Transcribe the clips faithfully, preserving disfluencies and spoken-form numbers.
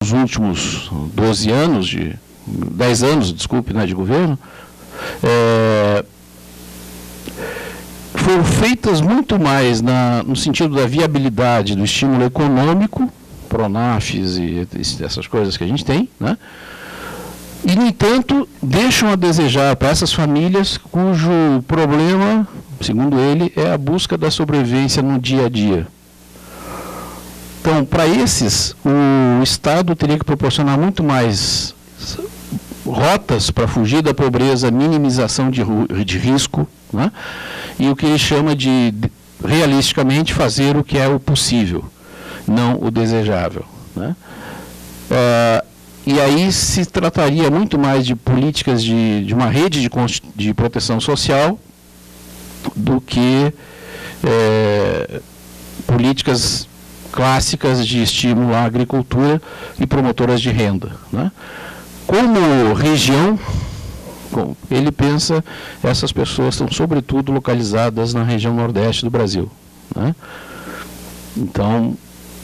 nos últimos doze anos, de, dez anos, desculpe, né, de governo, é, foram feitas muito mais na, no sentido da viabilidade do estímulo econômico, Pronafes e essas coisas que a gente tem, né? E, no entanto, deixam a desejar para essas famílias cujo problema, segundo ele, é a busca da sobrevivência no dia a dia. Então, para esses, o Estado teria que proporcionar muito mais rotas para fugir da pobreza, minimização de, de risco, né? E o que ele chama de, realisticamente, fazer o que é o possível, não o desejável, né? É, e aí se trataria muito mais de políticas de, de uma rede de, de proteção social do que é, políticas clássicas de estímulo à agricultura e promotoras de renda, né? Como região, bom, ele pensa essas pessoas estão sobretudo localizadas na região nordeste do Brasil, né? Então,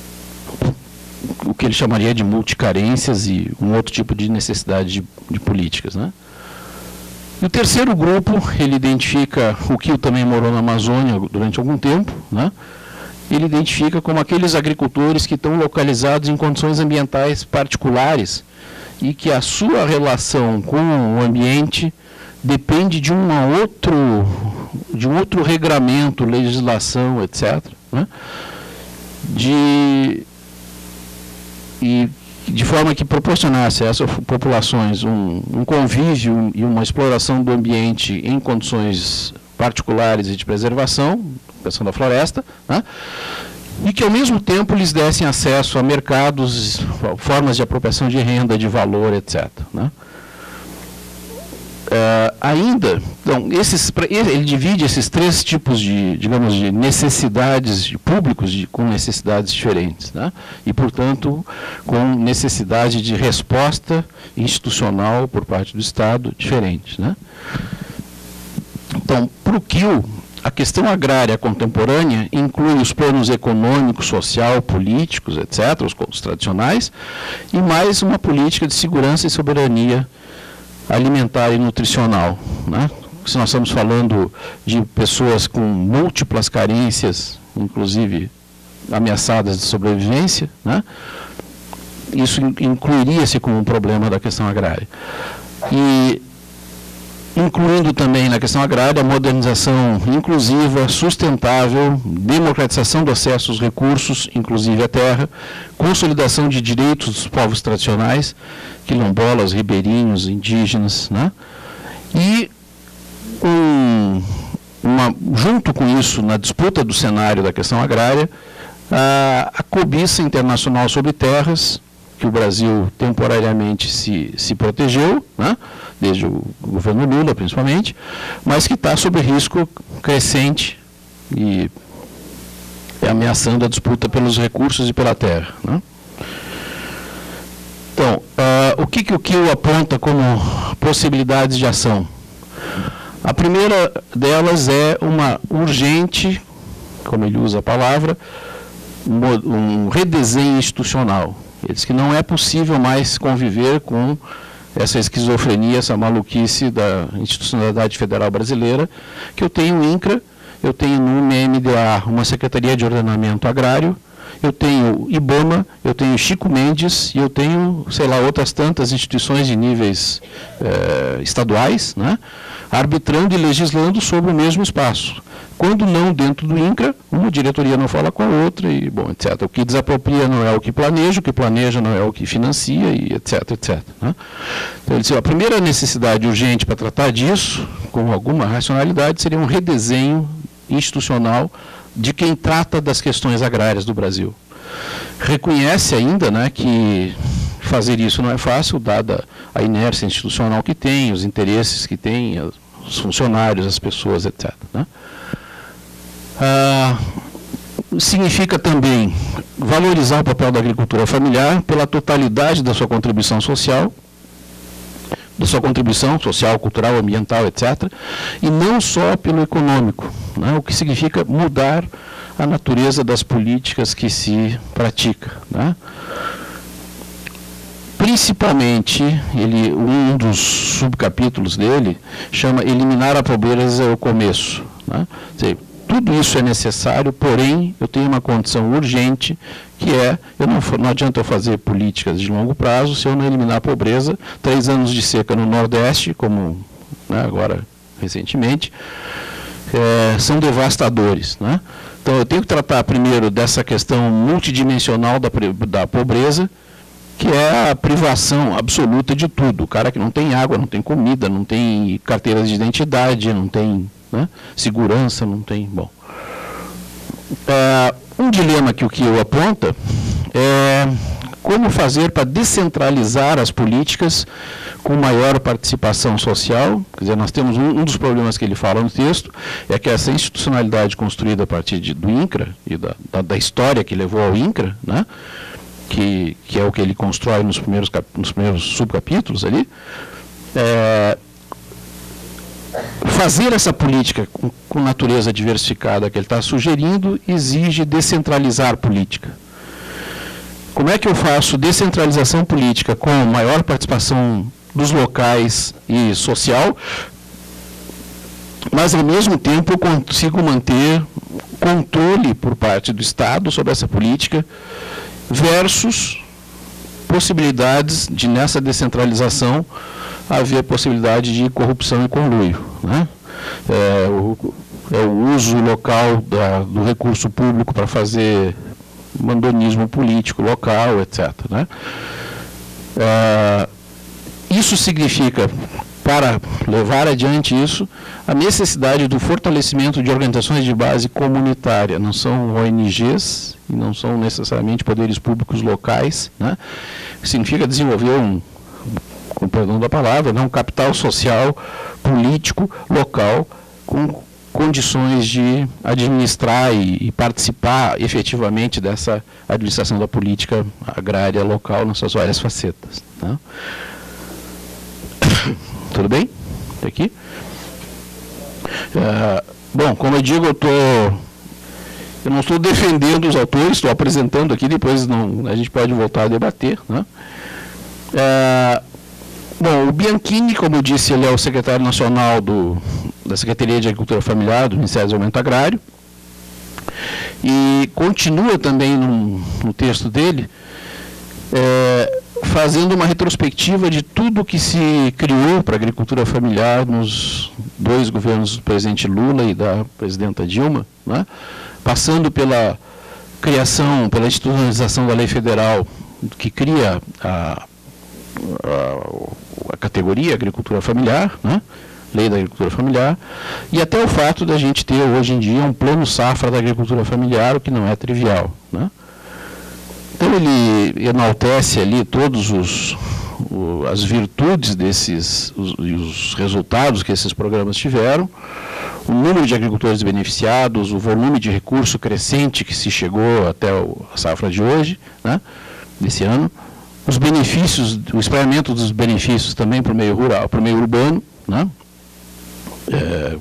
o que ele chamaria de multicarências e um outro tipo de necessidade de, de políticas, né? E o terceiro grupo, ele identifica o que também morou na Amazônia durante algum tempo, né? Ele identifica como aqueles agricultores que estão localizados em condições ambientais particulares e que a sua relação com o ambiente depende de um outro, de um outro regramento, legislação, etcétera, né? De, e de forma que proporcionasse a essas populações um, um convívio e uma exploração do ambiente em condições particulares e de preservação, pensando na floresta, né? E que ao mesmo tempo lhes dessem acesso a mercados, formas de apropriação de renda, de valor, etcétera, né? Uh, ainda, então, esses, ele divide esses três tipos de, digamos, de necessidades de públicos de, com necessidades diferentes, né? E, portanto, com necessidade de resposta institucional por parte do Estado diferente, né? Então, para o Kiel, a questão agrária contemporânea inclui os planos econômico, social, políticos, etcétera, os, os tradicionais, e mais uma política de segurança e soberania alimentar e nutricional, né? Se nós estamos falando de pessoas com múltiplas carências, inclusive ameaçadas de sobrevivência, né? Isso incluiria-se como um problema da questão agrária. E incluindo também na questão agrária a modernização inclusiva, sustentável, democratização do acesso aos recursos, inclusive à terra, consolidação de direitos dos povos tradicionais, quilombolas, ribeirinhos, indígenas, né? E um, uma, junto com isso, na disputa do cenário da questão agrária, a, a cobiça internacional sobre terras, que o Brasil temporariamente se, se protegeu, né? Desde o governo Lula, principalmente, mas que está sob risco crescente e ameaçando a disputa pelos recursos e pela terra, né? Então, uh, o que, que o Kiel aponta como possibilidades de ação? A primeira delas é uma urgente, como ele usa a palavra, um, um redesenho institucional. Ele diz que não é possível mais conviver com essa esquizofrenia, essa maluquice da institucionalidade federal brasileira, que eu tenho o INCRA, eu tenho no M M D A uma Secretaria de Ordenamento Agrário, eu tenho IBAMA, eu tenho Chico Mendes e eu tenho, sei lá, outras tantas instituições de níveis eh, estaduais, né, arbitrando e legislando sobre o mesmo espaço. Quando não dentro do INCRA, uma diretoria não fala com a outra, e, bom, etcétera. O que desapropria não é o que planeja, o que planeja não é o que financia, e etc, etcétera, né? Então, ele disse, a primeira necessidade urgente para tratar disso, com alguma racionalidade, seria um redesenho institucional de quem trata das questões agrárias do Brasil. Reconhece ainda, né, que fazer isso não é fácil, dada a inércia institucional que tem, os interesses que tem, os funcionários, as pessoas, etcétera, né? Ah, significa também valorizar o papel da agricultura familiar pela totalidade da sua contribuição social, da sua contribuição social, cultural, ambiental, etcétera, e não só pelo econômico, né, o que significa mudar a natureza das políticas que se pratica, né. principalmente, ele, um dos subcapítulos dele chama Eliminar a Pobreza ao Começo. Né? Quer dizer, tudo isso é necessário, porém, eu tenho uma condição urgente, que é, eu não, não adianta eu fazer políticas de longo prazo se eu não eliminar a pobreza. Três anos de seca no Nordeste, como, né, agora, recentemente, é, são devastadores. Né? Então, eu tenho que tratar primeiro dessa questão multidimensional da, da pobreza, que é a privação absoluta de tudo. O cara que não tem água, não tem comida, não tem carteiras de identidade, não tem... Né? Segurança, não tem... Bom, é, um dilema que o Kiel aponta é como fazer para descentralizar as políticas com maior participação social. Quer dizer, nós temos um, um dos problemas que ele fala no texto, é que essa institucionalidade construída a partir de, do INCRA e da, da, da história que levou ao INCRA, né? que, que é o que ele constrói nos primeiros, cap, nos primeiros subcapítulos ali, é, fazer essa política com, com natureza diversificada que ele está sugerindo exige descentralizar política. Como é que eu faço descentralização política com maior participação dos locais e social, mas ao mesmo tempo eu consigo manter controle por parte do Estado sobre essa política versus possibilidades de, nessa descentralização, haver possibilidade de corrupção e conluio. Né? É, o, é o uso local da, do recurso público para fazer mandonismo político local, etcétera. Né? É, isso significa, para levar adiante isso, a necessidade do fortalecimento de organizações de base comunitária. Não são O N Gs e não são necessariamente poderes públicos locais. Né? Significa desenvolver um, com perdão da palavra, né, um capital social, político, local, com condições de administrar e, e participar efetivamente dessa administração da política agrária local nas suas várias facetas. Né? Tudo bem? Até aqui? Uh, bom, como eu digo, eu tô, eu não estou defendendo os autores, estou apresentando aqui, depois não, a gente pode voltar a debater. Né? Uh, bom, o Bianchini, como eu disse, ele é o secretário nacional do, da Secretaria de Agricultura Familiar, do Ministério do Desenvolvimento Agrário, e continua também no, no texto dele, é, fazendo uma retrospectiva de tudo que se criou para a agricultura familiar nos dois governos do presidente Lula e da presidenta Dilma, né? Passando pela criação, pela institucionalização da lei federal que cria a, a, a categoria agricultura familiar, né? Lei da agricultura familiar, e até o fato da gente ter hoje em dia um plano safra da agricultura familiar, o que não é trivial, né? Então ele enaltece ali todos os, o, as virtudes desses, os, os resultados que esses programas tiveram, o número de agricultores beneficiados, o volume de recurso crescente que se chegou até o, a safra de hoje, né, desse ano, os benefícios, o espalhamento dos benefícios também para o meio rural, para o meio urbano, né, é,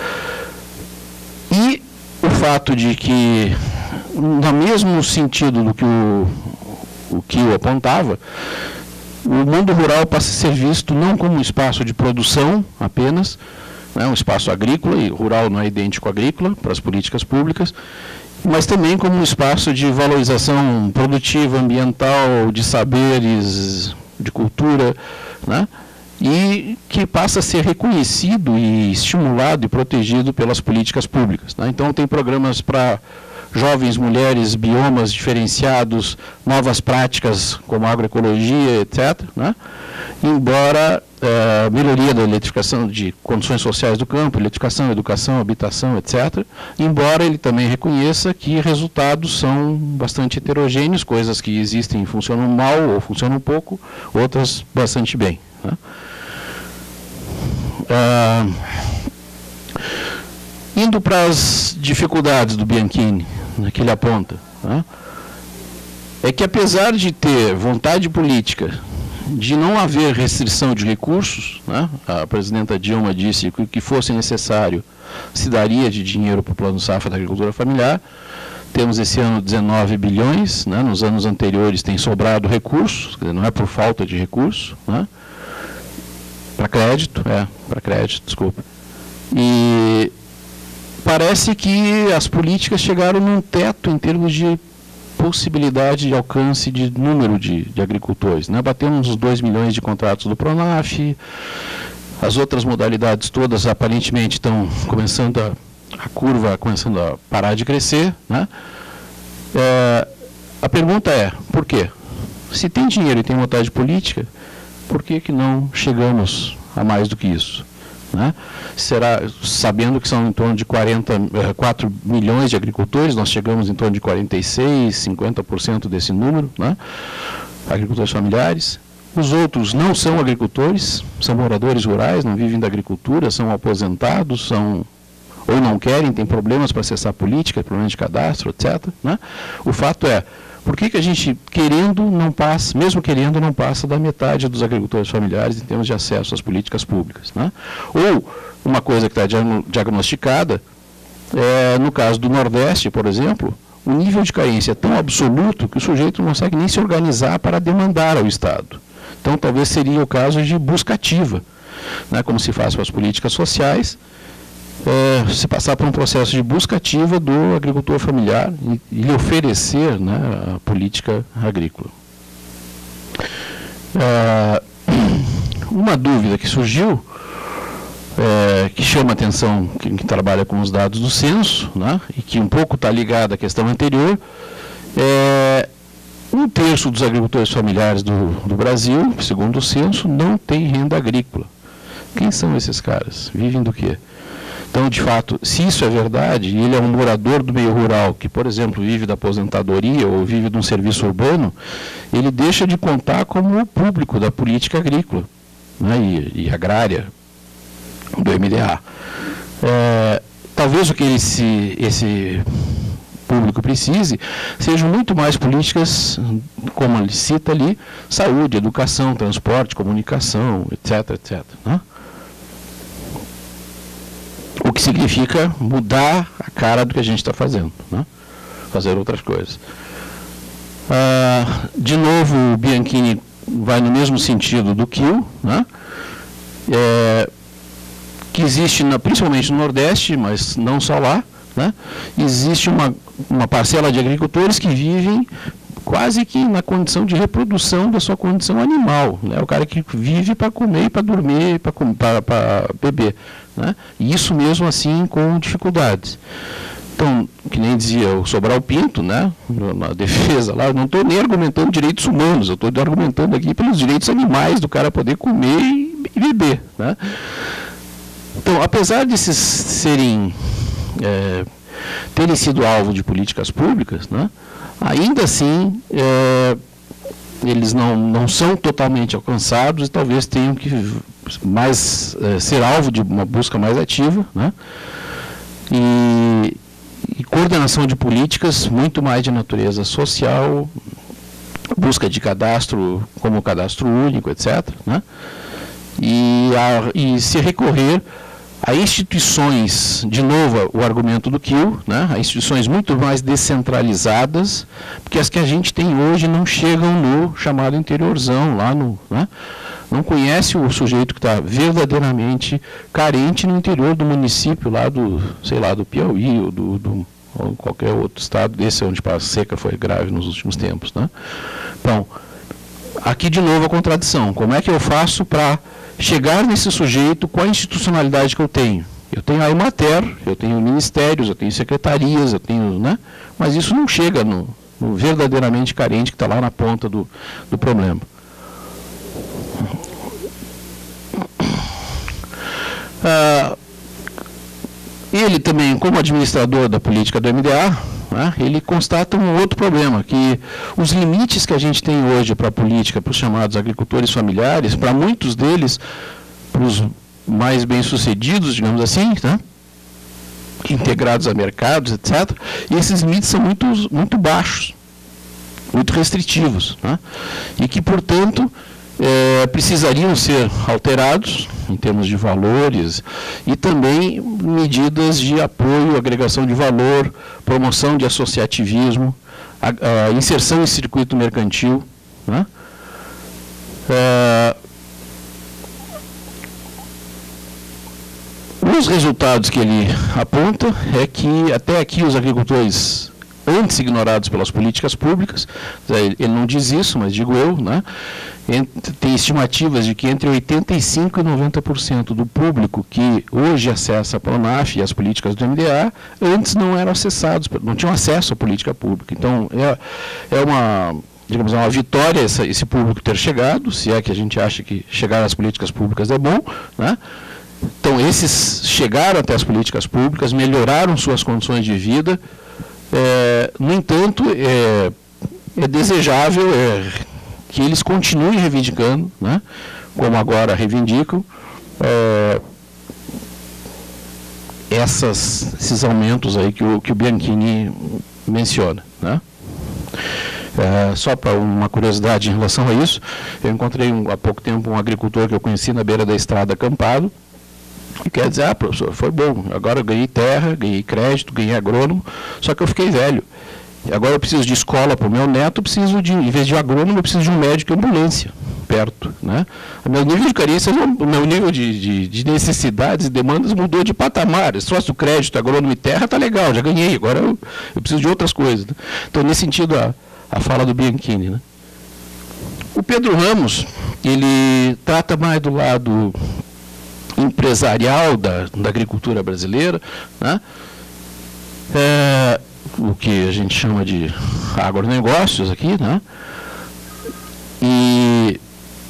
e o fato de que, no mesmo sentido do que o, o Kiel apontava, o mundo rural passa a ser visto não como um espaço de produção apenas, né, um espaço agrícola, e rural não é idêntico agrícola para as políticas públicas, mas também como um espaço de valorização produtiva, ambiental, de saberes, de cultura, né, e que passa a ser reconhecido e estimulado e protegido pelas políticas públicas. Né? Então tem programas para jovens, mulheres, biomas diferenciados, novas práticas como agroecologia, etcétera. Né? Embora a melhoria da eletrificação de condições sociais do campo, eletrificação, educação, habitação, etcétera, embora ele também reconheça que resultados são bastante heterogêneos, coisas que existem funcionam mal ou funcionam pouco, outras bastante bem. Né? Ah, indo para as dificuldades do Bianchini, né, que ele aponta, né, é que apesar de ter vontade política de não haver restrição de recursos, né, a presidenta Dilma disse que o que fosse necessário se daria de dinheiro para o Plano Safra da Agricultura Familiar, temos esse ano dezenove bilhões, né? Nos anos anteriores tem sobrado recursos, não é por falta de recurso, né? Para crédito, é, para crédito, desculpa. E parece que as políticas chegaram num teto em termos de possibilidade de alcance de número de, de agricultores, né? Batemos os dois milhões de contratos do Pronaf, as outras modalidades todas aparentemente estão começando a a curva começando a parar de crescer, né? É, a pergunta é, por quê? Se tem dinheiro e tem vontade política, por que que não chegamos a mais do que isso? Né? Será, sabendo que são em torno de quarenta, quatro milhões de agricultores, nós chegamos em torno de quarenta e seis, cinquenta por cento desse número, né? Agricultores familiares. Os outros não são agricultores, são moradores rurais, não vivem da agricultura, são aposentados, são... ou não querem, tem problemas para acessar a política, problemas de cadastro, etcétera. Né? O fato é, por que que a gente, querendo, não passa, mesmo querendo, não passa da metade dos agricultores familiares em termos de acesso às políticas públicas? Né? Ou, uma coisa que está diagnosticada, é, no caso do Nordeste, por exemplo, o nível de carência é tão absoluto que o sujeito não consegue nem se organizar para demandar ao Estado. Então, talvez seria o caso de busca ativa, né? Como se faz com as políticas sociais, É, se passar por um processo de busca ativa do agricultor familiar e, e lhe oferecer, né, a política agrícola. É, uma dúvida que surgiu, é, que chama a atenção quem que trabalha com os dados do censo, né, e que um pouco está ligada à questão anterior, é um terço dos agricultores familiares do, do Brasil, segundo o censo, não tem renda agrícola. Quem são esses caras? Vivem do quê? Então, de fato, se isso é verdade, e ele é um morador do meio rural, que, por exemplo, vive da aposentadoria ou vive de um serviço urbano, ele deixa de contar como o público da política agrícola, né, e, e agrária do M D A. É, talvez o que esse, esse público precise sejam muito mais políticas, como ele cita ali, saúde, educação, transporte, comunicação, etc, etcétera, né? O que significa mudar a cara do que a gente está fazendo, né? Fazer outras coisas. Ah, de novo, o Bianchini vai no mesmo sentido do Kiel, né? É, que existe, na, principalmente no Nordeste, mas não só lá, né? Existe uma, uma parcela de agricultores que vivem quase que na condição de reprodução da sua condição animal, né? O cara que vive para comer, para dormir, para beber, né? E isso mesmo assim com dificuldades. Então, que nem dizia o Sobral Pinto, né, na defesa lá, eu não estou nem argumentando direitos humanos, eu estou argumentando aqui pelos direitos animais do cara poder comer e beber, né? Então, apesar de esses serem, é, terem sido alvo de políticas públicas, né, ainda assim, é, eles não, não são totalmente alcançados e talvez tenham que mais, é, ser alvo de uma busca mais ativa, né, e, e coordenação de políticas muito mais de natureza social, busca de cadastro como cadastro único, etcétera, né, e, a, e se recorrer a instituições, de novo, o argumento do Kiel, né, a instituições muito mais descentralizadas, porque as que a gente tem hoje não chegam no chamado interiorzão, lá no, né, não conhece o sujeito que está verdadeiramente carente no interior do município, lá do, sei lá, do Piauí, ou do, do ou qualquer outro estado desse onde a seca foi grave nos últimos tempos, né. Então, aqui de novo a contradição, como é que eu faço para chegar nesse sujeito com a institucionalidade que eu tenho? Eu tenho a Emater, eu tenho ministérios, eu tenho secretarias, eu tenho, né? Mas isso não chega no, no verdadeiramente carente que está lá na ponta do, do problema. Ah, ele também, como administrador da política do M D A, né, ele constata um outro problema, que os limites que a gente tem hoje para a política, para os chamados agricultores familiares, para muitos deles, para os mais bem-sucedidos, digamos assim, né, integrados a mercados, etcétera, e esses limites são muito, muito baixos, muito restritivos, né, e que, portanto, é, precisariam ser alterados em termos de valores e também medidas de apoio, agregação de valor, promoção de associativismo, a, a inserção em circuito mercantil, né? É, os resultados que ele aponta é que até aqui os agricultores antes ignorados pelas políticas públicas, ele não diz isso, mas digo eu, né? Tem estimativas de que entre oitenta e cinco por cento e noventa por cento do público que hoje acessa a Pronaf e as políticas do M D A, antes não eram acessados, não tinham acesso à política pública. Então, é, é uma, digamos, é uma vitória essa, esse público ter chegado, se é que a gente acha que chegar às políticas públicas é bom, né? Então, esses chegaram até as políticas públicas, melhoraram suas condições de vida. É, no entanto, é, é desejável é, que eles continuem reivindicando, né, como agora reivindicam, é, essas, esses aumentos aí que o, que o Bianchini menciona, né. É, só para uma curiosidade em relação a isso, eu encontrei um, há pouco tempo um agricultor que eu conheci na beira da estrada acampado, e quer dizer, ah, professor, foi bom, agora eu ganhei terra, ganhei crédito, ganhei agrônomo, só que eu fiquei velho. E agora eu preciso de escola para o meu neto, eu preciso de, em vez de agrônomo, eu preciso de um médico e ambulância perto, né? O meu nível de carência, o meu nível de, de, de necessidades e demandas mudou de patamar. Esse troço do crédito, agrônomo e terra está legal, já ganhei, agora eu, eu preciso de outras coisas, né? Então, nesse sentido, a, a fala do Bianchini, né? O Pedro Ramos, ele trata mais do lado empresarial da, da agricultura brasileira, né? É, o que a gente chama de agronegócios aqui, né? E,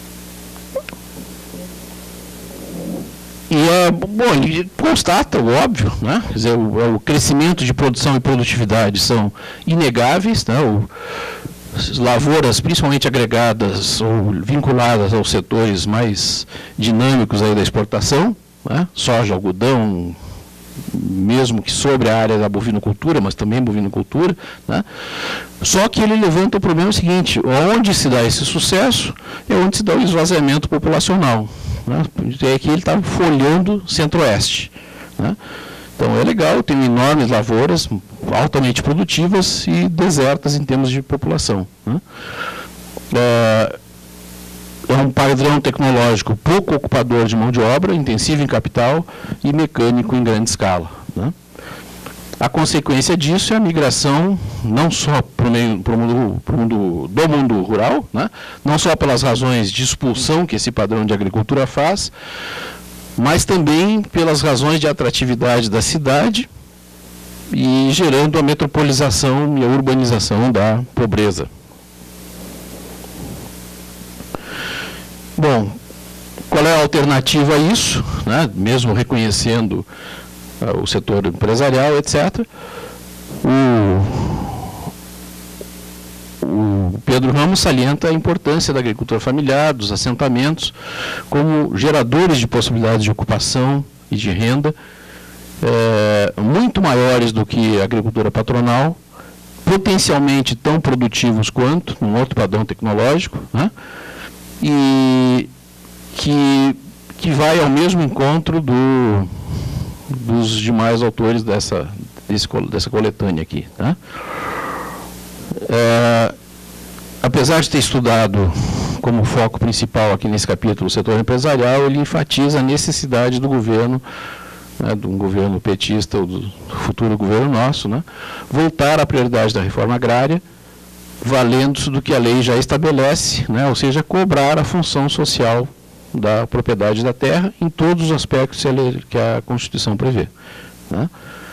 e é, bom, ele constata o óbvio, né? Quer dizer, o, o crescimento de produção e produtividade são inegáveis, né? O, as lavouras, principalmente agregadas ou vinculadas aos setores mais dinâmicos aí da exportação, né? Soja, algodão, mesmo que sobre a área da bovinocultura, mas também bovinocultura, né? Só que ele levanta o problema seguinte: onde se dá esse sucesso é onde se dá o esvaziamento populacional, né? É aqui ele está folhando centro-oeste, né? Então é legal, tem enormes lavouras, altamente produtivas e desertas em termos de população, né? É, é um padrão tecnológico pouco ocupador de mão de obra, intensivo em capital e mecânico em grande escala, né? A consequência disso é a migração não só para o meio, para o mundo, para o mundo do mundo rural, né? Não só pelas razões de expulsão que esse padrão de agricultura faz, mas também pelas razões de atratividade da cidade e gerando a metropolização e a urbanização da pobreza. Bom, qual é a alternativa a isso, né? Mesmo reconhecendo uh, o setor empresarial, etcétera. O, o Pedro Ramos salienta a importância da agricultura familiar, dos assentamentos, como geradores de possibilidades de ocupação e de renda, é, muito maiores do que a agricultura patronal, potencialmente tão produtivos quanto, num outro padrão tecnológico, né? E que, que vai ao mesmo encontro do, dos demais autores dessa, desse, dessa coletânea aqui, né? É, apesar de ter estudado como foco principal aqui nesse capítulo o setor empresarial, ele enfatiza a necessidade do governo, né, de um governo petista ou do futuro governo nosso, né, voltar à prioridade da reforma agrária, valendo-se do que a lei já estabelece, né, ou seja, cobrar a função social da propriedade da terra em todos os aspectos que a Constituição prevê, né.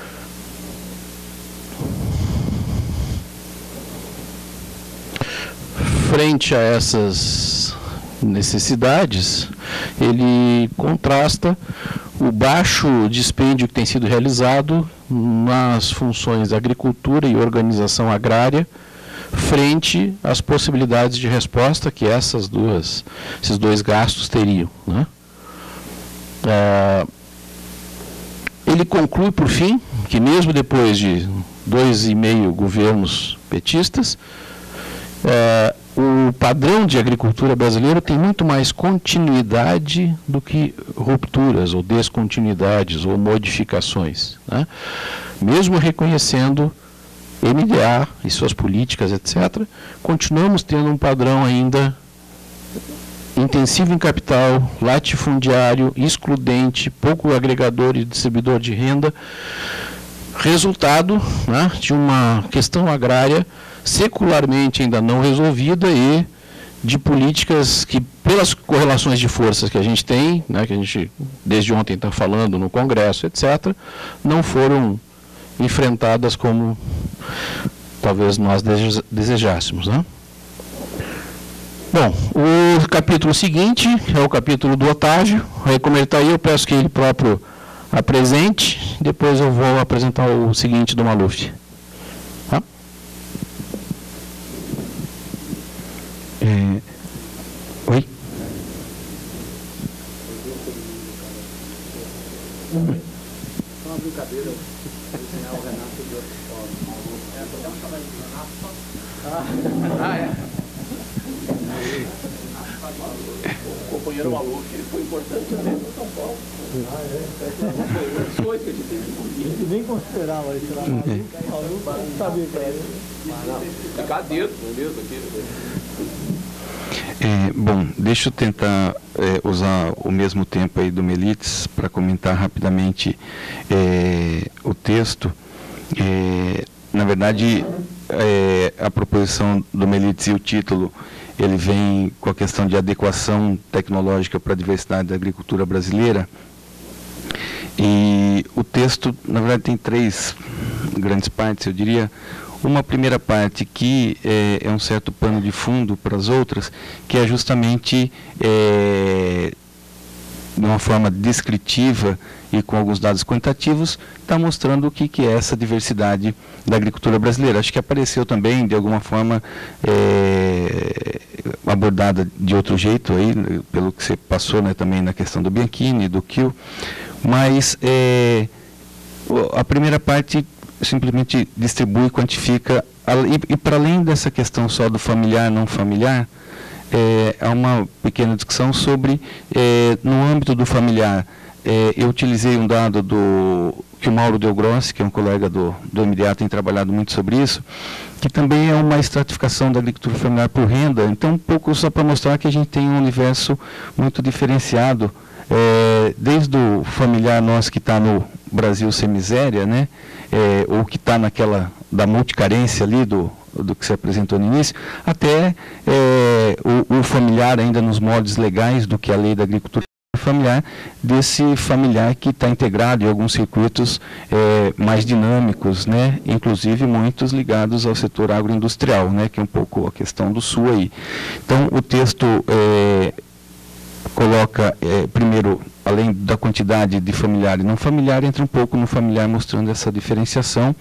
Frente a essas necessidades, ele contrasta o baixo dispêndio que tem sido realizado nas funções da agricultura e organização agrária, frente às possibilidades de resposta que essas duas, esses dois gastos teriam, né? É, ele conclui, por fim, que mesmo depois de dois e meio governos petistas, é, o padrão de agricultura brasileiro tem muito mais continuidade do que rupturas, ou descontinuidades, ou modificações, né? Mesmo reconhecendo M D A e suas políticas, etcétera, continuamos tendo um padrão ainda intensivo em capital, latifundiário, excludente, pouco agregador e distribuidor de renda, resultado, né, de uma questão agrária secularmente ainda não resolvida e de políticas que, pelas correlações de forças que a gente tem, né, que a gente desde ontem está falando no Congresso, etcétera, não foram enfrentadas como talvez nós desejássemos, né? Bom, o capítulo seguinte é o capítulo do Otávio. Aí, como ele está aí, eu peço que ele próprio apresente, depois eu vou apresentar o seguinte do Maluf. Tá? É... Oi? Hum. Uma brincadeira, desenhar o Renato de outra forma. É, podemos chamar ele de Renato? Ah, ah é? O companheiro Maluf, ele foi importante também no São Paulo. Ah, é? Foi coisa que a gente teve que a gente nem considerava isso lá. Maluf, não sabia que era isso. Ficar dentro mesmo aqui. É, bom, deixa eu tentar é, usar o mesmo tempo aí do Melites para comentar rapidamente é, o texto. É, na verdade, é, a proposição do Melites e o título, ele vem com a questão de adequação tecnológica para a diversidade da agricultura brasileira. E o texto, na verdade, tem três grandes partes, eu diria. Uma primeira parte que é, é um certo pano de fundo para as outras, que é justamente, é, de uma forma descritiva e com alguns dados quantitativos, está mostrando o que, que é essa diversidade da agricultura brasileira. Acho que apareceu também, de alguma forma, é, abordada de outro jeito, aí, pelo que você passou, né, também na questão do Bianchini, do Kiel, mas é, a primeira parte simplesmente distribui, quantifica, e, e para além dessa questão só do familiar, não familiar, é, há uma pequena discussão sobre, é, no âmbito do familiar, é, eu utilizei um dado do, que o Mauro Del Grossi, que é um colega do, do M D A, tem trabalhado muito sobre isso, que também é uma estratificação da agricultura familiar por renda, então um pouco só para mostrar que a gente tem um universo muito diferenciado, é, desde o familiar nosso que está no Brasil sem miséria, né, é, ou que está naquela da multicarência ali do, do que se apresentou no início, até é, o, o familiar ainda nos moldes legais do que a lei da agricultura familiar, desse familiar que está integrado em alguns circuitos é, mais dinâmicos, né, inclusive muitos ligados ao setor agroindustrial, né, que é um pouco a questão do Sul aí. Então o texto é, coloca, é, primeiro, além da quantidade de familiar e não familiar, entra um pouco no familiar mostrando essa diferenciação.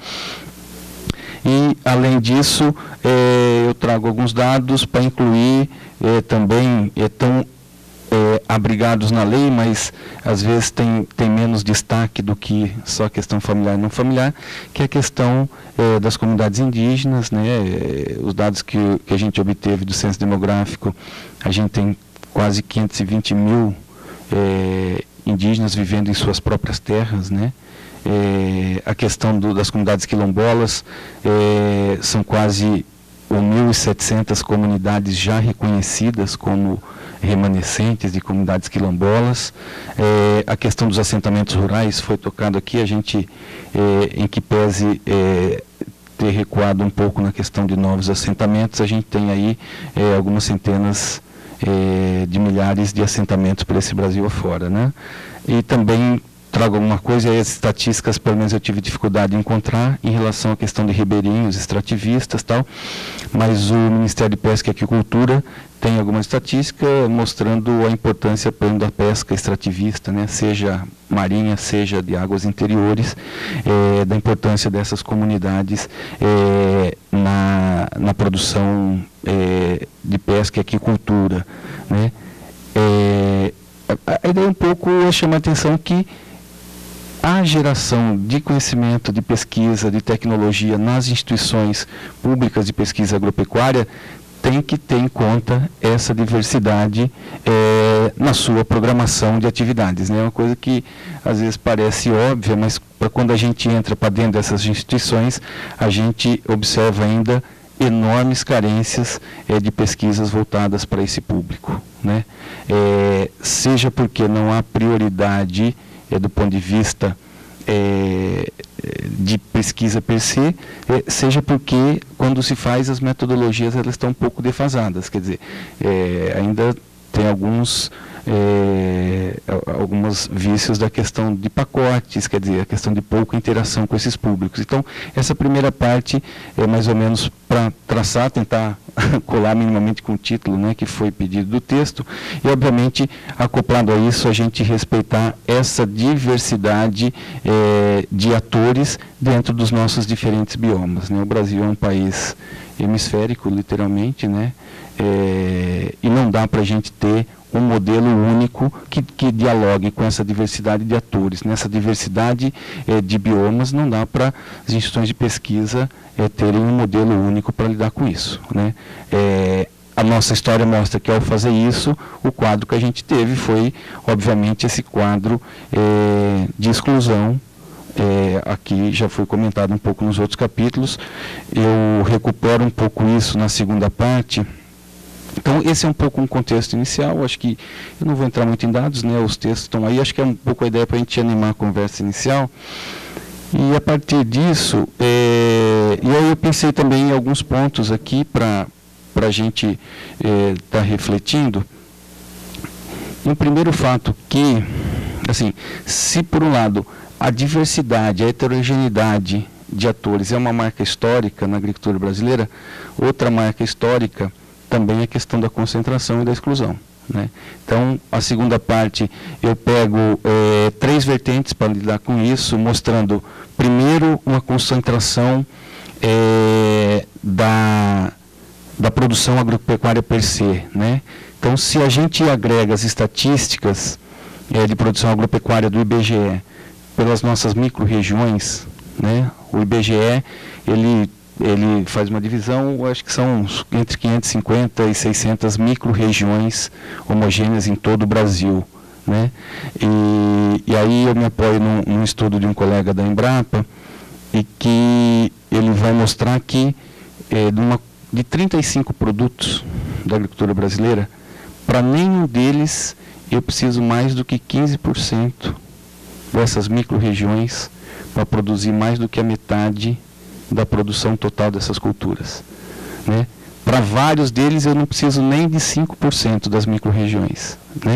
E, além disso, é, eu trago alguns dados para incluir é, também, é, tão é, abrigados na lei, mas às vezes tem, tem menos destaque do que só a questão familiar e não familiar, que é a questão é, das comunidades indígenas, né, é, os dados que, que a gente obteve do censo demográfico, a gente tem quase quinhentos e vinte mil é, indígenas vivendo em suas próprias terras, né? É, a questão do, das comunidades quilombolas, é, são quase mil e setecentas comunidades já reconhecidas como remanescentes de comunidades quilombolas. É, a questão dos assentamentos rurais foi tocado aqui, a gente, é, em que pese é, ter recuado um pouco na questão de novos assentamentos, a gente tem aí é, algumas centenas é, de milhares de assentamentos por esse Brasil afora, né? E também trago alguma coisa, e as estatísticas, pelo menos eu tive dificuldade de encontrar, em relação à questão de ribeirinhos, extrativistas e tal, mas o Ministério de Pesca e Aquicultura tem alguma estatística mostrando a importância, por exemplo, da pesca extrativista, né, seja marinha, seja de águas interiores, é, da importância dessas comunidades é, na, na produção é, de pesca e aquicultura, né. É, a, a ideia um pouco é chamar a atenção que a geração de conhecimento, de pesquisa, de tecnologia nas instituições públicas de pesquisa agropecuária tem que ter em conta essa diversidade é, na sua programação de atividades, né? É uma coisa que às vezes parece óbvia, mas para quando a gente entra para dentro dessas instituições, a gente observa ainda enormes carências é, de pesquisas voltadas para esse público, né? É, seja porque não há prioridade é, do ponto de vista É, de pesquisa per se, é, seja porque quando se faz as metodologias elas estão um pouco defasadas, quer dizer, é, ainda tem alguns é, alguns vícios da questão de pacotes, quer dizer, a questão de pouca interação com esses públicos. Então, essa primeira parte é mais ou menos para traçar, tentar colar minimamente com o título, né, que foi pedido do texto, e obviamente, acoplado a isso, a gente respeitar essa diversidade é, de atores dentro dos nossos diferentes biomas, né? O Brasil é um país hemisférico, literalmente, né? É, e não dá para a gente ter um modelo único que, que dialogue com essa diversidade de atores. Nessa diversidade é, de biomas, não dá para as instituições de pesquisa é, terem um modelo único para lidar com isso, né? É, a nossa história mostra que, ao fazer isso, o quadro que a gente teve foi, obviamente, esse quadro é, de exclusão. É, aqui já foi comentado um pouco nos outros capítulos. Eu recupero um pouco isso na segunda parte. Então, esse é um pouco um contexto inicial. Acho que eu não vou entrar muito em dados, né? Os textos estão aí. Acho que é um pouco a ideia para a gente animar a conversa inicial. E a partir disso, é, e aí eu pensei também em alguns pontos aqui para para a gente estar é, tá refletindo. Um primeiro fato que, assim, se por um lado a diversidade, a heterogeneidade de atores é uma marca histórica na agricultura brasileira, outra marca histórica também é a questão da concentração e da exclusão, né? Então, a segunda parte, eu pego é, três vertentes para lidar com isso, mostrando, primeiro, uma concentração é, da, da produção agropecuária per se, né? Então, se a gente agrega as estatísticas é, de produção agropecuária do I B G E pelas nossas micro-regiões, né? O I B G E, ele... ele faz uma divisão, eu acho que são entre quinhentas e cinquenta e seiscentas micro-regiões homogêneas em todo o Brasil, né? E, e aí eu me apoio num, num estudo de um colega da Embrapa, e que ele vai mostrar que é, de, uma, de trinta e cinco produtos da agricultura brasileira, para nenhum deles eu preciso mais do que quinze por cento dessas micro-regiões para produzir mais do que a metade da produção total dessas culturas, né? Para vários deles eu não preciso nem de cinco por cento das micro-regiões, né?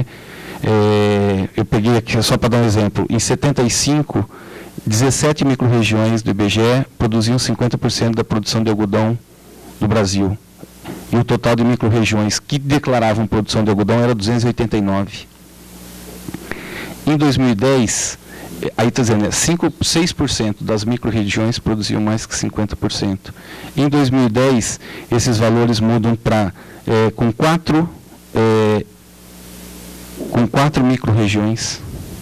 É, eu peguei aqui, só para dar um exemplo, em setenta e cinco, dezessete micro-regiões do I B G E produziam cinquenta por cento da produção de algodão do Brasil. E o total de micro-regiões que declaravam produção de algodão era duzentos e oitenta e nove. Em dois mil e dez, aí está dizendo, né, cinco, seis por cento das micro-regiões produziam mais que cinquenta por cento. Em dois mil e dez, esses valores mudam para, é, com quatro, é, com quatro micro-regiões,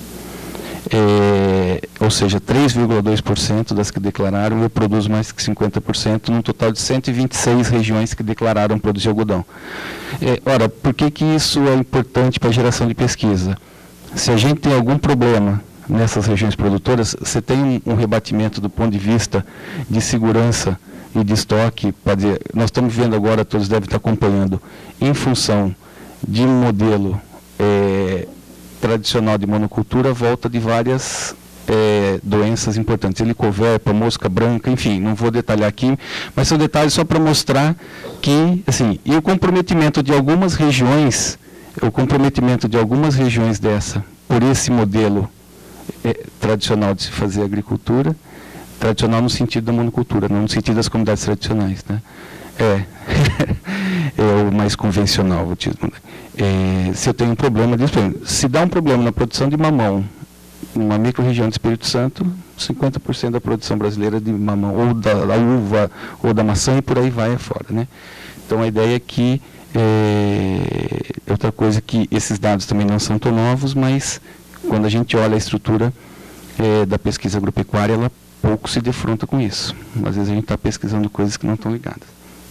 é, ou seja, três vírgula dois por cento das que declararam, eu produzo mais que cinquenta por cento, num total de cento e vinte e seis regiões que declararam produzir algodão. É, ora, por que que isso é importante para a geração de pesquisa? Se a gente tem algum problema nessas regiões produtoras, você tem um, um rebatimento do ponto de vista de segurança e de estoque. Pode dizer, nós estamos vendo agora, todos devem estar acompanhando, em função de um modelo é, tradicional de monocultura, volta de várias é, doenças importantes, helicoverpa, mosca branca, enfim, não vou detalhar aqui, mas são detalhes só para mostrar que, assim, e o comprometimento de algumas regiões, o comprometimento de algumas regiões dessa, por esse modelo É, tradicional de se fazer agricultura, tradicional no sentido da monocultura, não no sentido das comunidades tradicionais, né? É, é o mais convencional, vou te dizer. É, se eu tenho um problema disso, se dá um problema na produção de mamão, numa micro-região do Espírito Santo, cinquenta por cento da produção brasileira de mamão, ou da, da uva, ou da maçã, e por aí vai afora, né? Então a ideia é que, é, outra coisa que esses dados também não são tão novos, mas quando a gente olha a estrutura é, da pesquisa agropecuária, ela pouco se defronta com isso. Às vezes a gente está pesquisando coisas que não estão ligadas.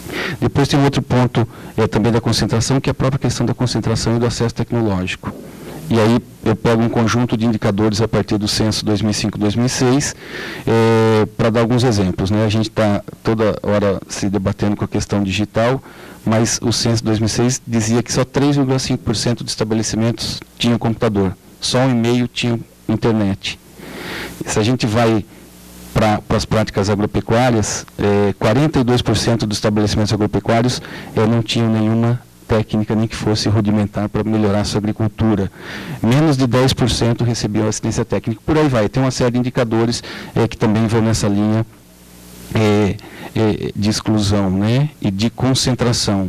Depois tem um outro ponto é, também da concentração, que é a própria questão da concentração e do acesso tecnológico. E aí eu pego um conjunto de indicadores a partir do censo dois mil e cinco, dois mil e seis, é, para dar alguns exemplos, né? A gente está toda hora se debatendo com a questão digital, mas o censo dois mil e seis dizia que só três vírgula cinco por cento dos estabelecimentos tinham computador, só um vírgula cinco por cento tinham internet. Se a gente vai para as práticas agropecuárias, é, quarenta e dois por cento dos estabelecimentos agropecuários é, não tinham nenhuma técnica, nem que fosse rudimentar para melhorar a sua agricultura. Menos de dez por cento recebiam assistência técnica. Por aí vai. Tem uma série de indicadores é, que também vão nessa linha é, é, de exclusão, né, e de concentração.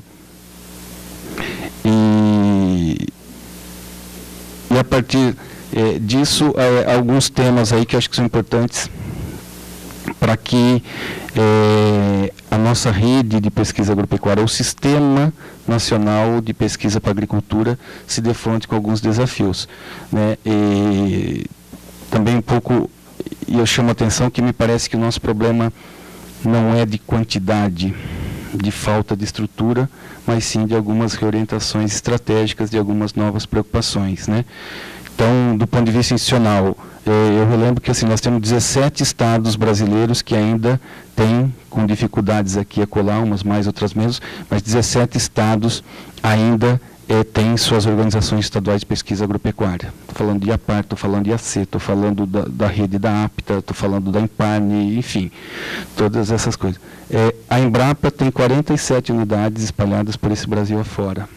E, e a partir é, disso, é, alguns temas aí que eu acho que são importantes para que é, a nossa rede de pesquisa agropecuária, o Sistema Nacional de Pesquisa para a Agricultura, se defronte com alguns desafios, né? E também um pouco, e eu chamo a atenção que me parece que o nosso problema não é de quantidade, de falta de estrutura, mas sim de algumas reorientações estratégicas, de algumas novas preocupações, né? Então, do ponto de vista institucional, eu relembro que assim, nós temos dezessete estados brasileiros que ainda têm, com dificuldades aqui a colar, umas mais, outras menos, mas dezessete estados ainda é, têm suas organizações estaduais de pesquisa agropecuária. Estou falando de IAPAR, estou falando de I A C, estou falando da, da rede da APTA, estou falando da Imparne, enfim, todas essas coisas. É, a Embrapa tem quarenta e sete unidades espalhadas por esse Brasil afora.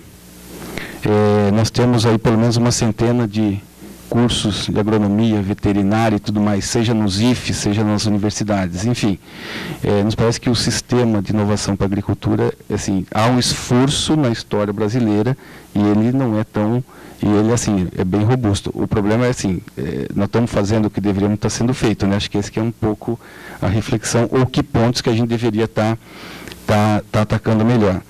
É, nós temos aí pelo menos uma centena de cursos de agronomia, veterinária e tudo mais, seja nos I F Es, seja nas universidades, enfim. É, nos parece que o sistema de inovação para a agricultura, assim, há um esforço na história brasileira e ele não é tão, e ele, assim, é bem robusto. O problema é, assim, é, nós estamos fazendo o que deveríamos estar sendo feito, né? Acho que esse que é um pouco a reflexão, ou que pontos que a gente deveria estar, estar, estar atacando melhor.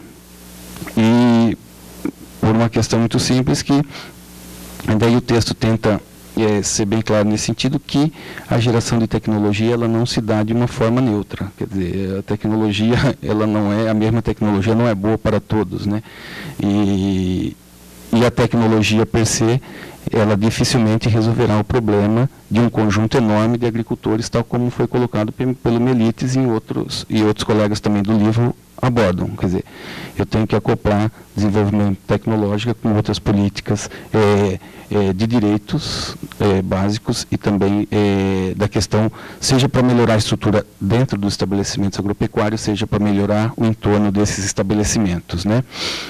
E por uma questão muito simples que daí o texto tenta é, ser bem claro nesse sentido, que a geração de tecnologia ela não se dá de uma forma neutra. Quer dizer, a tecnologia, ela não é, a mesma tecnologia não é boa para todos, né? E, e a tecnologia per se, ela dificilmente resolverá o problema de um conjunto enorme de agricultores, tal como foi colocado pelo Melites e outros, e outros colegas também do livro abordam. Quer dizer, eu tenho que acoplar desenvolvimento tecnológico com outras políticas é, é, de direitos é, básicos e também é, da questão, seja para melhorar a estrutura dentro dos estabelecimentos agropecuários, seja para melhorar o entorno desses estabelecimentos, né?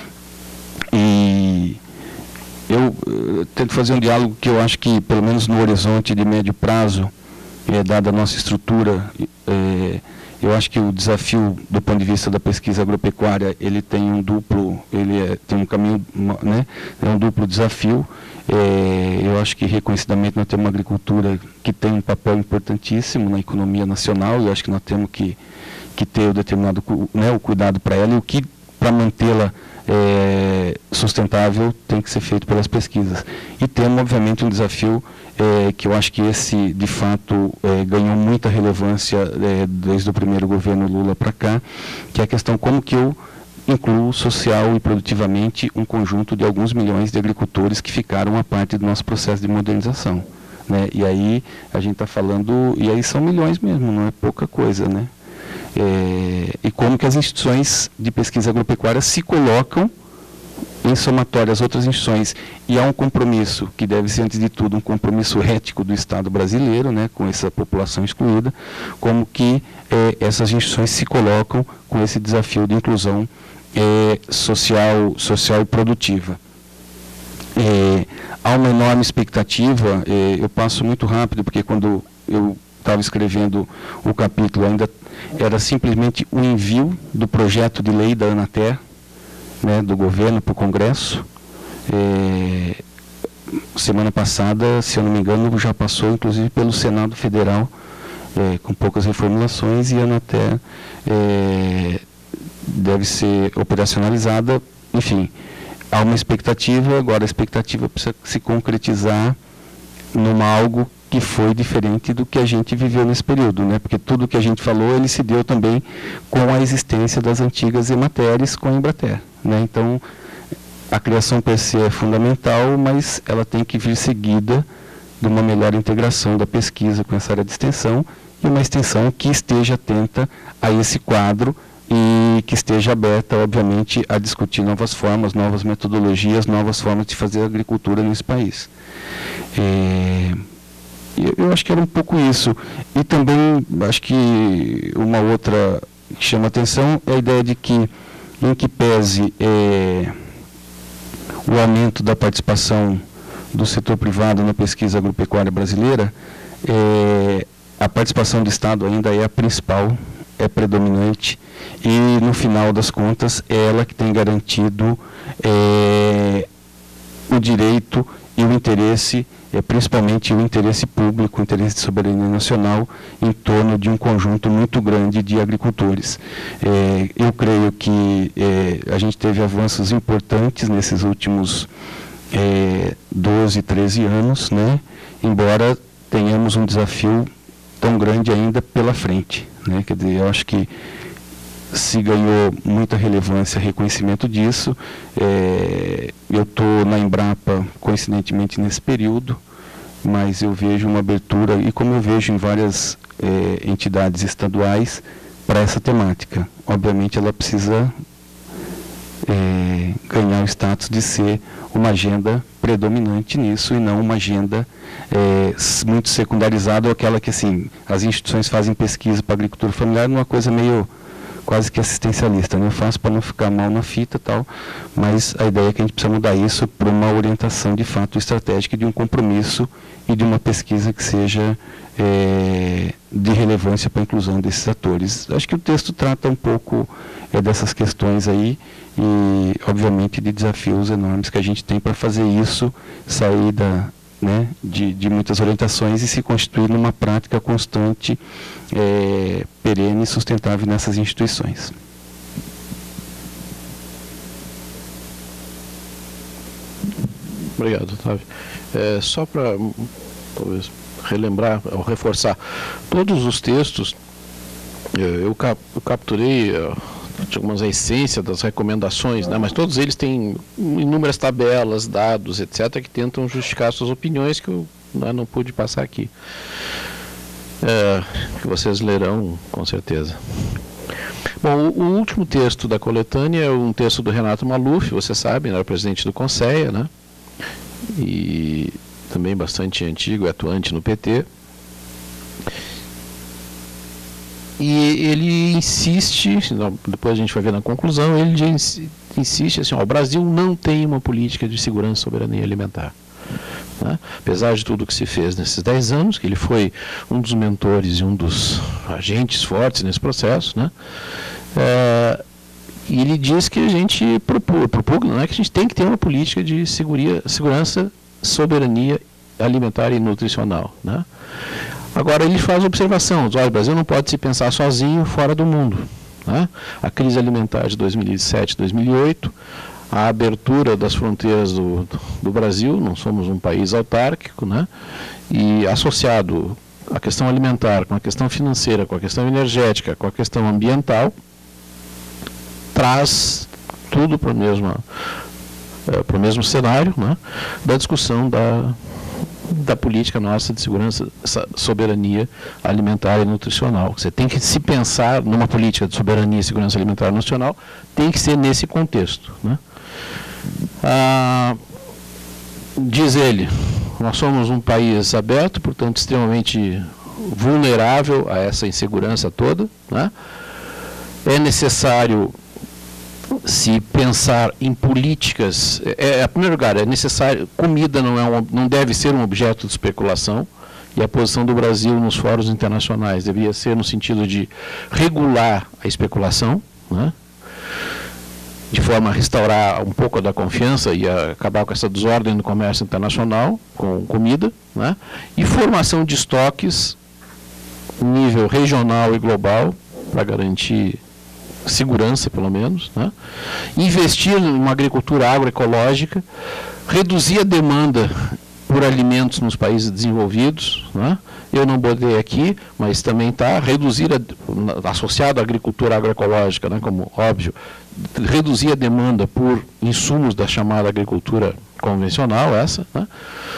E eu, eu tento fazer um diálogo que eu acho que, pelo menos no horizonte de médio prazo, é, dada a nossa estrutura, é, eu acho que o desafio do ponto de vista da pesquisa agropecuária, ele tem um duplo, ele é, tem um caminho, né, é um duplo desafio. É, eu acho que reconhecidamente nós temos uma agricultura que tem um papel importantíssimo na economia nacional, e eu acho que nós temos que, que ter o determinado, né, o cuidado para ela, e o que para mantê-la é, sustentável tem que ser feito pelas pesquisas. E temos, obviamente, um desafio é, que eu acho que esse, de fato, é, ganhou muita relevância é, desde o primeiro governo Lula para cá, que é a questão como que eu incluo social e produtivamente um conjunto de alguns milhões de agricultores que ficaram a parte do nosso processo de modernização, né? E aí a gente está falando, e aí são milhões mesmo, não é pouca coisa, né? É, e como que as instituições de pesquisa agropecuária se colocam em somatório às outras instituições. E há um compromisso, que deve ser, antes de tudo, um compromisso ético do Estado brasileiro, né, com essa população excluída, como que é, essas instituições se colocam com esse desafio de inclusão é, social, social e produtiva. É, há uma enorme expectativa, é, eu passo muito rápido, porque quando eu estava escrevendo o capítulo, ainda era simplesmente o envio do projeto de lei da Anater, né, do governo para o Congresso. É, semana passada, se eu não me engano, já passou inclusive pelo Senado Federal, é, com poucas reformulações, e a Anater é, deve ser operacionalizada. Enfim, há uma expectativa, agora a expectativa precisa se concretizar numa algo que foi diferente do que a gente viveu nesse período, né? Porque tudo que a gente falou, ele se deu também com a existência das antigas Emateres com a Embrater, né? Então, a criação per se é fundamental, mas ela tem que vir seguida de uma melhor integração da pesquisa com essa área de extensão e uma extensão que esteja atenta a esse quadro e que esteja aberta, obviamente, a discutir novas formas, novas metodologias, novas formas de fazer agricultura nesse país. É... Eu acho que era um pouco isso. E também, acho que uma outra que chama atenção é a ideia de que, em que pese é, o aumento da participação do setor privado na pesquisa agropecuária brasileira, é, a participação do Estado ainda é a principal, é predominante, e, no final das contas, é ela que tem garantido é, o direito e o interesse, é, principalmente o interesse público, o interesse de soberania nacional, em torno de um conjunto muito grande de agricultores. É, eu creio que é, a gente teve avanços importantes nesses últimos é, doze, treze anos, né? Embora tenhamos um desafio tão grande ainda pela frente, né? Quer dizer, eu acho que se ganhou muita relevância, reconhecimento disso. É, eu estou na Embrapa, coincidentemente, nesse período, mas eu vejo uma abertura, e como eu vejo em várias é, entidades estaduais, para essa temática. Obviamente, ela precisa é, ganhar o status de ser uma agenda predominante nisso e não uma agenda é, muito secundarizada, ou aquela que, assim, as instituições fazem pesquisa para a agricultura familiar numa coisa meio quase que assistencialista, né? Eu faço para não ficar mal na fita e tal, mas a ideia é que a gente precisa mudar isso para uma orientação de fato estratégica, de um compromisso e de uma pesquisa que seja é, de relevância para a inclusão desses atores. Acho que o texto trata um pouco é, dessas questões aí e, obviamente, de desafios enormes que a gente tem para fazer isso sair da, né, de, de muitas orientações e se constituir numa prática constante, é, perene e sustentável nessas instituições. Obrigado, Otávio. É, só para talvez relembrar ou reforçar, todos os textos eu, cap, eu capturei uh, algumas essências das recomendações, né, mas todos eles têm inúmeras tabelas, dados, etcétera, que tentam justificar suas opiniões, que eu né, não pude passar aqui. É, que vocês lerão, com certeza. Bom, o, o último texto da coletânea é um texto do Renato Maluf, você sabe, era presidente do Conceia, né? E também bastante antigo, é atuante no P T. E ele insiste, depois a gente vai ver na conclusão, ele insiste assim, ó, o Brasil não tem uma política de segurança e soberania alimentar. Né? Apesar de tudo que se fez nesses dez anos, que ele foi um dos mentores e um dos agentes fortes nesse processo, né? É, e ele diz que a gente propugna, né, que a gente tem que ter uma política de seguria, segurança, soberania alimentar e nutricional. Né? Agora ele faz observação, olha, o Brasil não pode se pensar sozinho fora do mundo. Né? A crise alimentar de dois mil e sete, dois mil e oito, a abertura das fronteiras do, do Brasil, não somos um país autárquico, né? E associado a questão alimentar, com a questão financeira, com a questão energética, com a questão ambiental, traz tudo para o mesmo, é, para o mesmo cenário, né, da discussão da, da política nossa de segurança, soberania alimentar e nutricional. Você tem que se pensar numa política de soberania e segurança alimentar e nutricional, tem que ser nesse contexto. Né. Ah, diz ele, nós somos um país aberto, portanto extremamente vulnerável a essa insegurança toda, né? É necessário se pensar em políticas, é, em primeiro lugar, é necessário, comida não, é um, não deve ser um objeto de especulação, e a posição do Brasil nos fóruns internacionais deveria ser no sentido de regular a especulação, né? De forma a restaurar um pouco da confiança e a acabar com essa desordem no comércio internacional com comida, né? E formação de estoques nível regional e global para garantir segurança, pelo menos, né? Investir em uma agricultura agroecológica, reduzir a demanda por alimentos nos países desenvolvidos, né? Eu não botei aqui, mas também está reduzir, a, associado à agricultura agroecológica, né, como óbvio, reduzir a demanda por insumos da chamada agricultura convencional, essa, né?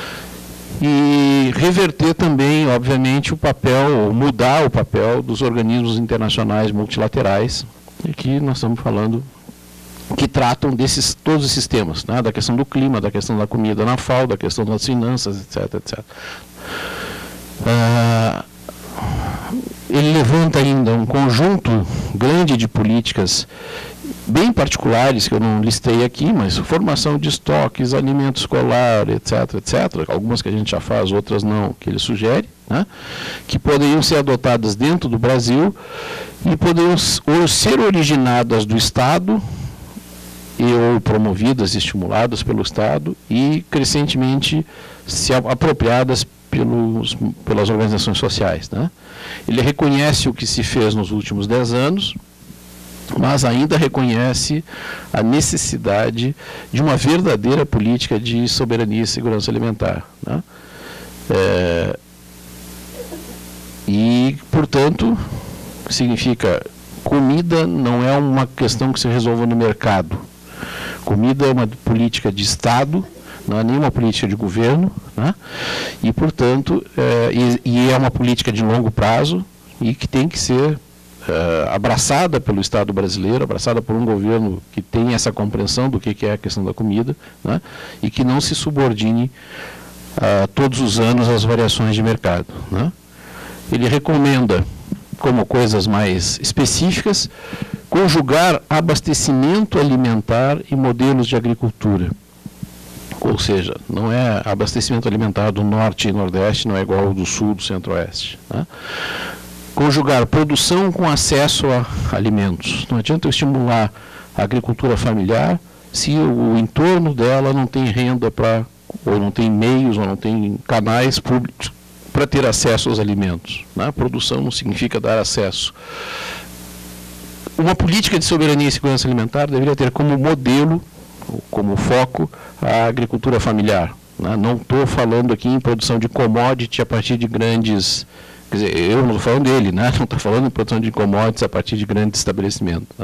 E reverter também, obviamente, o papel, mudar o papel dos organismos internacionais multilaterais, e que nós estamos falando, que tratam desses, todos esses temas, né? Da questão do clima, da questão da comida na FAO, da questão das finanças, etc, etcétera. Ah, ele levanta ainda um conjunto grande de políticas bem particulares, que eu não listei aqui, mas formação de estoques, alimento escolar, etc, etcétera. Algumas que a gente já faz, outras não, que ele sugere, né? Que poderiam ser adotadas dentro do Brasil e poderiam ou ser originadas do Estado, e ou promovidas, estimuladas pelo Estado e crescentemente se apropriadas pelos, pelas organizações sociais, né? Ele reconhece o que se fez nos últimos dez anos, mas ainda reconhece a necessidade de uma verdadeira política de soberania e segurança alimentar, né? É, e, portanto, significa comida não é uma questão que se resolva no mercado. Comida é uma política de Estado, não é nenhuma política de governo, né? E, portanto, é, e, e é uma política de longo prazo e que tem que ser é, abraçada pelo Estado brasileiro, abraçada por um governo que tem essa compreensão do que, que é a questão da comida, né? E que não se subordine a, todos os anos às variações de mercado, né? Ele recomenda, como coisas mais específicas, conjugar abastecimento alimentar e modelos de agricultura. Ou seja, não é abastecimento alimentar do norte e nordeste, não é igual ao do sul, do centro-oeste, né? Conjugar produção com acesso a alimentos. Não adianta eu estimular a agricultura familiar se o entorno dela não tem renda para, ou não tem meios, ou não tem canais públicos para ter acesso aos alimentos, né? Produção não significa dar acesso. Uma política de soberania e segurança alimentar deveria ter como modelo, como foco, a agricultura familiar, né? Não estou falando aqui em produção de commodity a partir de grandes... Quer dizer, eu não estou falando dele, né? Não estou falando em produção de commodities a partir de grandes estabelecimentos, né?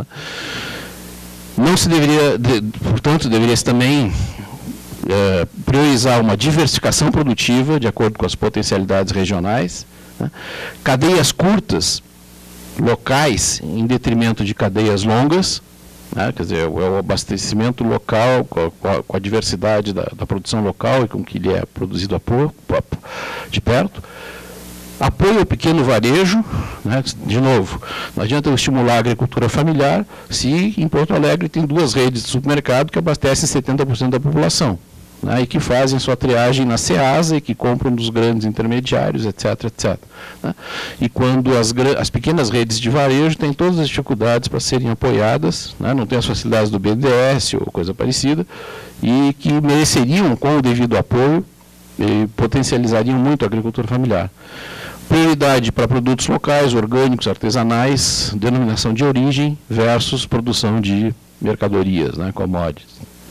Não se deveria, de, portanto, deveria-se também é, priorizar uma diversificação produtiva de acordo com as potencialidades regionais, né? Cadeias curtas, locais, em detrimento de cadeias longas, né? Quer dizer, é o abastecimento local, com a, com a diversidade da, da produção local e com que ele é produzido a pouco, de perto. Apoio ao pequeno varejo, né? De novo, não adianta eu estimular a agricultura familiar se em Porto Alegre tem duas redes de supermercado que abastecem setenta por cento da população, né? E que fazem sua triagem na Ceasa e que compram dos grandes intermediários, etc, etcétera, né? E quando as, as pequenas redes de varejo têm todas as dificuldades para serem apoiadas, né? Não têm as facilidades do B N D E S ou coisa parecida, e que mereceriam, com o devido apoio, e potencializariam muito a agricultura familiar. Prioridade para produtos locais, orgânicos, artesanais, denominação de origem versus produção de mercadorias, né, commodities.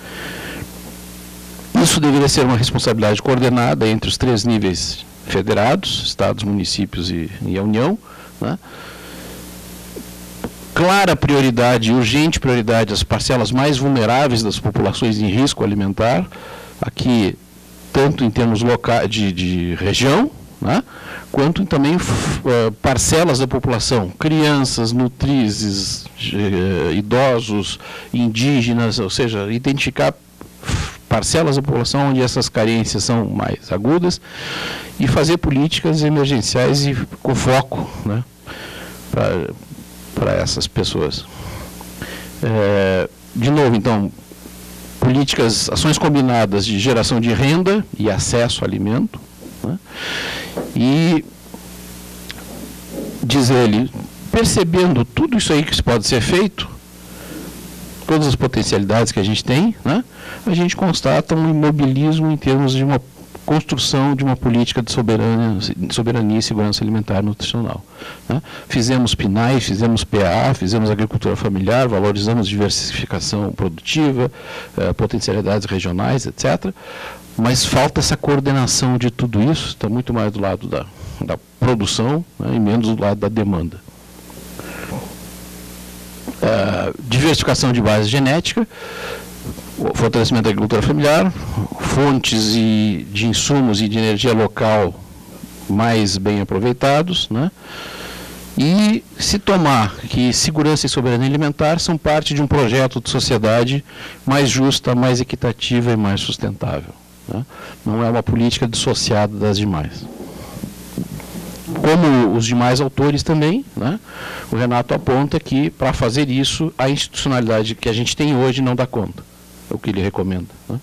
Isso deveria ser uma responsabilidade coordenada entre os três níveis federados, estados, municípios e, e a União, né? Clara prioridade, urgente prioridade às parcelas mais vulneráveis das populações em risco alimentar, aqui tanto em termos loca de, de região, né, quanto também uh, parcelas da população, crianças, nutrizes, uh, idosos, indígenas, ou seja, identificar parcelas da população onde essas carências são mais agudas e fazer políticas emergenciais e com foco, né, para essas pessoas. É, de novo, então, políticas, ações combinadas de geração de renda e acesso ao alimento, né? E, diz ele, percebendo tudo isso aí que pode ser feito, todas as potencialidades que a gente tem, né? A gente constata um imobilismo em termos de uma construção de uma política de soberania, soberania e segurança alimentar e nutricional. Né? Fizemos P N A E, fizemos P A A, fizemos agricultura familiar, valorizamos diversificação produtiva, eh, potencialidades regionais, etcétera. Mas falta essa coordenação de tudo isso, está muito mais do lado da, da produção, né, e menos do lado da demanda. Uh, diversificação de base genética, fortalecimento da agricultura familiar, fontes e, de insumos e de energia local mais bem aproveitados, né? E se tomar que segurança e soberania alimentar são parte de um projeto de sociedade mais justa, mais equitativa e mais sustentável. Né? Não é uma política dissociada das demais. Como os demais autores também, né, o Renato aponta que, para fazer isso, a institucionalidade que a gente tem hoje não dá conta. É o que ele recomenda. Né?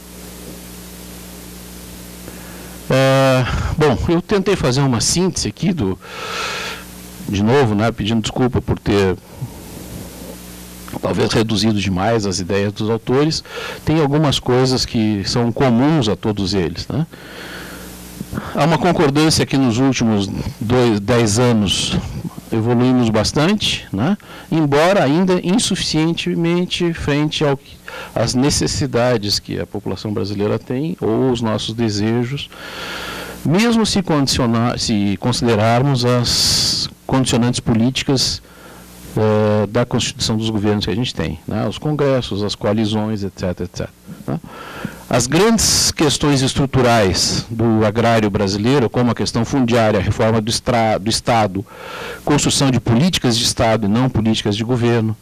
É, bom, eu tentei fazer uma síntese aqui, do, de novo, né, pedindo desculpa por ter talvez reduzido demais as ideias dos autores. Tem algumas coisas que são comuns a todos eles, né? Há uma concordância que nos últimos dois, dez anos evoluímos bastante, né? Embora ainda insuficientemente frente ao, às necessidades que a população brasileira tem, ou os nossos desejos, mesmo se, condicionar, se considerarmos as condicionantes políticas uh, da constituição dos governos que a gente tem, né? Os congressos, as coalizões, etc, etc, né? As grandes questões estruturais do agrário brasileiro, como a questão fundiária, a reforma do, estra, do Estado, construção de políticas de Estado e não políticas de governo,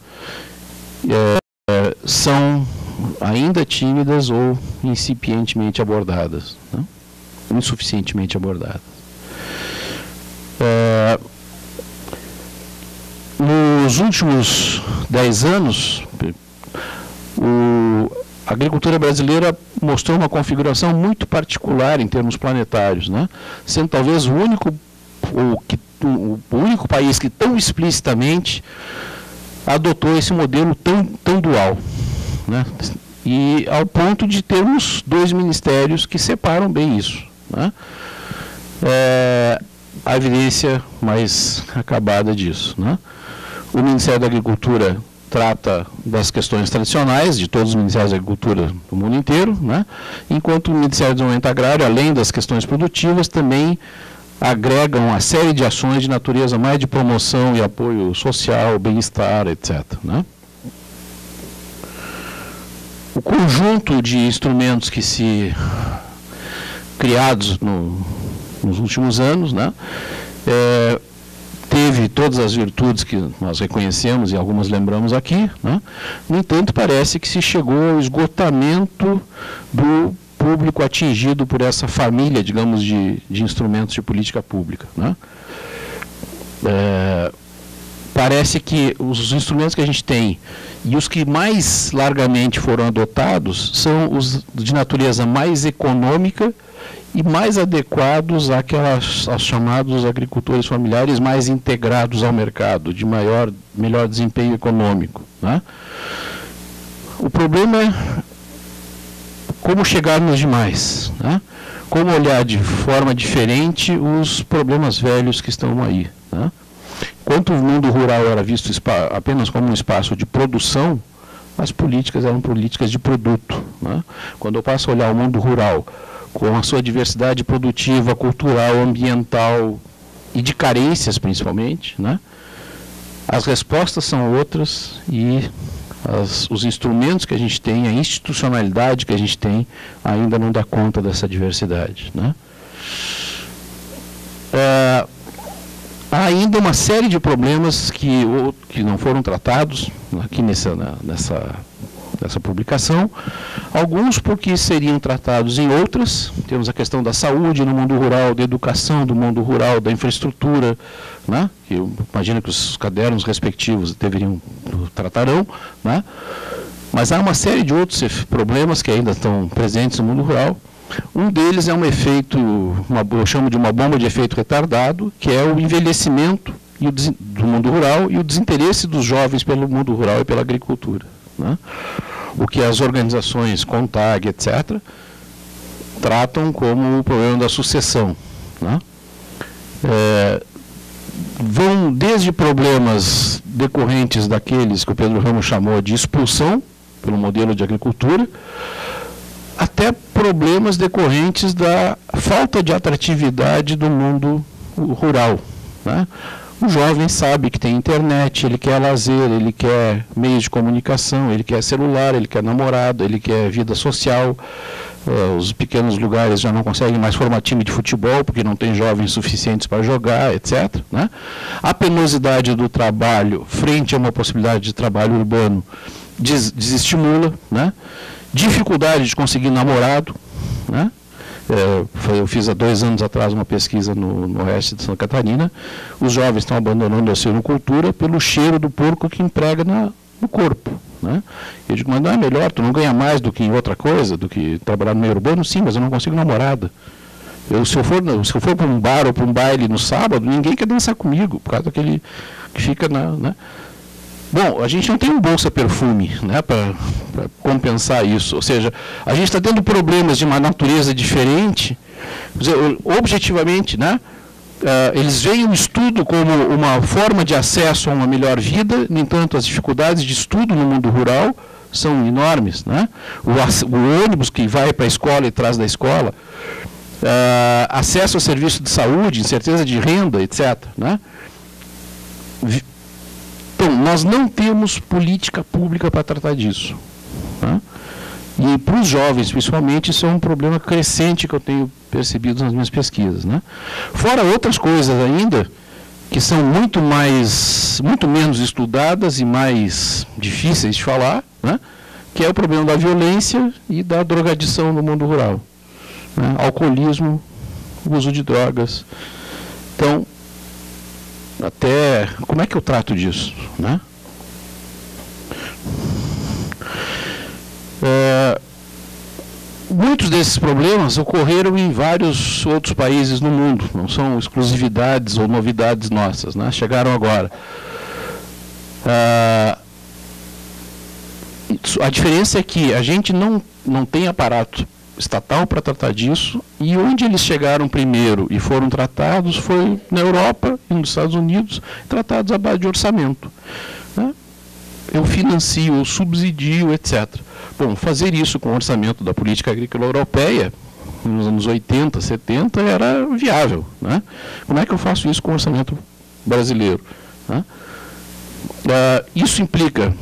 é, são ainda tímidas ou incipientemente abordadas, né? Insuficientemente abordadas. É, nos últimos dez anos, o a agricultura brasileira mostrou uma configuração muito particular em termos planetários, né? Sendo talvez o único, o, que, o, o único país que tão explicitamente adotou esse modelo tão, tão dual, né? E ao ponto de termos dois ministérios que separam bem isso, né? É, a evidência mais acabada disso, né? O Ministério da Agricultura trata das questões tradicionais de todos os Ministérios da Agricultura do mundo inteiro, né? Enquanto o Ministério do Desenvolvimento Agrário, além das questões produtivas, também agrega uma série de ações de natureza mais de promoção e apoio social, bem-estar, etcétera, né? O conjunto de instrumentos que se criados no, nos últimos anos, né, é, teve todas as virtudes que nós reconhecemos e algumas lembramos aqui, né? No entanto, parece que se chegou ao esgotamento do público atingido por essa família, digamos, de, de instrumentos de política pública, né? É, parece que os instrumentos que a gente tem e os que mais largamente foram adotados são os de natureza mais econômica e mais adequados àquelas, aos chamados agricultores familiares mais integrados ao mercado, de maior, melhor desempenho econômico, né? O problema é como chegar nos demais, né? Como olhar de forma diferente os problemas velhos que estão aí, né? Enquanto o mundo rural era visto apenas como um espaço de produção, as políticas eram políticas de produto, né? Quando eu passo a olhar o mundo rural com a sua diversidade produtiva, cultural, ambiental e de carências principalmente, né? As respostas são outras e as, os instrumentos que a gente tem, a institucionalidade que a gente tem, ainda não dá conta dessa diversidade, né? É, há ainda uma série de problemas que, ou, que não foram tratados aqui nessa, nessa dessa publicação, alguns porque seriam tratados em outras. Temos a questão da saúde no mundo rural, da educação do mundo rural, da infraestrutura, né? Que eu imagino que os cadernos respectivos deveriam, tratarão, né? Mas há uma série de outros problemas que ainda estão presentes no mundo rural. Um deles é um efeito, uma, eu chamo de uma bomba de efeito retardado, que é o envelhecimento e o, do mundo rural e o desinteresse dos jovens pelo mundo rural e pela agricultura, né? O que as organizações CONTAG, etcétera, tratam como o problema da sucessão, né? É, vão desde problemas decorrentes daqueles que o Pedro Ramos chamou de expulsão pelo modelo de agricultura, até problemas decorrentes da falta de atratividade do mundo rural, né? O jovem sabe que tem internet, ele quer lazer, ele quer meios de comunicação, ele quer celular, ele quer namorado, ele quer vida social. Uh, os pequenos lugares já não conseguem mais formar time de futebol, porque não tem jovens suficientes para jogar, etcétera, né? A penosidade do trabalho, frente a uma possibilidade de trabalho urbano, des desestimula, né? Dificuldade de conseguir namorado, né? Eu fiz há dois anos atrás uma pesquisa no, no oeste de Santa Catarina. Os jovens estão abandonando a silvicultura pelo cheiro do porco que emprega na, no corpo, né? Eu digo, mas não é melhor, tu não ganha mais do que em outra coisa, do que trabalhar no meio urbano? Sim, mas eu não consigo namorada. Eu, se eu for, se eu for para um bar ou para um baile no sábado, ninguém quer dançar comigo, por causa daquele que fica na... né? Bom, a gente não tem um bolsa perfume, né, para compensar isso. Ou seja, a gente está tendo problemas de uma natureza diferente. Dizer, objetivamente, né, uh, eles veem o estudo como uma forma de acesso a uma melhor vida. No entanto, as dificuldades de estudo no mundo rural são enormes, né? O, o ônibus que vai para a escola e traz da escola, uh, acesso ao serviço de saúde, incerteza de renda, etcétera, né? Então, nós não temos política pública para tratar disso, né? E para os jovens, principalmente, isso é um problema crescente que eu tenho percebido nas minhas pesquisas, né? Fora outras coisas ainda, que são muito mais, muito menos estudadas e mais difíceis de falar, né? Que é o problema da violência e da drogadição no mundo rural, né? Alcoolismo, uso de drogas. Então, até, como é que eu trato disso, né? É, muitos desses problemas ocorreram em vários outros países no mundo, não são exclusividades ou novidades nossas, né? Chegaram agora. É, a diferença é que a gente não, não tem aparato estatal para tratar disso, e onde eles chegaram primeiro e foram tratados foi na Europa e nos Estados Unidos, tratados à base de orçamento, né? Eu financio, eu subsidio, etcétera. Bom, fazer isso com o orçamento da política agrícola europeia, nos anos oitenta, setenta, era viável, né? Como é que eu faço isso com o orçamento brasileiro, né? Uh, isso implica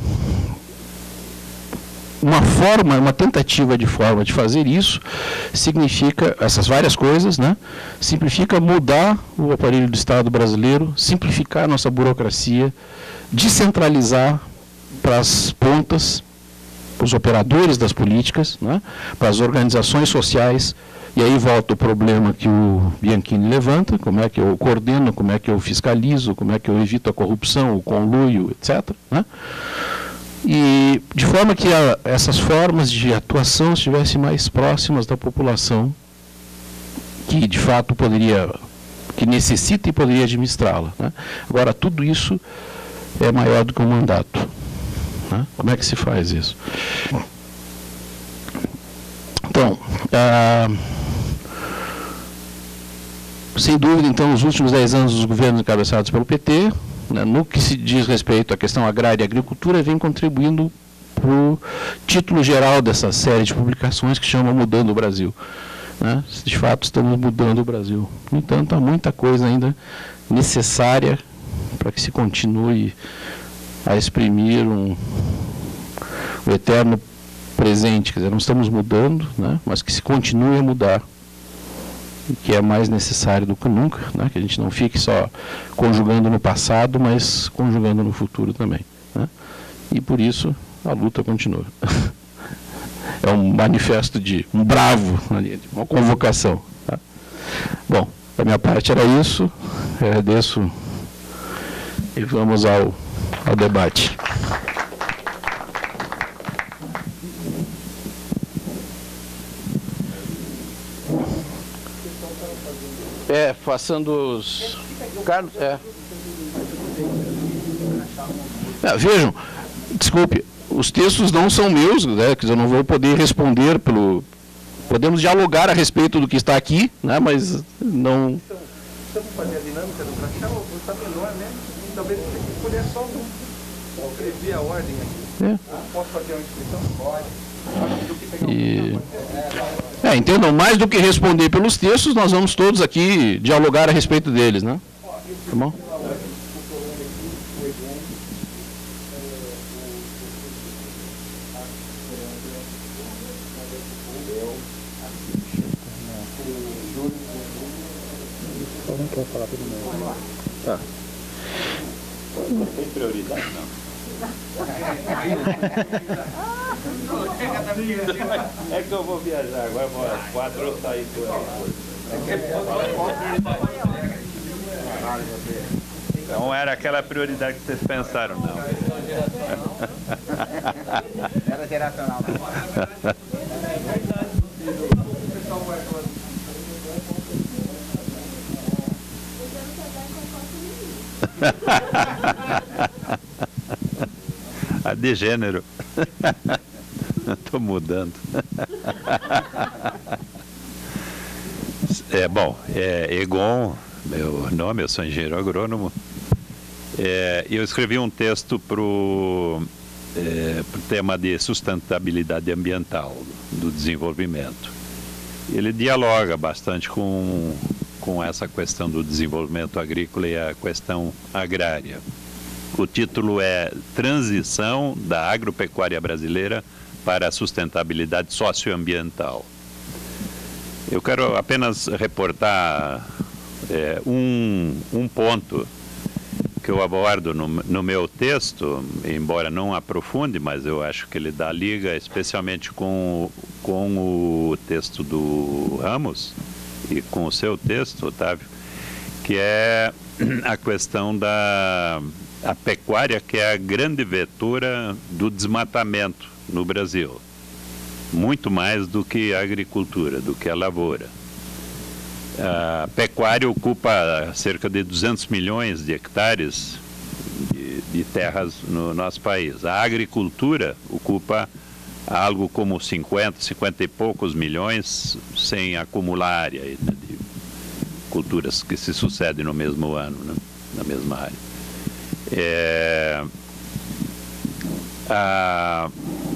uma forma, uma tentativa de forma de fazer isso, significa essas várias coisas, né? Simplifica mudar o aparelho do Estado brasileiro, simplificar a nossa burocracia, descentralizar para as pontas, para os operadores das políticas, né? Para as organizações sociais, e aí volta o problema que o Bianchini levanta, como é que eu coordeno, como é que eu fiscalizo, como é que eu evito a corrupção, o conluio, etcétera, né? E de forma que a, essas formas de atuação estivessem mais próximas da população que de fato poderia, que necessita e poderia administrá-la, né? Agora, tudo isso é maior do que um mandato, né? Como é que se faz isso? Então, ah, sem dúvida, então, os últimos dez anos dos governos encabeçados pelo P T, no que se diz respeito à questão agrária e agricultura, vem contribuindo para o título geral dessa série de publicações que chama Mudando o Brasil, né? De fato, estamos mudando o Brasil. No entanto, há muita coisa ainda necessária para que se continue a exprimir um, um eterno presente. Quer dizer, não estamos mudando, né? Mas que se continue a mudar, que é mais necessário do que nunca, né? Que a gente não fique só conjugando no passado, mas conjugando no futuro também, né? E por isso a luta continua. É um manifesto de um bravo, uma convocação, tá? Bom, da minha parte era isso. Eu agradeço e vamos ao, ao debate. É, passando os... Carlos, é. é. Vejam, desculpe, os textos não são meus, né, que eu não vou poder responder pelo, Podemos dialogar a respeito do que está aqui, né, mas não... Precisamos fazer a dinâmica do crachá, está melhor, né? Talvez você tenha que escolher só um. Escrever a ordem aqui. É. Posso fazer uma inscrição? Pode. E... É, entendam, mais do que responder pelos textos, nós vamos todos aqui dialogar a respeito deles, né? Tá bom? Não quer falar pelo meio. Tá. Não tem prioridade, não. É que eu vou viajar agora, vou às quatro eu sair do aeroporto. Não era aquela prioridade que vocês pensaram, não. Era geracional, não. A de gênero. Estou mudando. É bom, é Egon, meu nome, eu sou engenheiro agrônomo. É, eu escrevi um texto para o é, tema de sustentabilidade ambiental do desenvolvimento. Ele dialoga bastante com, com essa questão do desenvolvimento agrícola e a questão agrária. O título é Transição da Agropecuária Brasileira para a Sustentabilidade Socioambiental. Eu quero apenas reportar é, um, um ponto que eu abordo no, no meu texto, embora não aprofunde, mas eu acho que ele dá liga especialmente com, com o texto do Ramos e com o seu texto, Otávio, que é a questão da a pecuária, que é a grande vetora do desmatamento no Brasil. Muito mais do que a agricultura, do que a lavoura. A pecuária ocupa cerca de duzentos milhões de hectares de, de terras no nosso país. A agricultura ocupa algo como cinquenta, cinquenta e poucos milhões, sem acumular área, né, de culturas que se sucedem no mesmo ano, né, na mesma área. É, a,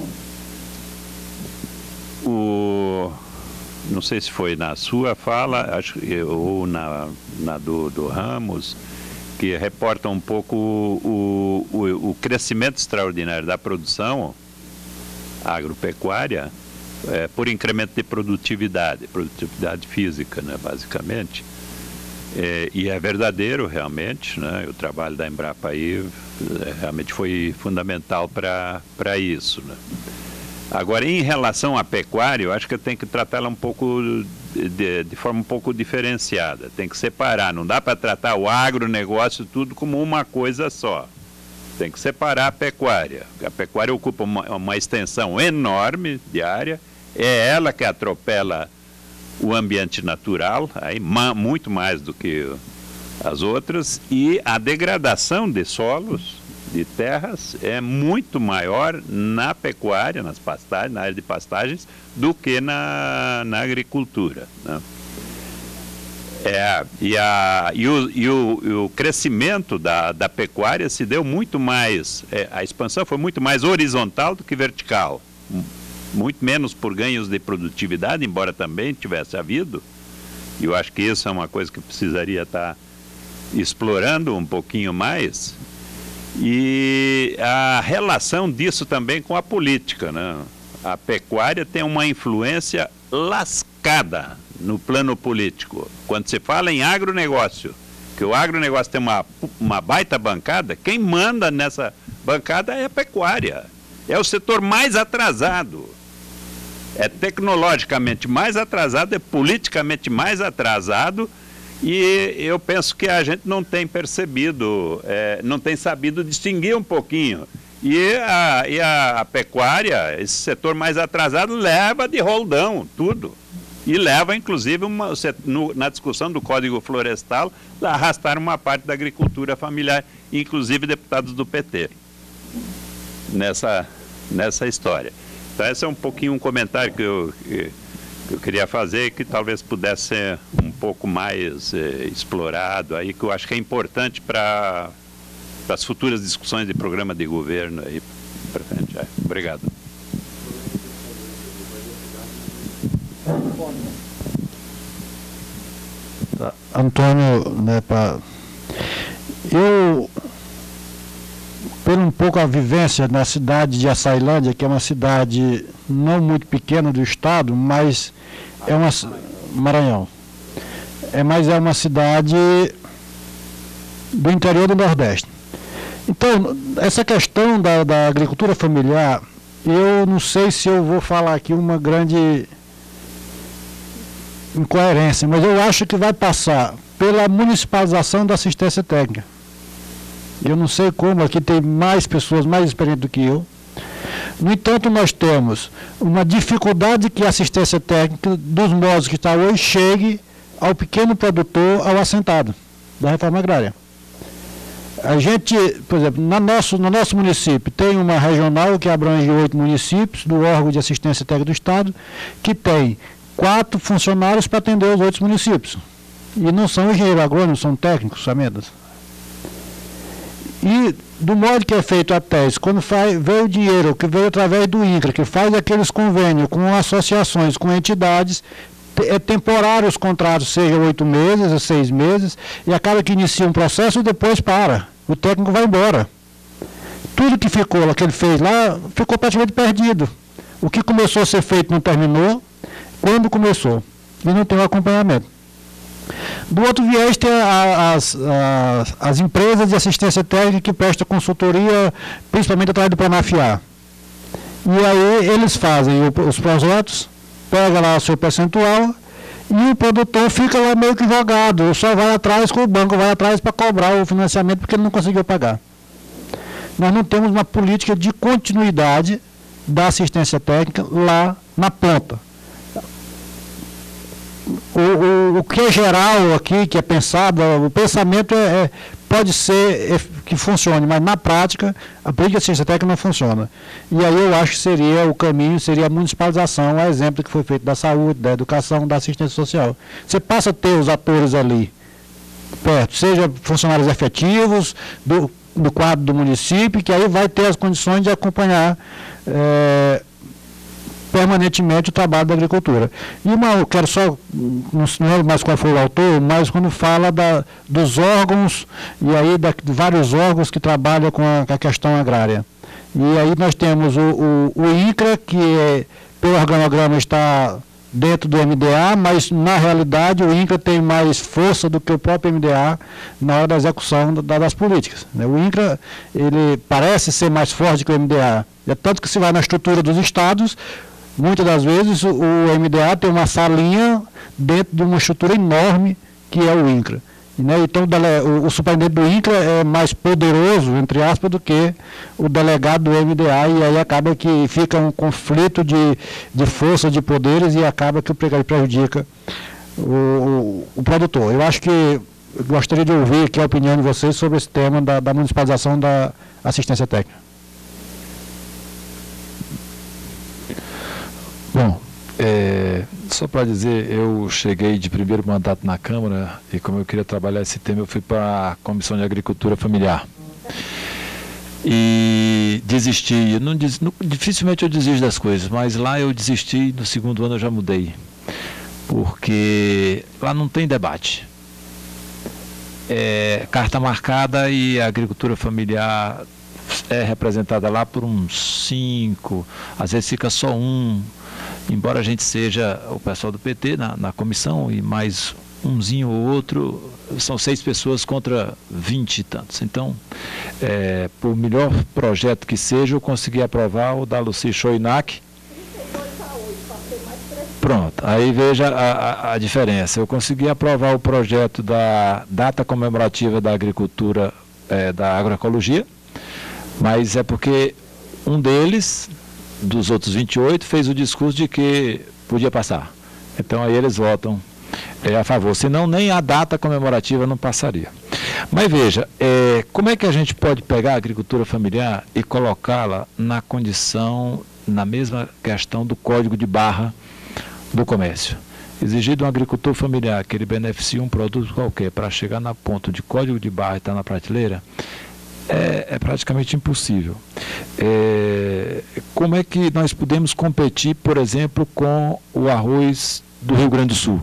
o, não sei se foi na sua fala, acho, ou na, na do, do Ramos, que reporta um pouco o, o, o crescimento extraordinário da produção agropecuária é, por incremento de produtividade, produtividade física, né, basicamente. É, e é verdadeiro realmente, né? O trabalho da Embrapa aí é, realmente foi fundamental para para isso, né? Agora, em relação à pecuária, eu acho que tem que tratá-la um pouco de, de forma um pouco diferenciada, tem que separar, não dá para tratar o agronegócio tudo como uma coisa só, tem que separar a pecuária. A pecuária ocupa uma, uma extensão enorme de área, é ela que atropela o ambiente natural, aí, ma, muito mais do que as outras, e a degradação de solos, de terras, é muito maior na pecuária, nas pastagens, na área de pastagens, do que na, na agricultura, né? É, e, a, e, o, e, o, e o crescimento da, da pecuária se deu muito mais, é, a expansão foi muito mais horizontal do que vertical. Muito menos por ganhos de produtividade, embora também tivesse havido, e eu acho que isso é uma coisa que precisaria estar explorando um pouquinho mais, e a relação disso também com a política, né? A pecuária tem uma influência lascada no plano político. Quando se fala em agronegócio, que o agronegócio tem uma, uma baita bancada, quem manda nessa bancada é a pecuária, é o setor mais atrasado. É tecnologicamente mais atrasado, é politicamente mais atrasado, e eu penso que a gente não tem percebido, é, não tem sabido distinguir um pouquinho. E a, e a, a pecuária, esse setor mais atrasado, leva de roldão tudo. E leva, inclusive, uma, no, na discussão do Código Florestal, a arrastar uma parte da agricultura familiar, inclusive deputados do P T, nessa, nessa história. Então, esse é um pouquinho um comentário que eu, que, que eu queria fazer, que talvez pudesse ser um pouco mais eh, explorado, aí, que eu acho que é importante para as futuras discussões de programa de governo aí para frente. É. Obrigado. Tá. Antônio, né, pra... eu, por um pouco a vivência na cidade de Açailândia, que é uma cidade não muito pequena do estado, mas é uma... Maranhão. É, mas é uma cidade do interior do Nordeste. Então, essa questão da, da agricultura familiar, eu não sei se eu vou falar aqui uma grande incoerência, mas eu acho que vai passar pela municipalização da assistência técnica. Eu não sei como, aqui tem mais pessoas mais experientes do que eu. No entanto, nós temos uma dificuldade que a assistência técnica, dos modos que está hoje, chegue ao pequeno produtor, ao assentado da reforma agrária. A gente, por exemplo, no nosso, no nosso município tem uma regional que abrange oito municípios, do órgão de assistência técnica do Estado, que tem quatro funcionários para atender os outros municípios. E não são engenheiros agrônomos, são técnicos, sabedas. E do modo que é feito a tese, quando faz, veio o dinheiro, que veio através do INCRA, que faz aqueles convênios com associações, com entidades, é temporário os contratos, seja oito meses, ou seis meses, e acaba que inicia um processo e depois para. O técnico vai embora. Tudo que ficou, que ele fez lá, ficou praticamente perdido. O que começou a ser feito não terminou, quando começou. E não tem um acompanhamento. Do outro viés tem a, as, as, as empresas de assistência técnica que prestam consultoria, principalmente através do Pronafiar. E aí eles fazem o, os projetos, pega lá o seu percentual e o produtor fica lá meio que jogado, só vai atrás, com o banco vai atrás para cobrar o financiamento porque ele não conseguiu pagar. Nós não temos uma política de continuidade da assistência técnica lá na ponta. O, o, o que é geral aqui, que é pensado, o pensamento é, é, pode ser é, que funcione, mas na prática a política de assistência técnica não funciona. E aí eu acho que seria o caminho, seria a municipalização, a exemplo que foi feito da saúde, da educação, da assistência social. Você passa a ter os atores ali perto, seja funcionários efetivos do, do quadro do município, que aí vai ter as condições de acompanhar é, permanentemente o trabalho da agricultura. E uma, eu quero só, não lembro mais qual foi o autor, mas quando fala da, dos órgãos, e aí da, de vários órgãos que trabalham com a, com a questão agrária. E aí nós temos o, o, o INCRA, que é, pelo organograma está dentro do M D A, mas na realidade o INCRA tem mais força do que o próprio M D A na hora da execução da, das políticas. O INCRA, ele parece ser mais forte que o M D A. É tanto que se vai na estrutura dos estados, muitas das vezes o, o M D A tem uma salinha dentro de uma estrutura enorme que é o INCRA. Né? Então o, o superintendente do INCRA é mais poderoso, entre aspas, do que o delegado do M D A, e aí acaba que fica um conflito de, de força, de poderes, e acaba que o prejudica o, o, o produtor. Eu acho que eu gostaria de ouvir aqui a opinião de vocês sobre esse tema da, da municipalização da assistência técnica. Bom, é, só para dizer, eu cheguei de primeiro mandato na Câmara e como eu queria trabalhar esse tema, eu fui para a Comissão de Agricultura Familiar. E desisti, não, não, dificilmente eu desisto das coisas, mas lá eu desisti, no segundo ano eu já mudei. Porque lá não tem debate. É carta marcada e a agricultura familiar é representada lá por uns cinco, às vezes fica só um. Embora a gente seja o pessoal do P T na, na comissão e mais umzinho ou outro, são seis pessoas contra vinte e tantos. Então, é, por melhor projeto que seja, eu consegui aprovar o da Lucy Choinac. Pronto, aí veja a, a, a diferença. Eu consegui aprovar o projeto da data comemorativa da agricultura, é, da agroecologia, mas é porque um deles, dos outros vinte e oito, fez o discurso de que podia passar. Então aí eles votam é, a favor, senão nem a data comemorativa não passaria. Mas veja, é, como é que a gente pode pegar a agricultura familiar e colocá-la na condição, na mesma questão do código de barra do comércio. Exigir de um agricultor familiar que ele beneficie um produto qualquer para chegar na ponto de código de barra e estar na prateleira, é, é praticamente impossível. É, como é que nós podemos competir, por exemplo, com o arroz do Rio Grande do Sul?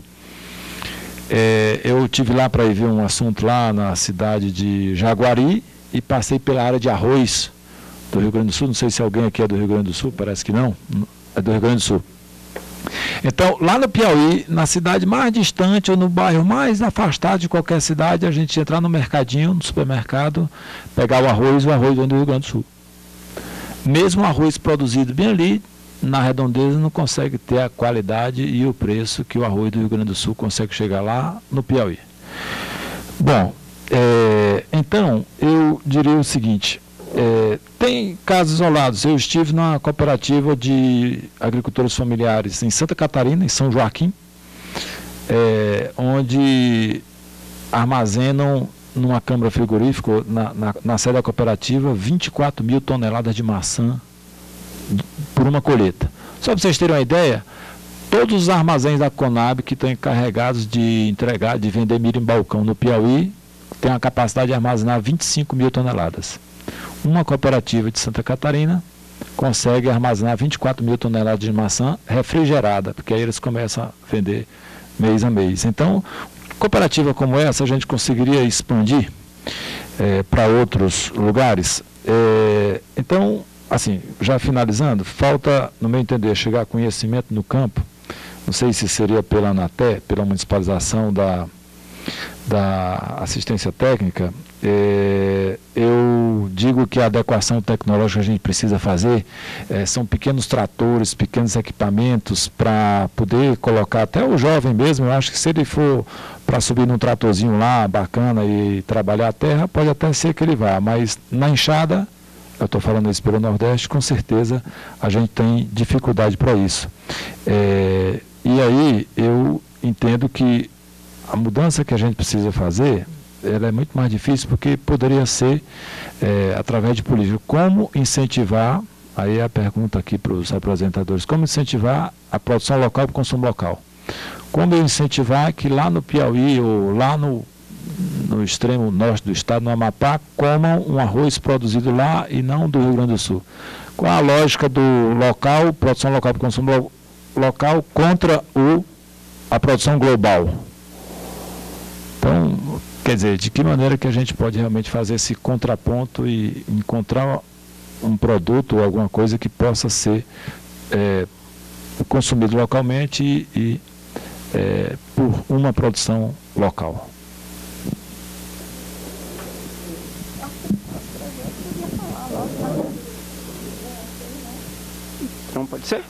É, eu tive lá para ir ver um assunto lá na cidade de Jaguari e passei pela área de arroz do Rio Grande do Sul. Não sei se alguém aqui é do Rio Grande do Sul, parece que não, é do Rio Grande do Sul. Então, lá no Piauí, na cidade mais distante ou no bairro mais afastado de qualquer cidade, a gente entrar no mercadinho, no supermercado, pegar o arroz, o arroz vem do Rio Grande do Sul. Mesmo o arroz produzido bem ali, na redondeza, não consegue ter a qualidade e o preço que o arroz do Rio Grande do Sul consegue chegar lá no Piauí. Bom, é, então, eu diria o seguinte... É, tem casos isolados. Eu estive na cooperativa de agricultores familiares em Santa Catarina, em São Joaquim, é, onde armazenam numa câmara frigorífica, na, na, na sede da cooperativa, vinte e quatro mil toneladas de maçã por uma colheita. Só para vocês terem uma ideia, todos os armazéns da Conab que estão encarregados de entregar, de vender milho em balcão no Piauí, têm a capacidade de armazenar vinte e cinco mil toneladas. Uma cooperativa de Santa Catarina consegue armazenar vinte e quatro mil toneladas de maçã refrigerada, porque aí eles começam a vender mês a mês. Então, cooperativa como essa, a gente conseguiria expandir é, para outros lugares. É, então, assim, já finalizando, falta, no meu entender, chegar a conhecimento no campo. Não sei se seria pela ANATE, pela municipalização da, da assistência técnica. É, eu digo que a adequação tecnológica que a gente precisa fazer é, são pequenos tratores, pequenos equipamentos para poder colocar, até o jovem mesmo, eu acho que se ele for para subir num tratorzinho lá, bacana, e trabalhar a terra, pode até ser que ele vá, mas na enxada, eu estou falando isso pelo Nordeste, com certeza a gente tem dificuldade para isso. É, e aí eu entendo que a mudança que a gente precisa fazer, ela é muito mais difícil porque poderia ser é, através de política. Como incentivar, aí é a pergunta aqui para os apresentadores, como incentivar a produção local para o consumo local? Como incentivar que lá no Piauí ou lá no, no extremo norte do estado, no Amapá, comam um arroz produzido lá e não do Rio Grande do Sul? Qual a lógica do local, produção local para o consumo lo, local contra o, a produção global? Então, quer dizer, de que maneira que a gente pode realmente fazer esse contraponto e encontrar um produto ou alguma coisa que possa ser é, consumido localmente e, e é, por uma produção local. Então, pode ser?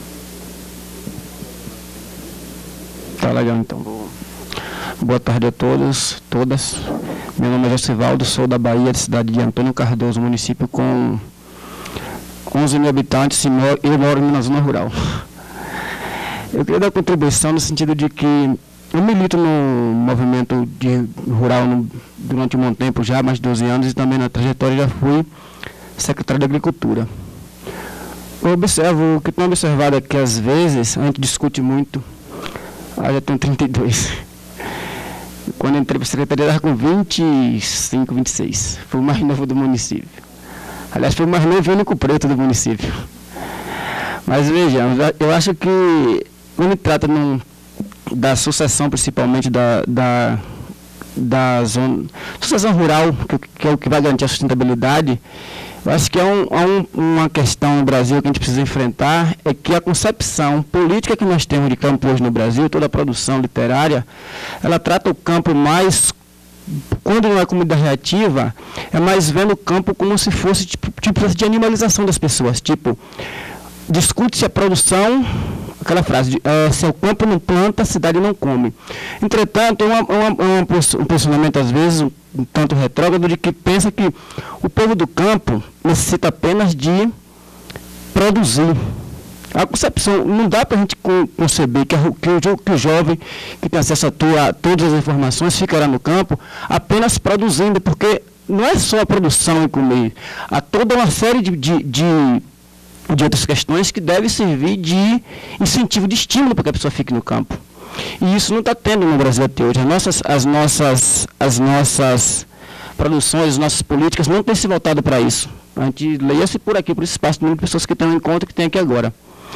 Tá legal, então. Boa tarde a todos, todas. Meu nome é Josivaldo, sou da Bahia, de cidade de Antônio Cardoso, município com onze mil habitantes e eu moro na zona rural. Eu queria dar contribuição no sentido de que eu milito no movimento de rural no, durante um bom tempo, já há mais de doze anos, e também na trajetória já fui secretário de Agricultura. Eu observo, o que tenho observado é que às vezes a gente discute muito, ah, já tenho trinta e dois. Quando entrei para a secretaria, estava com vinte e cinco, vinte e seis. Fui o mais novo do município. Aliás, fui o mais novo e único preto do município. Mas vejamos, eu acho que quando trata num, da sucessão, principalmente da, da, da zona, sucessão rural, que, que é o que vai garantir a sustentabilidade, eu acho que é um, um, uma questão no Brasil que a gente precisa enfrentar, é que a concepção política que nós temos de campo hoje no Brasil, toda a produção literária, ela trata o campo mais, quando não é comida reativa, é mais vendo o campo como se fosse tipo, tipo de animalização das pessoas, tipo, discute-se a produção, aquela frase, de, é, se o campo não planta, a cidade não come. Entretanto, é uma, uma, uma, um posicionamento, às vezes, um, um tanto retrógrado, de que pensa que o povo do campo necessita apenas de produzir. A concepção, não dá para a gente conceber que, a, que, o, que o jovem que tem acesso a, tu, a todas as informações ficará no campo apenas produzindo, porque não é só a produção e comer, há toda uma série de, de, de de outras questões que devem servir de incentivo, de estímulo para que a pessoa fique no campo. E isso não está tendo no Brasil até hoje. As nossas, as nossas, as nossas produções, as nossas políticas não têm se voltado para isso. A gente leia-se por aqui, por esse espaço de pessoas que estão em encontro que tem aqui agora.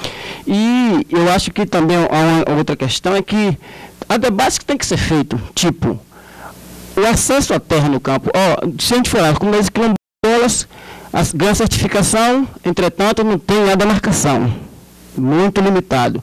E eu acho que também há uma outra questão, é que há debates que tem que ser feito, tipo, o acesso à terra no campo. Ó, se a gente for lá, como as quilombolas, as ganham certificação, entretanto, não tem a demarcação. Muito limitado.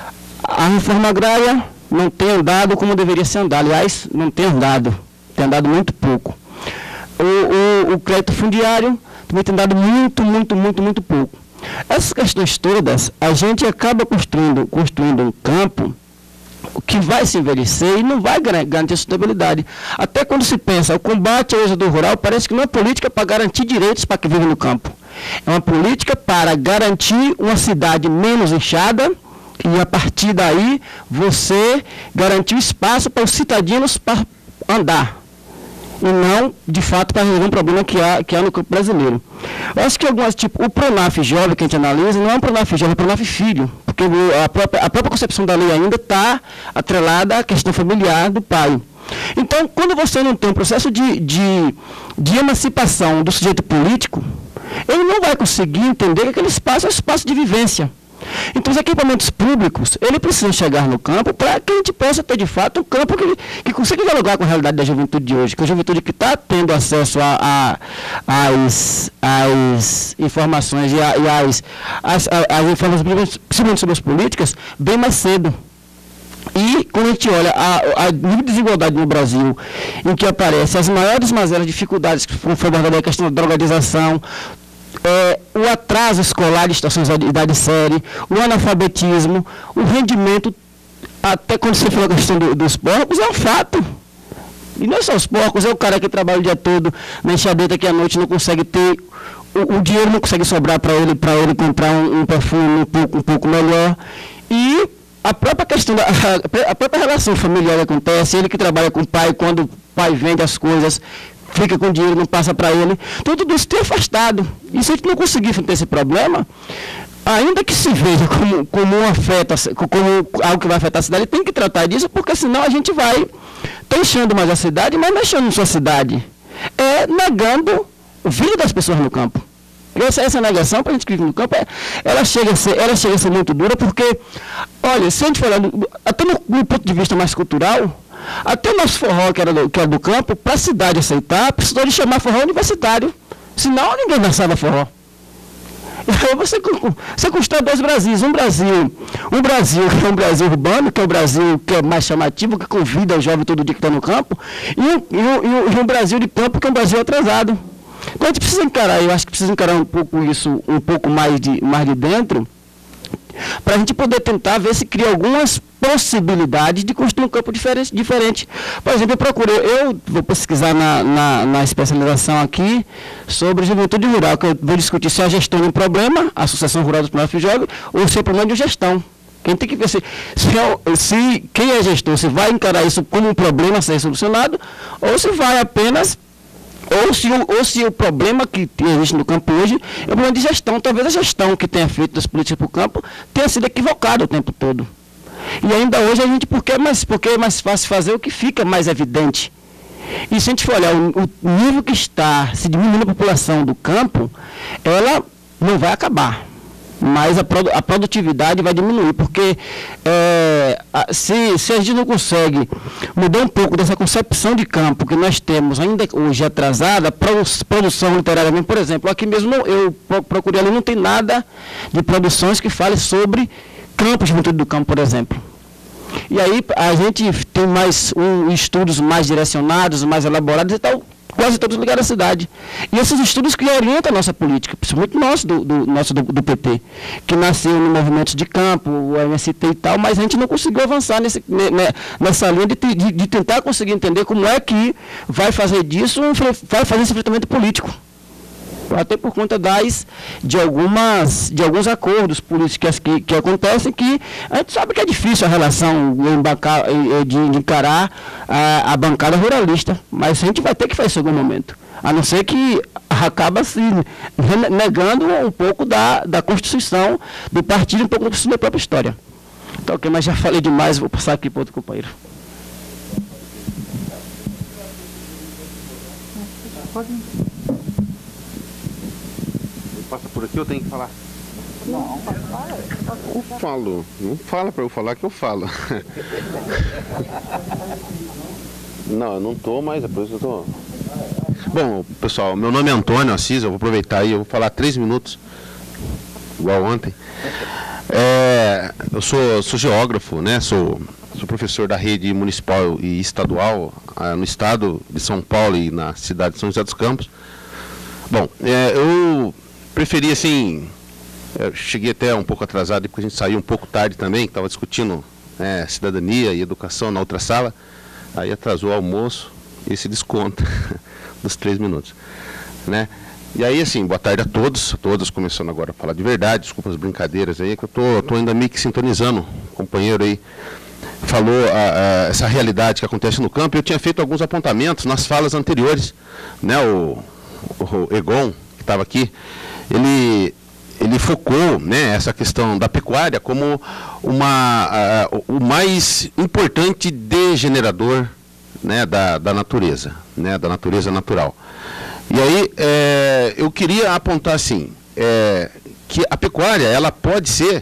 A reforma agrária não tem andado como deveria ser andado. Aliás, não tem andado. Tem andado muito pouco. O, o, o crédito fundiário também tem dado muito, muito, muito, muito pouco. Essas questões todas, a gente acaba construindo, construindo um campo que vai se envelhecer e não vai garantir sustentabilidade. Até quando se pensa, o combate ao êxodo rural parece que não é política para garantir direitos para quem vive no campo. É uma política para garantir uma cidade menos inchada e, a partir daí, você garantir o espaço para os cidadãos para andar. E não, de fato, para resolver um problema que há, que há no campo brasileiro. Eu acho que algumas, tipo, o Pronaf jovem que a gente analisa não é um Pronaf jovem, é um Pronaf filho, porque a própria, a própria concepção da lei ainda está atrelada à questão familiar do pai. Então, quando você não tem um processo de, de, de emancipação do sujeito político, ele não vai conseguir entender que aquele espaço é um espaço de vivência. Então, os equipamentos públicos, ele precisa chegar no campo para que a gente possa ter, de fato, um campo que, que consiga dialogar com a realidade da juventude de hoje, que a juventude que está tendo acesso a, a, às, às informações e, a, e às, às, às informações, principalmente sobre as políticas, bem mais cedo. E, quando a gente olha a, a nível de desigualdade no Brasil, em que aparecem as maiores mazelas, dificuldades, que foi abordada a questão da drogadização, É, o atraso escolar de estações de idade série, o analfabetismo, o rendimento, até quando você falou a questão do, dos porcos, é um fato. E não é só os porcos, é o cara que trabalha o dia todo na enxadeta que à noite não consegue ter, o, o dinheiro não consegue sobrar para ele, para ele comprar um, um perfume um pouco, um pouco melhor. E a própria questão, da, a, a própria relação familiar que acontece, ele que trabalha com o pai, quando o pai vende as coisas, fica com dinheiro, não passa para ele, tudo isso tem afastado. E se a gente não conseguir ter esse problema, ainda que se veja como, como, um afeta, como algo que vai afetar a cidade, tem que tratar disso, porque senão a gente vai deixando mais a cidade, mas não deixando só a cidade, é negando o vida das pessoas no campo. Essa, essa negação para a gente que vive no campo, é, ela, chega a ser, ela chega a ser muito dura, porque, olha, se a gente falar, até no, no ponto de vista mais cultural, até o nosso forró, que era do, que era do campo, para a cidade aceitar, precisou de chamar forró universitário. Senão ninguém dançava forró. E aí você, você constrói dois Brasis. Um Brasil, um Brasil que é um Brasil urbano, que é o Brasil que é mais chamativo, que convida o jovem todo dia que está no campo, e um, e, um, e um Brasil de campo, que é um Brasil atrasado. Então a gente precisa encarar, eu acho que precisa encarar um pouco isso, um pouco mais de, mais de dentro, para a gente poder tentar ver se cria algumas possibilidades de construir um campo diferente. diferente. Por exemplo, eu procurei, eu vou pesquisar na, na, na especialização aqui sobre juventude rural, que eu vou discutir se a gestão é um problema, a Associação Rural do Pronaf Jovem, ou se é um problema de gestão. Quem tem que ver se, se, se quem é gestor, se vai encarar isso como um problema a ser solucionado, ou se vai apenas... Ou se, o, ou se o problema que existe no campo hoje é um problema de gestão. Talvez a gestão que tenha feito das políticas para o campo tenha sido equivocada o tempo todo. E ainda hoje a gente, porque é mais, porque é mais fácil fazer o que fica mais evidente. E se a gente for olhar o, o nível que está se diminuindo a população do campo, ela não vai acabar. Mas a, produ a produtividade vai diminuir, porque é, a, se, se a gente não consegue mudar um pouco dessa concepção de campo que nós temos ainda hoje atrasada, produ produção literária, por exemplo, aqui mesmo eu procurei ali, não tem nada de produções que fale sobre campos de juventude do campo, por exemplo. E aí a gente tem mais um, estudos mais direcionados, mais elaborados e tal, quase todos ligados à cidade. E esses estudos que orientam a nossa política, principalmente nosso, do, do, nosso do, do P T, que nasceu no movimento de campo, o M S T e tal, mas a gente não conseguiu avançar nesse, nessa linha de, de, de tentar conseguir entender como é que vai fazer disso, vai fazer esse enfrentamento político. até por conta das, de, algumas, de alguns acordos políticos que, que acontecem, que a gente sabe que é difícil a relação embarcar, de, de encarar a, a bancada ruralista, mas a gente vai ter que fazer isso em algum momento, a não ser que acaba se negando um pouco da, da Constituição do partido, um pouco da sua própria história. Então, ok, mas já falei demais, vou passar aqui para outro companheiro. Passa por aqui, eu tenho que falar? Não, eu falo. Não fala para eu falar que eu falo. Não, eu não tô, mas depois eu tô. Bom, pessoal, meu nome é Antônio Assis, eu vou aproveitar aí, eu vou falar três minutos, igual ontem. É, eu sou, sou geógrafo, né? Sou, sou professor da rede municipal e estadual ah, no estado de São Paulo e na cidade de São José dos Campos. Bom, é, eu preferi, assim, eu cheguei até um pouco atrasado, porque a gente saiu um pouco tarde também, que estava discutindo é, cidadania e educação na outra sala, aí atrasou o almoço e se desconta dos três minutos, né? E aí, assim, boa tarde a todos, todas, começando agora a falar de verdade, desculpa as brincadeiras aí, que eu tô, tô ainda meio que sintonizando, o companheiro aí falou a, a, essa realidade que acontece no campo, e eu tinha feito alguns apontamentos nas falas anteriores, né? O, o Egon, que estava aqui, ele, ele focou, né, essa questão da pecuária como uma, a, o mais importante degenerador, né, da, da natureza, né, da natureza natural. E aí, é, eu queria apontar assim, é, que a pecuária, ela pode ser,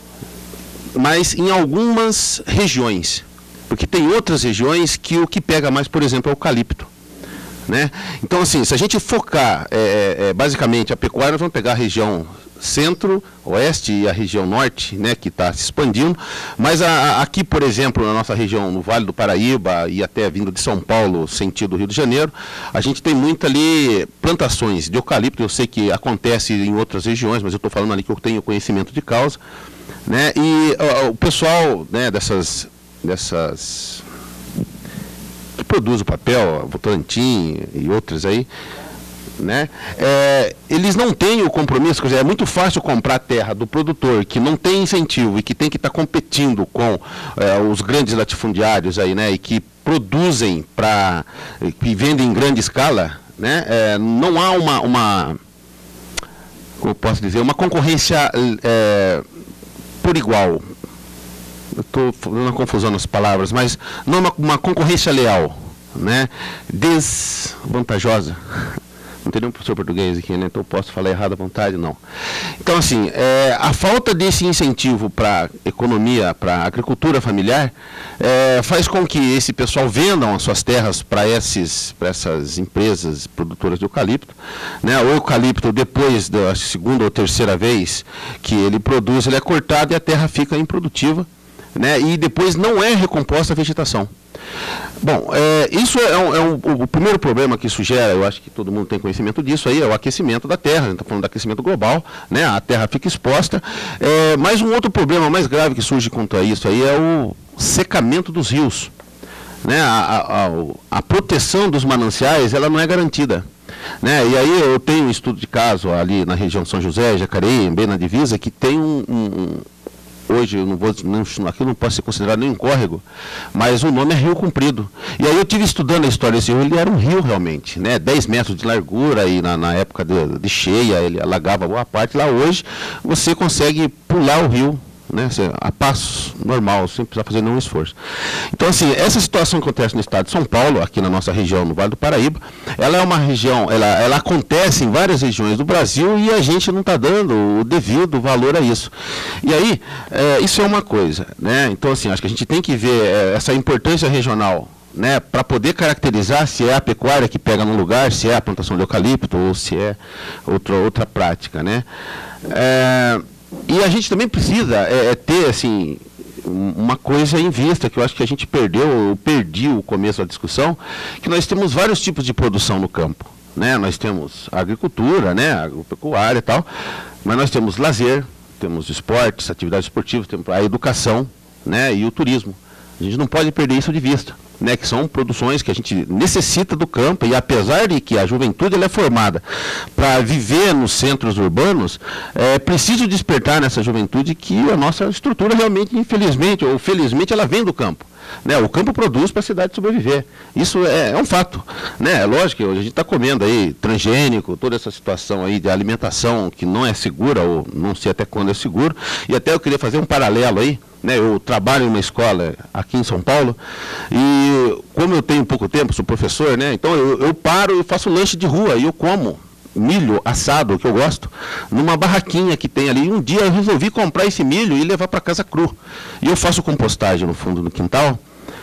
mas em algumas regiões, porque tem outras regiões que o que pega mais, por exemplo, é o eucalipto, né? Então, assim, se a gente focar, é, é, basicamente, a pecuária, nós vamos pegar a região centro, oeste e a região norte, né, que está se expandindo, mas a, a, aqui, por exemplo, na nossa região, no Vale do Paraíba e até vindo de São Paulo, sentido Rio de Janeiro, a gente tem muito ali plantações de eucalipto. Eu sei que acontece em outras regiões, mas eu estou falando ali que eu tenho conhecimento de causa, né, e ó, o pessoal, né, dessas, dessas que produz o papel, Votorantim e outras aí, né? É, eles não têm o compromisso, quer dizer, é muito fácil comprar terra do produtor que não tem incentivo e que tem que estar tá competindo com é, os grandes latifundiários aí, né? E que produzem para que vendem em grande escala, né? É, não há uma, uma, como eu posso dizer, uma concorrência é, por igual. Eu estou fazendo uma confusão nas palavras, mas não uma, uma concorrência leal, né? Desvantajosa. Não tem nenhum professor português aqui, né? Então eu posso falar errado à vontade, não. Então, assim, é, a falta desse incentivo para economia, para agricultura familiar, é, faz com que esse pessoal vendam as suas terras para essas empresas produtoras de eucalipto, né? O eucalipto, depois da segunda ou terceira vez que ele produz, ele é cortado e a terra fica improdutiva, né? E depois não é recomposta a vegetação. Bom, é, isso é, um, é um, o primeiro problema que isso gera, eu acho que todo mundo tem conhecimento disso aí, é o aquecimento da Terra. A gente está falando do aquecimento global, né? A Terra fica exposta. É, mas um outro problema mais grave que surge quanto a isso aí é o secamento dos rios, né? A, a, a proteção dos mananciais, ela não é garantida, né? E aí eu tenho um estudo de caso ali na região São José, Jacareí, bem na divisa, que tem um... um hoje eu não vou, não, aqui não pode ser considerado nem um córrego, mas o nome é Rio Comprido. E aí eu tive estudando a história desse rio, ele era um rio realmente, né? dez metros de largura, e na, na época de, de cheia ele alagava boa parte. Lá hoje você consegue pular o rio, né, a passo normal, sem precisar fazer nenhum esforço. Então, assim, essa situação que acontece no estado de São Paulo, aqui na nossa região, no Vale do Paraíba, ela é uma região, ela, ela acontece em várias regiões do Brasil e a gente não está dando o devido valor a isso. E aí, é, isso é uma coisa, né? Então, assim, acho que a gente tem que ver é, essa importância regional, né, para poder caracterizar se é a pecuária que pega no lugar, se é a plantação de eucalipto ou se é outra, outra prática, né? É, E a gente também precisa é, é, ter, assim, uma coisa em vista, que eu acho que a gente perdeu, eu perdi o começo da discussão, que nós temos vários tipos de produção no campo, né? Nós temos a agricultura, né, a agropecuária e tal, mas nós temos lazer, temos esportes, atividades esportivas, temos a educação, né, e o turismo. A gente não pode perder isso de vista, né, que são produções que a gente necessita do campo, e apesar de que a juventude ela é formada para viver nos centros urbanos, é preciso despertar nessa juventude que a nossa estrutura realmente, infelizmente ou felizmente, ela vem do campo. Né, o campo produz para a cidade sobreviver. Isso é, é um fato. Né? É lógico que hoje a gente está comendo aí transgênico, toda essa situação aí de alimentação que não é segura, ou não sei até quando é seguro. E até eu queria fazer um paralelo aí. Né? Eu trabalho em uma escola aqui em São Paulo, e como eu tenho pouco tempo, sou professor, né? Então eu, eu paro e faço lanche de rua e eu como milho assado, que eu gosto, numa barraquinha que tem ali. Um dia eu resolvi comprar esse milho e levar para casa cru. E eu faço compostagem no fundo do quintal,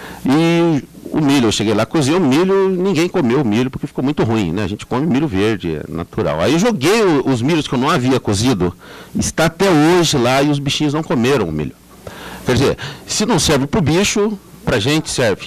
e o milho, eu cheguei lá, cozinhei o milho, ninguém comeu o milho porque ficou muito ruim, né? A gente come milho verde, é natural. Aí eu joguei o, os milhos que eu não havia cozido, está até hoje lá, e os bichinhos não comeram o milho. Quer dizer, se não serve para o bicho, para a gente serve.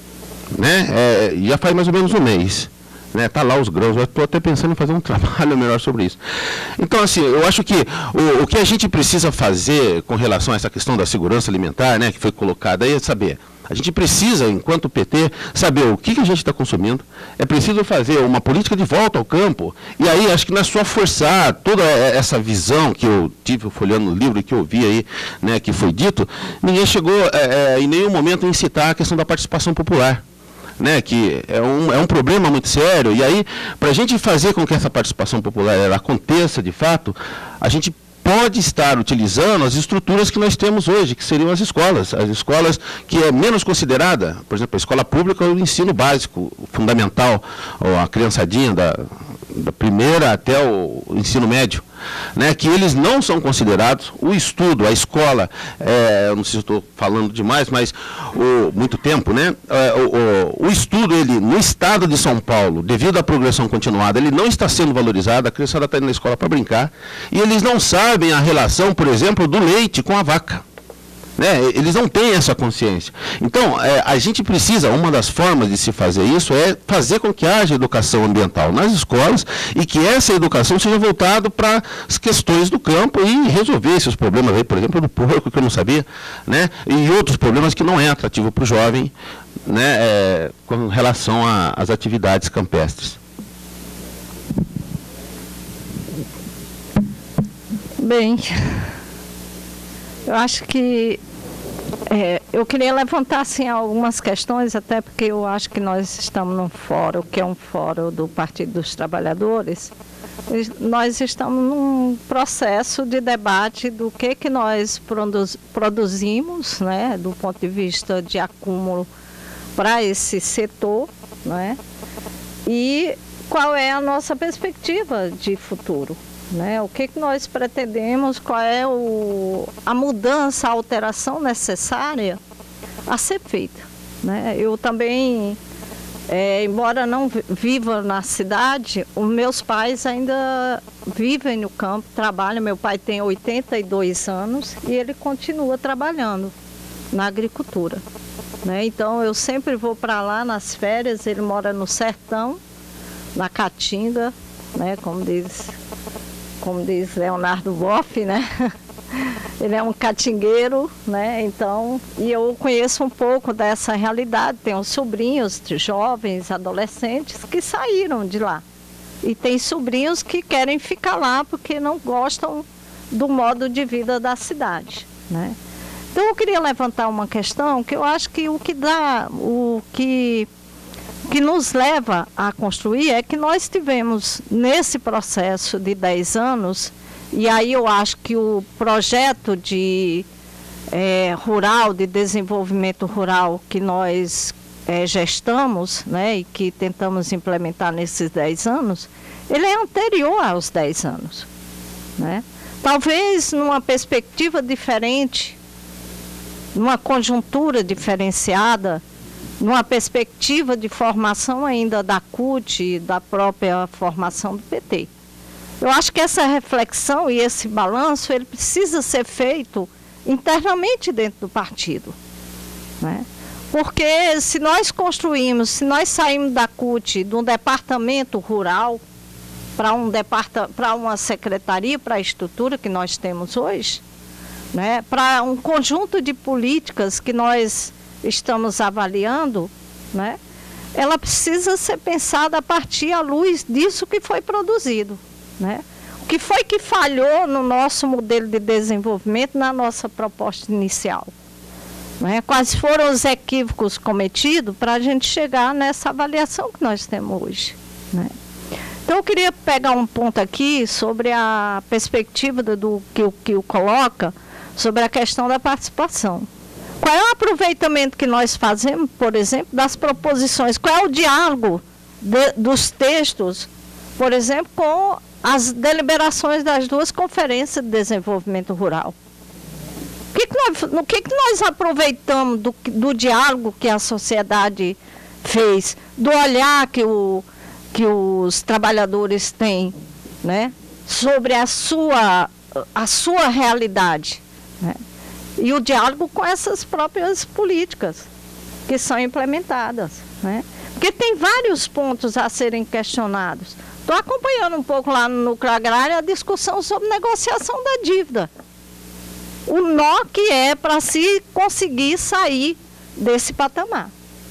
Né? É, já faz mais ou menos um mês. Né, tá lá os grãos, eu estou até pensando em fazer um trabalho melhor sobre isso. Então, assim, eu acho que o, o que a gente precisa fazer com relação a essa questão da segurança alimentar, né, que foi colocada aí, é saber. A gente precisa, enquanto P T, saber o que, que a gente está consumindo. É preciso fazer uma política de volta ao campo. E aí, acho que não é só forçar toda essa visão que eu tive folheando no livro e que eu vi aí, né, que foi dito, ninguém chegou é, é, em nenhum momento a incitar a questão da participação popular. Né, que é um, é um problema muito sério, e aí, para a gente fazer com que essa participação popular ela aconteça de fato, a gente pode estar utilizando as estruturas que nós temos hoje, que seriam as escolas, as escolas que é menos considerada, por exemplo, a escola pública, o ensino básico, fundamental, ou a criançadinha da, da primeira até o ensino médio, né, que eles não são considerados. O estudo, a escola, é, eu não sei se estou falando demais, mas o, muito tempo, né, é, o, o, o estudo, ele, no estado de São Paulo, devido à progressão continuada, ele não está sendo valorizado. A criançada está indo na escola para brincar, e eles não sabem a relação, por exemplo, do leite com a vaca. Né? Eles não têm essa consciência. Então, é, a gente precisa, uma das formas de se fazer isso é fazer com que haja educação ambiental nas escolas, e que essa educação seja voltada para as questões do campo e resolver esses problemas aí, por exemplo, do porco, que eu não sabia, né? E outros problemas que não é atrativo para o jovem, né? É, com relação às atividades campestres. Bem, eu acho que é, eu queria levantar assim, algumas questões, até porque eu acho que nós estamos num fórum, que é um fórum do Partido dos Trabalhadores. Nós estamos num processo de debate do que, que nós produz, produzimos, né, do ponto de vista de acúmulo para esse setor, né, e qual é a nossa perspectiva de futuro. Né? O que, que nós pretendemos, qual é o, a mudança, a alteração necessária a ser feita. Né? Eu também, é, embora não viva na cidade, os meus pais ainda vivem no campo, trabalham. Meu pai tem oitenta e dois anos e ele continua trabalhando na agricultura. Né? Então eu sempre vou para lá nas férias, ele mora no sertão, na Caatinga, né? como diz... como diz Leonardo Boff, né? Ele é um catingueiro, né? Então, e eu conheço um pouco dessa realidade. Tenho sobrinhos, jovens, adolescentes que saíram de lá. E tem sobrinhos que querem ficar lá porque não gostam do modo de vida da cidade, né? Então, eu queria levantar uma questão que eu acho que o que dá, o que... que nos leva a construir é que nós tivemos nesse processo de dez anos, e aí eu acho que o projeto de é, rural, de desenvolvimento rural que nós é, gestamos, né, e que tentamos implementar nesses dez anos, ele é anterior aos dez anos. Né? Talvez numa perspectiva diferente, numa conjuntura diferenciada, numa perspectiva de formação ainda da C U T e da própria formação do P T. Eu acho que essa reflexão e esse balanço, ele precisa ser feito internamente dentro do partido. Né? Porque se nós construímos, se nós saímos da C U T, de um departamento rural, para um departa, para uma secretaria, para a estrutura que nós temos hoje, né? Para um conjunto de políticas que nós estamos avaliando, né, ela precisa ser pensada a partir à luz disso que foi produzido, né? O que foi que falhou no nosso modelo de desenvolvimento, na nossa proposta inicial? Né? Quais foram os equívocos cometidos para a gente chegar nessa avaliação que nós temos hoje? Né? Então, eu queria pegar um ponto aqui sobre a perspectiva do, do que, o, que o coloca, sobre a questão da participação. Qual é o aproveitamento que nós fazemos, por exemplo, das proposições? Qual é o diálogo de, dos textos, por exemplo, com as deliberações das duas conferências de desenvolvimento rural? O que que nós, no que, que nós aproveitamos do, do diálogo que a sociedade fez, do olhar que, o, que os trabalhadores têm, né, sobre a sua, a sua realidade, né? E o diálogo com essas próprias políticas que são implementadas, né? Porque tem vários pontos a serem questionados. Estou acompanhando um pouco lá no Núcleo Agrário a discussão sobre negociação da dívida. O nó que é para se conseguir sair desse patamar.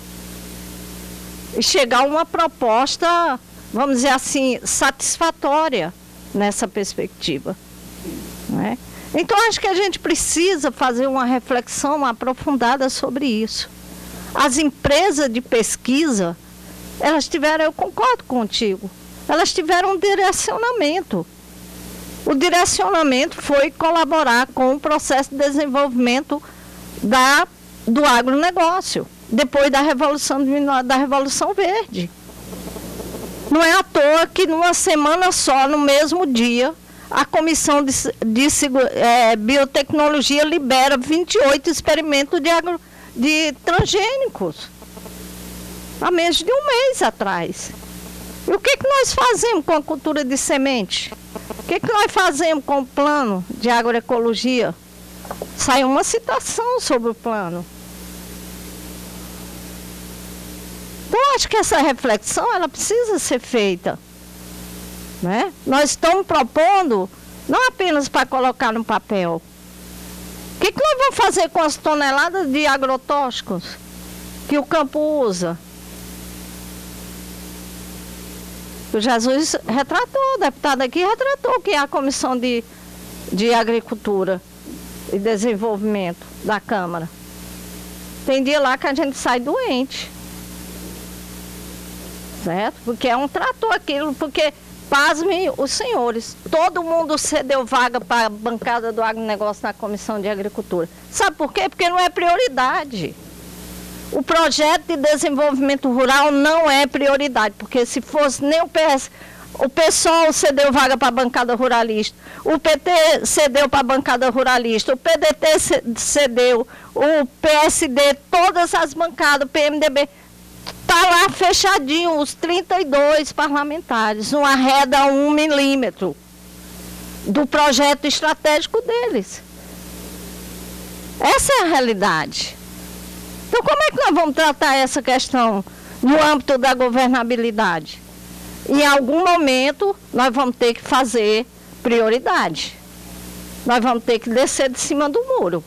E chegar a uma proposta, vamos dizer assim, satisfatória nessa perspectiva, né? Então, acho que a gente precisa fazer uma reflexão aprofundada sobre isso. As empresas de pesquisa, elas tiveram, eu concordo contigo, elas tiveram um direcionamento. O direcionamento foi colaborar com o processo de desenvolvimento da, do agronegócio, depois da Revolução, da Revolução Verde. Não é à toa que numa semana só, no mesmo dia, a Comissão de, de é, Biotecnologia libera vinte e oito experimentos de, agro, de transgênicos, há menos de um mês atrás. E o que, que nós fazemos com a cultura de semente? O que, que nós fazemos com o plano de agroecologia? Saiu uma citação sobre o plano. Então, acho que essa reflexão ela precisa ser feita. Né? Nós estamos propondo, não apenas para colocar no papel. O que, que nós vamos fazer com as toneladas de agrotóxicos que o campo usa? O Jesus retratou, o deputado aqui retratou que é a Comissão de, de Agricultura e Desenvolvimento da Câmara. Tem dia lá que a gente sai doente. Certo? Porque é um trator aquilo, porque... Pasmem os senhores, todo mundo cedeu vaga para a bancada do agronegócio na Comissão de Agricultura. Sabe por quê? Porque não é prioridade. O projeto de desenvolvimento rural não é prioridade, porque se fosse nem o P S, o PSOL cedeu vaga para a bancada ruralista, o P T cedeu para a bancada ruralista, o P D T cedeu, o P S D, todas as bancadas, o P M D B... Está lá fechadinho, os trinta e dois parlamentares, não arreda um milímetro do projeto estratégico deles. Essa é a realidade. Então, como é que nós vamos tratar essa questão no âmbito da governabilidade? Em algum momento, nós vamos ter que fazer prioridade. Nós vamos ter que descer de cima do muro.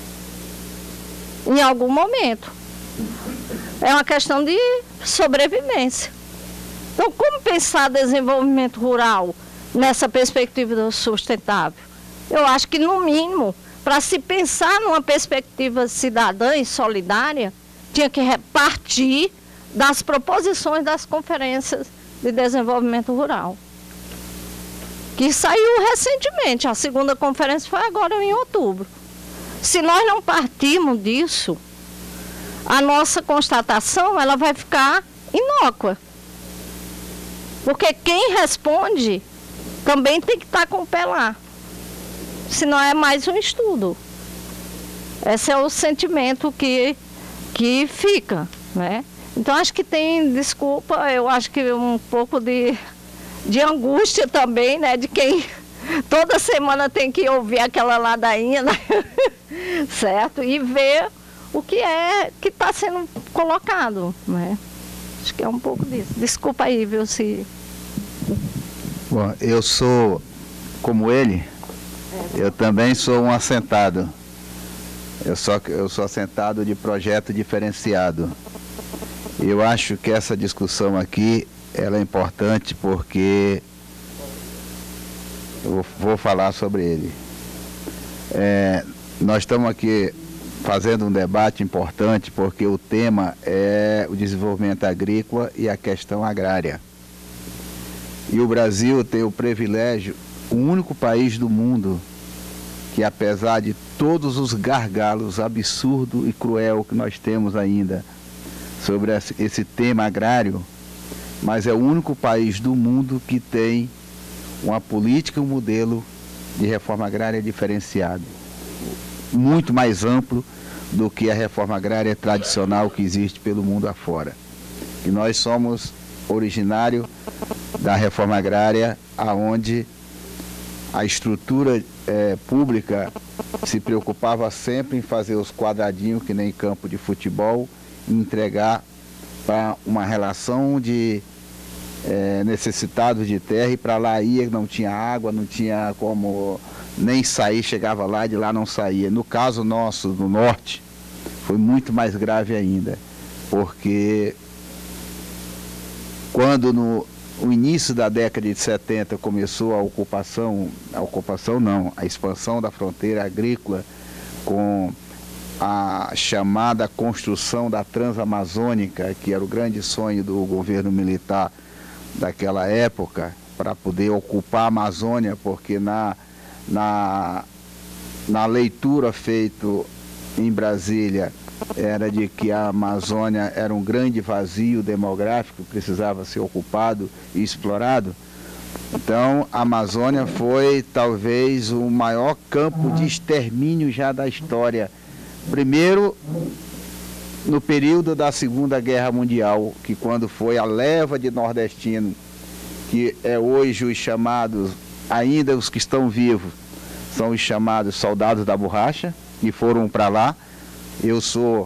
Em algum momento. É uma questão de sobrevivência. Então, como pensar desenvolvimento rural nessa perspectiva sustentável? Eu acho que, no mínimo, para se pensar numa perspectiva cidadã e solidária, tinha que repartir das proposições das conferências de desenvolvimento rural. Que saiu recentemente, a segunda conferência foi agora em outubro. Se nós não partirmos disso, a nossa constatação ela vai ficar inócua. Porque quem responde também tem que estar com o pé lá. Senão é mais um estudo. Esse é o sentimento que, que fica, né? Então acho que tem, desculpa, eu acho que um pouco de, de angústia também, né? De quem toda semana tem que ouvir aquela ladainha, né? Certo? E ver o que é que está sendo colocado, né? Acho que é um pouco disso. Desculpa aí, viu, se... Bom, eu sou, como ele, eu também sou um assentado. Eu sou, eu sou assentado de projeto diferenciado. Eu acho que essa discussão aqui, ela é importante porque eu vou, vou falar sobre ele. É, nós estamos aqui fazendo um debate importante porque o tema é o desenvolvimento agrícola e a questão agrária. E o Brasil tem o privilégio, o único país do mundo que, apesar de todos os gargalos absurdo e cruel que nós temos ainda sobre esse tema agrário, mas é o único país do mundo que tem uma política e um modelo de reforma agrária diferenciado, muito mais amplo do que a reforma agrária tradicional que existe pelo mundo afora. E nós somos originário da reforma agrária, aonde a estrutura é, pública se preocupava sempre em fazer os quadradinhos que nem campo de futebol e entregar para uma relação de é, necessitados de terra, e para lá ia, não tinha água, não tinha como nem sair, chegava lá e de lá não saía. No caso nosso, do norte, foi muito mais grave ainda, porque quando no, no início da década de setenta começou a ocupação, a ocupação não, a expansão da fronteira agrícola com a chamada construção da Transamazônica, que era o grande sonho do governo militar daquela época, para poder ocupar a Amazônia, porque na, na, na leitura feita em Brasília era de que a Amazônia era um grande vazio demográfico, precisava ser ocupado e explorado. Então, a Amazônia foi talvez o maior campo de extermínio já da história. Primeiro, no período da Segunda Guerra Mundial, que quando foi a leva de nordestinos, que é hoje os chamados, ainda os que estão vivos, são os chamados soldados da borracha, que foram para lá. Eu sou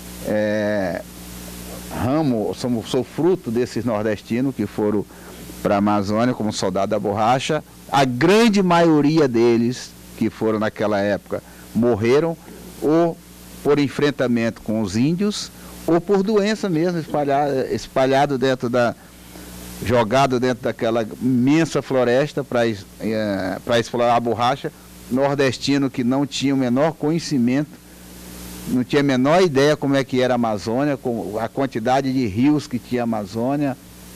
é, ramo, sou, sou fruto desses nordestinos que foram para a Amazônia como soldado da borracha. A grande maioria deles que foram naquela época morreram ou por enfrentamento com os índios ou por doença mesmo, espalhado, espalhado dentro da, jogado dentro daquela imensa floresta para é, para explorar a borracha. Nordestino que não tinha o menor conhecimento, não tinha a menor ideia como é que era a Amazônia, com a quantidade de rios que tinha a Amazônia,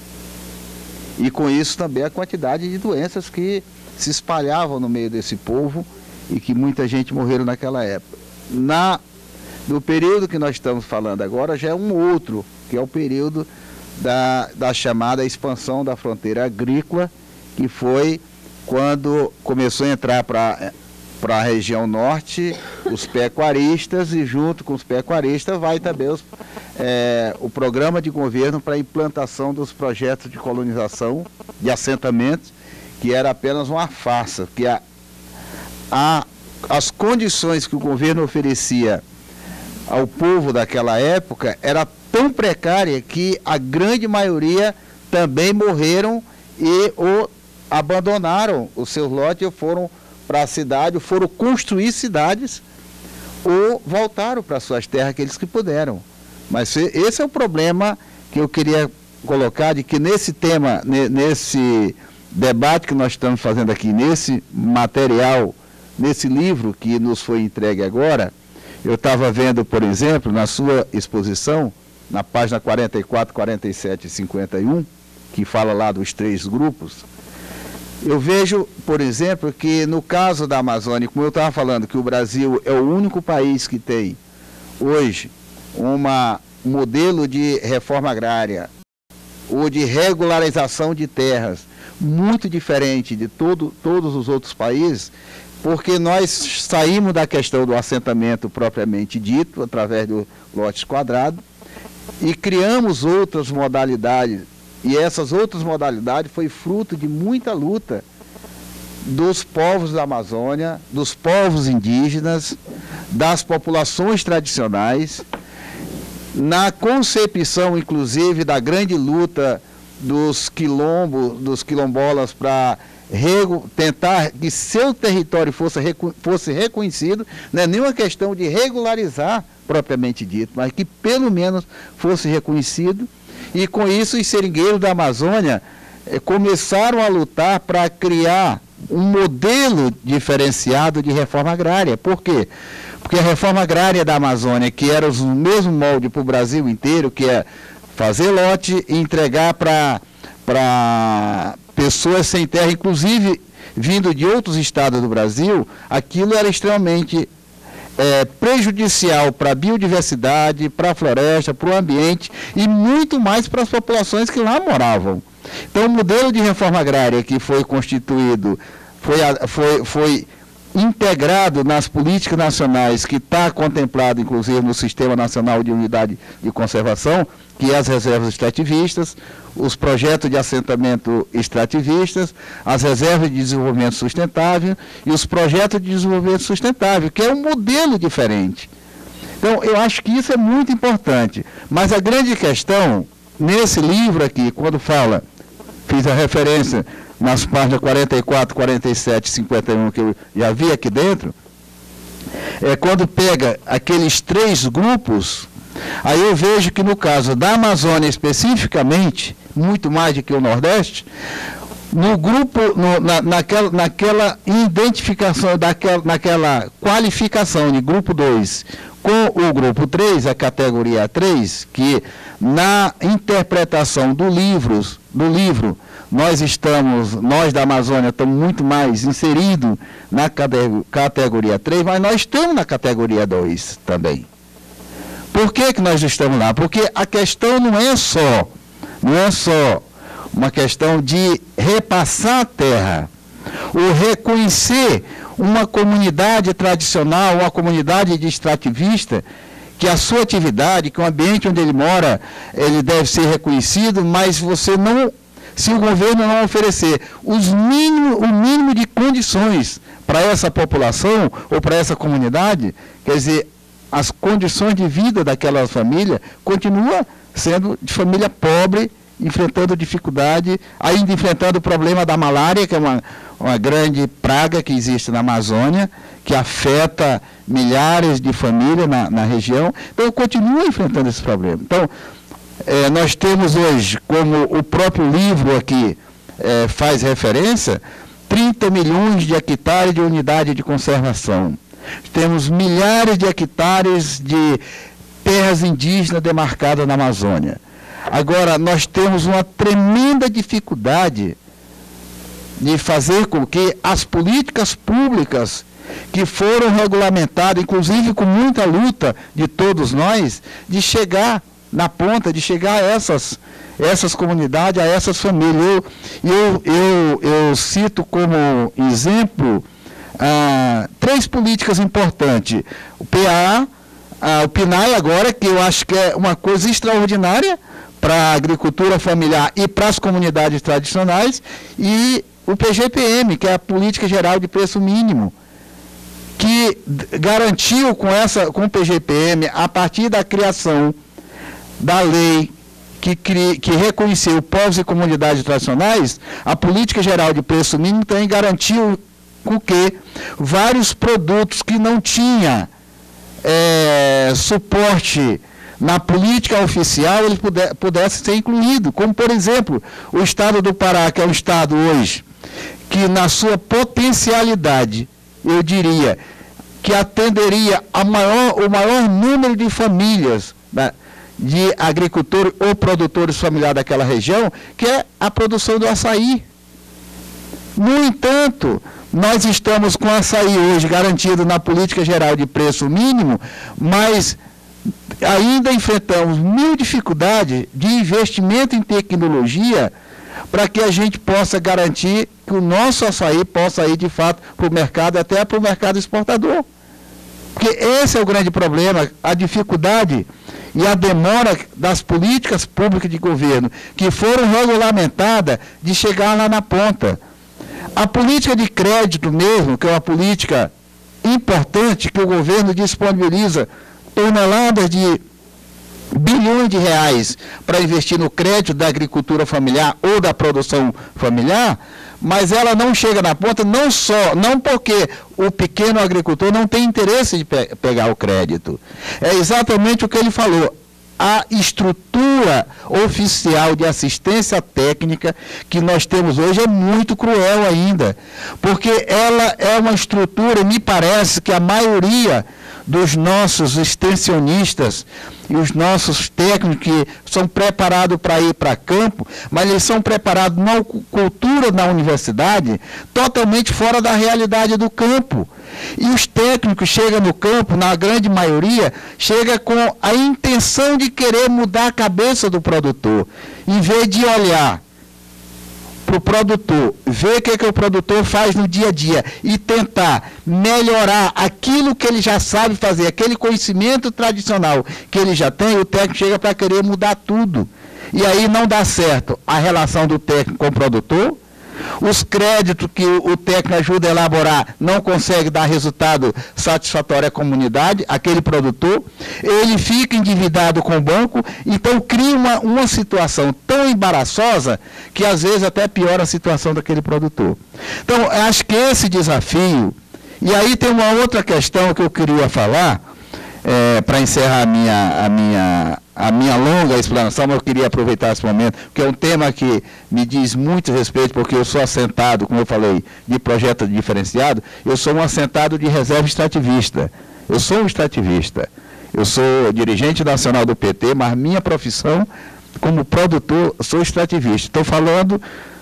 e com isso também a quantidade de doenças que se espalhavam no meio desse povo e que muita gente morreram naquela época. Na, no período que nós estamos falando agora já é um outro, que é o período da, da chamada expansão da fronteira agrícola, que foi quando começou a entrar para para a região norte os pecuaristas, e junto com os pecuaristas vai também os, é, o programa de governo para a implantação dos projetos de colonização, de assentamentos, que era apenas uma farsa, que a, a, as condições que o governo oferecia ao povo daquela época era tão precária que a grande maioria também morreram e ou abandonaram os seus lotes, ou foram para a cidade, ou foram construir cidades, ou voltaram para suas terras, aqueles que puderam. Mas esse é o problema que eu queria colocar, de que nesse tema, nesse debate que nós estamos fazendo aqui, nesse material, nesse livro que nos foi entregue agora, eu estava vendo, por exemplo, na sua exposição, na página quarenta e quatro, quarenta e sete e cinquenta e um, que fala lá dos três grupos. Eu vejo, por exemplo, que no caso da Amazônia, como eu estava falando, que o Brasil é o único país que tem hoje uma, um modelo de reforma agrária ou de regularização de terras muito diferente de todo, todos os outros países, porque nós saímos da questão do assentamento propriamente dito, através do lote quadrado, e criamos outras modalidades. E essas outras modalidades foi fruto de muita luta dos povos da Amazônia, dos povos indígenas, das populações tradicionais, na concepção, inclusive, da grande luta dos quilombos, dos quilombolas para rego, tentar que seu território fosse, fosse reconhecido, não é nenhuma questão de regularizar propriamente dito, mas que pelo menos fosse reconhecido, e com isso os seringueiros da Amazônia eh, começaram a lutar para criar um modelo diferenciado de reforma agrária. Por quê? Porque a reforma agrária da Amazônia, que era o mesmo molde para o Brasil inteiro, que é fazer lote e entregar para para pessoas sem terra, inclusive vindo de outros estados do Brasil, aquilo era extremamente é, prejudicial para a biodiversidade, para a floresta, para o ambiente e muito mais para as populações que lá moravam. Então, o modelo de reforma agrária que foi constituído, foi, foi, foi integrado nas políticas nacionais, que está contemplado, inclusive, no Sistema Nacional de Unidade de Conservação, que é as reservas extrativistas, os projetos de assentamento extrativistas, as reservas de desenvolvimento sustentável e os projetos de desenvolvimento sustentável, que é um modelo diferente. Então, eu acho que isso é muito importante. Mas a grande questão, nesse livro aqui, quando fala, fiz a referência nas páginas quarenta e quatro, quarenta e sete, cinquenta e um, que eu já vi aqui dentro, é quando pega aqueles três grupos. Aí eu vejo que no caso da Amazônia especificamente, muito mais do que o Nordeste, no grupo, no, na, naquela, naquela identificação, daquela, naquela qualificação de grupo dois com o grupo três, a categoria três, que na interpretação do, livros, do livro, nós estamos, nós da Amazônia estamos muito mais inseridos na categoria três, mas nós estamos na categoria dois também. Por que que nós estamos lá? Porque a questão não é só, não é só uma questão de repassar a terra, ou reconhecer uma comunidade tradicional, uma comunidade de extrativista, que a sua atividade, que o ambiente onde ele mora, ele deve ser reconhecido, mas você não, se o governo não oferecer os mínimo, o mínimo de condições para essa população ou para essa comunidade, quer dizer, as condições de vida daquela família continua sendo de família pobre, enfrentando dificuldade, ainda enfrentando o problema da malária, que é uma, uma grande praga que existe na Amazônia, que afeta milhares de famílias na, na região. Então, continua enfrentando esse problema. Então, é, nós temos hoje, como o próprio livro aqui é, faz referência, trinta milhões de hectares de unidade de conservação. Temos milhares de hectares de terras indígenas demarcadas na Amazônia. Agora, nós temos uma tremenda dificuldade de fazer com que as políticas públicas que foram regulamentadas, inclusive com muita luta de todos nós, de chegar na ponta, de chegar a essas, essas comunidades, a essas famílias. Eu, eu, eu, eu cito como exemplo ah, três políticas importantes. O P A, ah, o P N A E agora, que eu acho que é uma coisa extraordinária para a agricultura familiar e para as comunidades tradicionais, e o P G P M, que é a Política Geral de Preço Mínimo, que garantiu com, essa, com o P G P M, a partir da criação da lei que, cri, que reconheceu povos e comunidades tradicionais, a Política Geral de Preço Mínimo também garantiu com que vários produtos que não tinham é, suporte na política oficial, eles puder, pudessem ser incluídos, como, por exemplo, o estado do Pará, que é um estado hoje, que na sua potencialidade, eu diria, que atenderia a maior, o maior número de famílias, né, de agricultores ou produtores familiares daquela região, que é a produção do açaí. No entanto, nós estamos com açaí hoje garantido na Política Geral de Preço Mínimo, mas ainda enfrentamos mil dificuldades de investimento em tecnologia para que a gente possa garantir que o nosso açaí possa ir de fato para o mercado, até para o mercado exportador. Porque esse é o grande problema, a dificuldade e a demora das políticas públicas de governo, que foram regulamentadas, de chegar lá na ponta. A política de crédito mesmo, que é uma política importante, que o governo disponibiliza toneladas de bilhões de reais para investir no crédito da agricultura familiar ou da produção familiar, mas ela não chega na ponta, não só, não porque o pequeno agricultor não tem interesse de pe pegar o crédito. É exatamente o que ele falou. A estrutura oficial de assistência técnica que nós temos hoje é muito cruel ainda, porque ela é uma estrutura, me parece que a maioria dos nossos extensionistas e os nossos técnicos que são preparados para ir para campo, mas eles são preparados na cultura da universidade totalmente fora da realidade do campo. E os técnicos chegam no campo, na grande maioria, chega com a intenção de querer mudar a cabeça do produtor, em vez de olhar para o produtor, ver o que, que o produtor faz no dia a dia e tentar melhorar aquilo que ele já sabe fazer, aquele conhecimento tradicional que ele já tem, o técnico chega para querer mudar tudo. E aí não dá certo a relação do técnico com o produtor, os créditos que o técnico ajuda a elaborar não consegue dar resultado satisfatório à comunidade, aquele produtor, ele fica endividado com o banco, então cria uma, uma situação tão embaraçosa que às vezes até piora a situação daquele produtor. Então, acho que esse desafio, e aí tem uma outra questão que eu queria falar, é, para encerrar a minha, a, minha, a minha longa explanação, mas eu queria aproveitar esse momento, porque é um tema que me diz muito respeito, porque eu sou assentado, como eu falei, de projeto diferenciado, eu sou um assentado de reserva extrativista. Eu sou um extrativista. Eu sou dirigente nacional do P T, mas minha profissão, como produtor, sou extrativista. Estou falando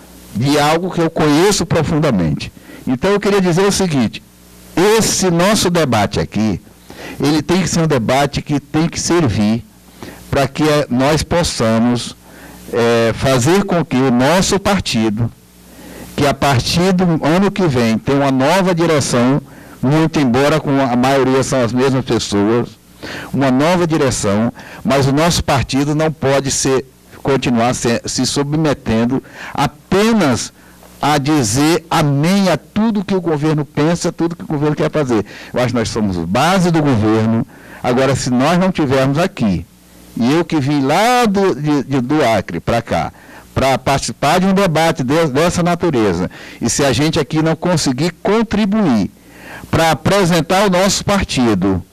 de algo que eu conheço profundamente. Então, eu queria dizer o seguinte, esse nosso debate aqui, ele tem que ser um debate que tem que servir para que nós possamos é, fazer com que o nosso partido, que a partir do ano que vem tem uma nova direção, muito embora com a maioria são as mesmas pessoas, uma nova direção, mas o nosso partido não pode ser, continuar se, se submetendo apenas a dizer amém a tudo que o governo pensa, tudo que o governo quer fazer. Eu acho que nós somos base do governo. Agora, se nós não tivermos aqui, e eu que vim lá do, de, de, do Acre para cá, para participar de um debate de, dessa natureza, e se a gente aqui não conseguir contribuir para apresentar o nosso partido,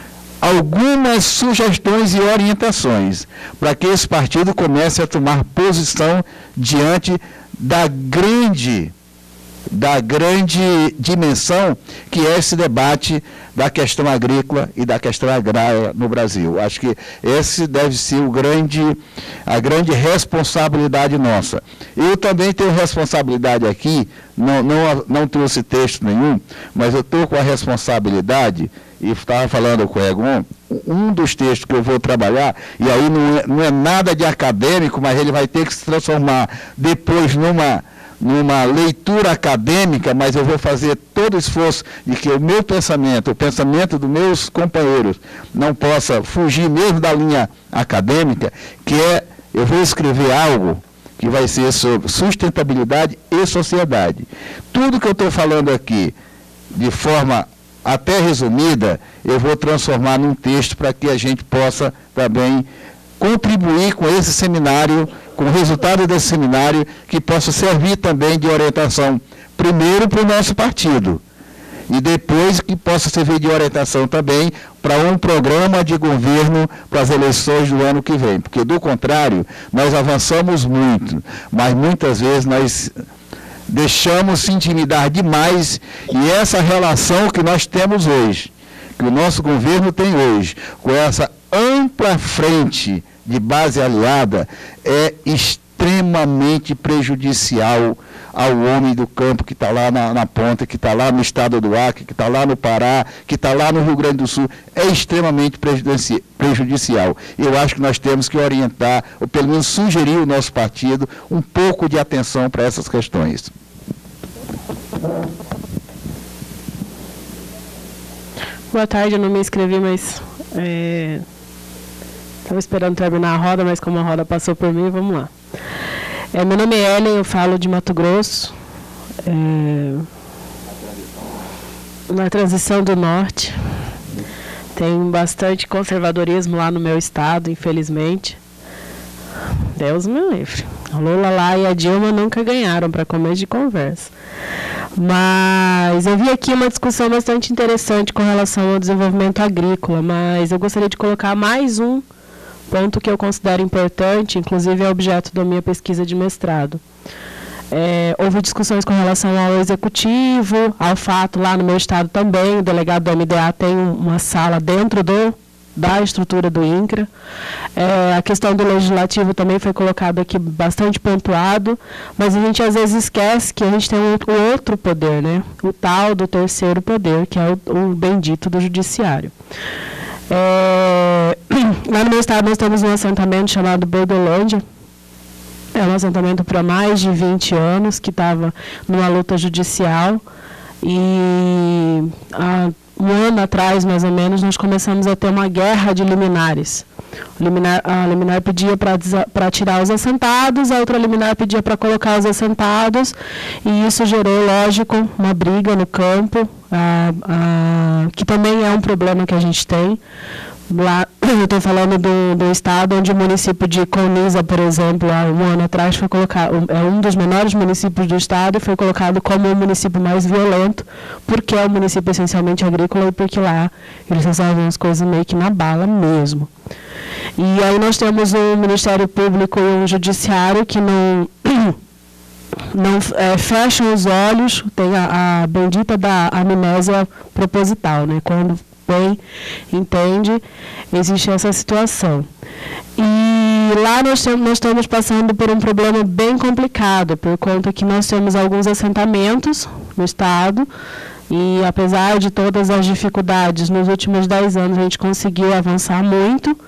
algumas sugestões e orientações, para que esse partido comece a tomar posição diante da grande, da grande dimensão que é esse debate da questão agrícola e da questão agrária no Brasil. Acho que esse deve ser o grande, a grande responsabilidade nossa. Eu também tenho responsabilidade aqui, não, não, não trouxe texto nenhum, mas eu estou com a responsabilidade, e estava falando com o Egon, um dos textos que eu vou trabalhar, e aí não é, não é nada de acadêmico, mas ele vai ter que se transformar depois numa, numa leitura acadêmica, mas eu vou fazer todo o esforço de que o meu pensamento, o pensamento dos meus companheiros, não possa fugir mesmo da linha acadêmica, que é, eu vou escrever algo que vai ser sobre sustentabilidade e sociedade. Tudo que eu estou falando aqui, de forma até resumida, eu vou transformar num texto para que a gente possa também contribuir com esse seminário, com o resultado desse seminário, que possa servir também de orientação, primeiro para o nosso partido, e depois que possa servir de orientação também para um programa de governo para as eleições do ano que vem, porque do contrário, nós avançamos muito, mas muitas vezes nós deixamos se intimidar demais, e essa relação que nós temos hoje, que o nosso governo tem hoje, com essa ampla frente de base aliada, é extremamente prejudicial ao homem do campo que está lá na, na ponta, que está lá no estado do Acre, que está lá no Pará, que está lá no Rio Grande do Sul, é extremamente prejudici prejudicial. Eu acho que nós temos que orientar, ou pelo menos sugerir o nosso partido, um pouco de atenção para essas questões. Boa tarde, eu não me inscrevi, mas estava é, esperando terminar a roda, mas como a roda passou por mim, vamos lá. É, meu nome é Ellen, eu falo de Mato Grosso, é, na transição do norte. Tem bastante conservadorismo lá no meu estado, infelizmente. Deus me livre. O Lula lá e a Dilma nunca ganharam, para começo de conversa. Mas eu vi aqui uma discussão bastante interessante com relação ao desenvolvimento agrícola, mas eu gostaria de colocar mais um ponto que eu considero importante, inclusive é objeto da minha pesquisa de mestrado. É, houve discussões com relação ao executivo, ao fato lá no meu estado também, o delegado do M D A tem uma sala dentro do, da estrutura do INCRA. É, a questão do legislativo também foi colocada aqui bastante pontuado, mas a gente às vezes esquece que a gente tem um, um outro poder, né? O tal do terceiro poder, que é o, o bendito do judiciário. É, lá no meu estado nós temos um assentamento chamado Bordelândia. É um assentamento para mais de vinte anos, que estava numa luta judicial. E há um ano atrás, mais ou menos, nós começamos a ter uma guerra de liminares. A liminar, a liminar pedia para tirar os assentados, a outra liminar pedia para colocar os assentados, e isso gerou, lógico, uma briga no campo, a, a, que também é um problema que a gente tem. Lá, eu estou falando do, do estado onde o município de Colniza, por exemplo, há um ano atrás, foi colocado, é um dos menores municípios do estado e foi colocado como o município mais violento, porque é um município essencialmente agrícola e porque lá eles resolvem as coisas meio que na bala mesmo. E aí nós temos um Ministério Público e um Judiciário que não, não é, fecham os olhos, tem a, a bendita da amnésia proposital, né? Quando bem entende, existe essa situação. E lá nós, nós estamos passando por um problema bem complicado, por conta que nós temos alguns assentamentos no estado, e apesar de todas as dificuldades, nos últimos dez anos a gente conseguiu avançar muito,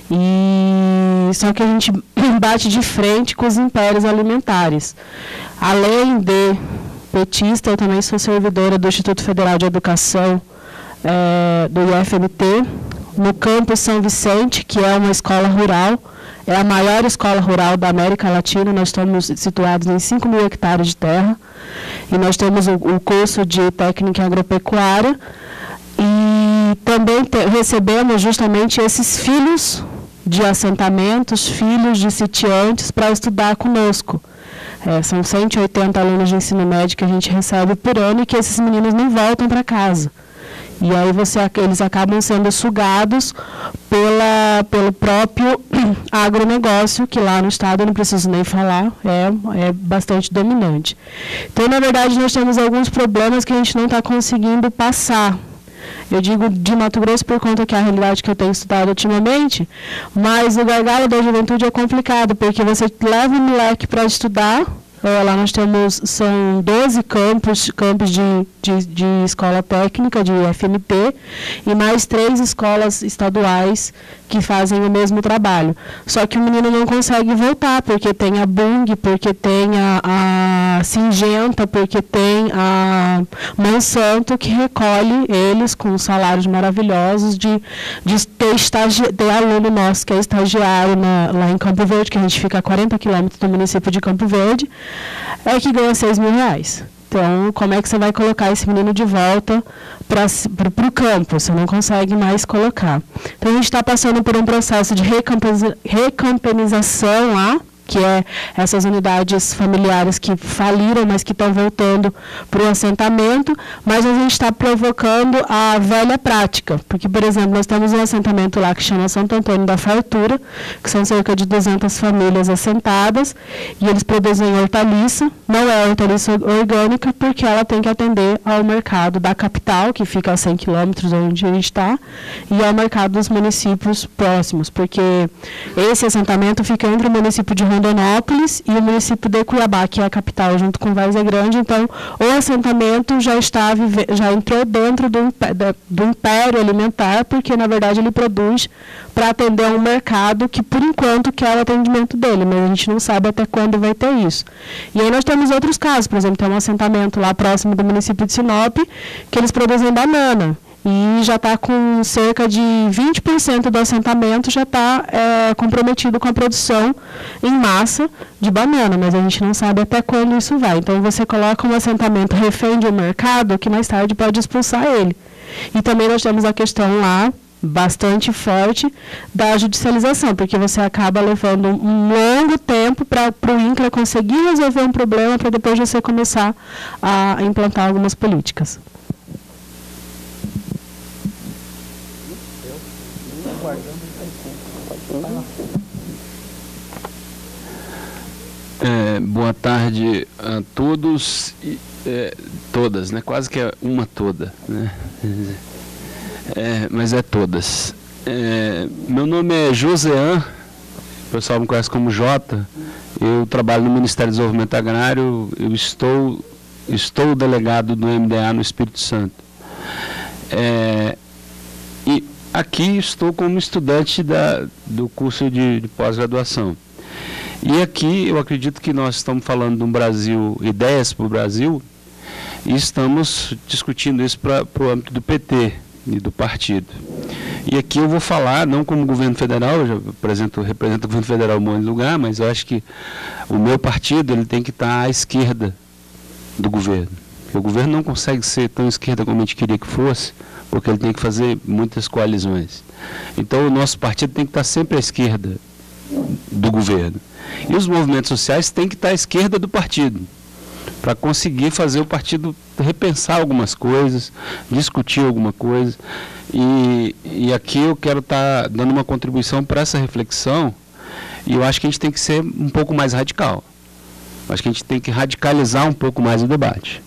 e só que a gente bate de frente com os impérios alimentares. Além de petista, eu também sou servidora do Instituto Federal de Educação, É, do I F M T, no campus São Vicente, que é uma escola rural, é a maior escola rural da América Latina. Nós estamos situados em cinco mil hectares de terra, e nós temos o, o curso de técnica agropecuária, e também te, recebemos justamente esses filhos de assentamentos, filhos de sitiantes, para estudar conosco. É, são cento e oitenta alunos de ensino médio que a gente recebe por ano, e que esses meninos não voltam para casa. E aí você, eles acabam sendo sugados pela, pelo próprio agronegócio, que lá no estado, eu não preciso nem falar, é, é bastante dominante. Então, na verdade, nós temos alguns problemas que a gente não está conseguindo passar. Eu digo de Mato Grosso por conta que é a realidade que eu tenho estudado ultimamente, mas o gargalo da juventude é complicado, porque você leva o moleque para estudar. É, lá nós temos, são doze campos, campos de, de, de escola técnica, de I F M T, e mais três escolas estaduais que fazem o mesmo trabalho. Só que o menino não consegue voltar, porque tem a Bung, porque tem a, a Singenta, porque tem a Monsanto, que recolhe eles com salários maravilhosos de, de ter, estagi, ter aluno nosso que é estagiário na, lá em Campo Verde, que a gente fica a quarenta quilômetros do município de Campo Verde, é que ganha seis mil reais. Então, como é que você vai colocar esse menino de volta para o campo? Você não consegue mais colocar. Então, a gente está passando por um processo de recampanização lá, que é essas unidades familiares que faliram, mas que estão voltando para o assentamento, mas a gente está provocando a velha prática, porque, por exemplo, nós temos um assentamento lá que chama Santo Antônio da Fartura, que são cerca de duzentas famílias assentadas, e eles produzem hortaliça, não é hortaliça orgânica, porque ela tem que atender ao mercado da capital, que fica a cem quilômetros onde a gente está, e ao mercado dos municípios próximos, porque esse assentamento fica entre o município de Rondonópolis e o município de Cuiabá, que é a capital, junto com Várzea Grande. Então, o assentamento já está já entrou dentro do, do império alimentar, porque, na verdade, ele produz para atender a um mercado que, por enquanto, quer o atendimento dele, mas a gente não sabe até quando vai ter isso. E aí nós temos outros casos, por exemplo, tem um assentamento lá próximo do município de Sinop, que eles produzem banana. E já está com cerca de vinte por cento do assentamento já está é, comprometido com a produção em massa de banana, mas a gente não sabe até quando isso vai. Então, você coloca um assentamento refém de um mercado que mais tarde pode expulsar ele. E também nós temos a questão lá bastante forte da judicialização, porque você acaba levando um longo tempo para o INCRA conseguir resolver um problema para depois você começar a implantar algumas políticas. É, boa tarde a todos e é, todas, né? Quase que é uma toda, né? É, mas é todas. É, meu nome é Josean, o pessoal me conhece como Jota. Eu trabalho no Ministério do Desenvolvimento Agrário. Eu estou estou delegado do M D A no Espírito Santo. É, e aqui estou como estudante da, do curso de, de pós-graduação. E aqui eu acredito que nós estamos falando de um Brasil, ideias para o Brasil, e estamos discutindo isso para o âmbito do P T e do partido. E aqui eu vou falar, não como governo federal, eu já apresento, represento o governo federal em um monte de lugar, mas eu acho que o meu partido ele tem que estar à esquerda do governo. Porque o governo não consegue ser tão esquerda como a gente queria que fosse, porque ele tem que fazer muitas coalizões. Então o nosso partido tem que estar sempre à esquerda do governo. E os movimentos sociais têm que estar à esquerda do partido, para conseguir fazer o partido repensar algumas coisas, discutir alguma coisa. E, e aqui eu quero estar dando uma contribuição para essa reflexão, e eu acho que a gente tem que ser um pouco mais radical. Eu acho que a gente tem que radicalizar um pouco mais o debate.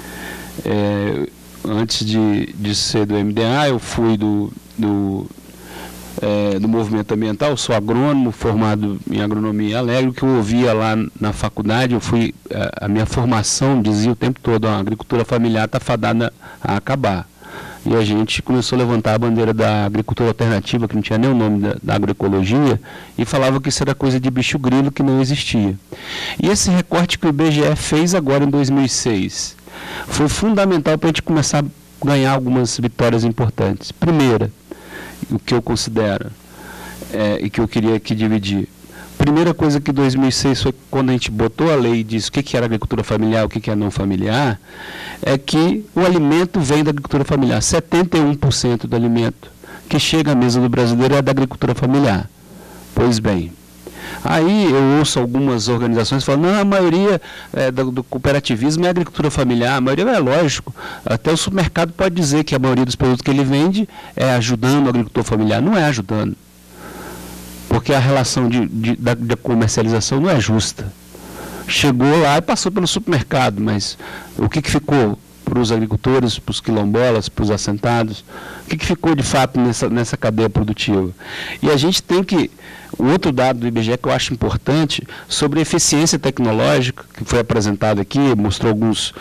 É, antes de, de ser do M D A, eu fui do... do É, do movimento ambiental, sou agrônomo, formado em agronomia em Alegre. O que eu ouvia lá na faculdade, eu fui, a, a minha formação dizia o tempo todo, a agricultura familiar está fadada a acabar. E a gente começou a levantar a bandeira da agricultura alternativa, que não tinha nem o nome da, da agroecologia, e falava que isso era coisa de bicho grilo que não existia. E esse recorte que o I B G E fez agora em dois mil e seis foi fundamental para a gente começar a ganhar algumas vitórias importantes. Primeira, o que eu considero é, e que eu queria aqui dividir. Primeira coisa que dois mil e seis foi quando a gente botou a lei e disse o que, que era agricultura familiar, o que, que é não familiar, é que o alimento vem da agricultura familiar. setenta e um por cento do alimento que chega à mesa do brasileiro é da agricultura familiar. Pois bem, aí eu ouço algumas organizações falando, não, a maioria é, do, do cooperativismo é agricultura familiar. A maioria é lógico, até o supermercado pode dizer que a maioria dos produtos que ele vende é ajudando o agricultor familiar. Não é ajudando, porque a relação de, de, da, da comercialização não é justa. Chegou lá e passou pelo supermercado, mas o que, que ficou para os agricultores, para os quilombolas, para os assentados? O que, que ficou de fato nessa, nessa cadeia produtiva? E a gente tem que... O outro dado do I B G E que eu acho importante, sobre a eficiência tecnológica, que foi apresentado aqui, mostrou alguns,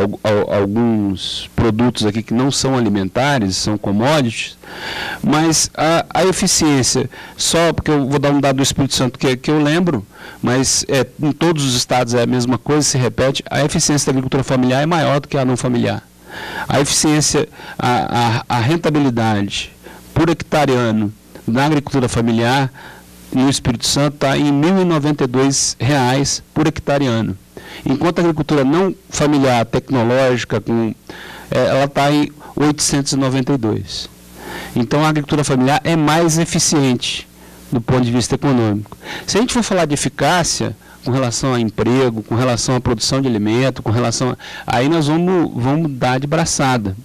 alguns produtos aqui que não são alimentares, são commodities, mas a, a eficiência, só porque eu vou dar um dado do Espírito Santo que, que eu lembro, mas é, em todos os estados é a mesma coisa, se repete, a eficiência da agricultura familiar é maior do que a não familiar. A eficiência, a, a, a rentabilidade por hectare ano na agricultura familiar no Espírito Santo está em mil e noventa e dois reais por hectare ano. Enquanto a agricultura não familiar, tecnológica, com, é, ela está em oitocentos e noventa e dois. Então a agricultura familiar é mais eficiente do ponto de vista econômico. Se a gente for falar de eficácia, com relação a emprego, com relação à produção de alimento, com relação a... aí nós vamos, vamos dar de braçada.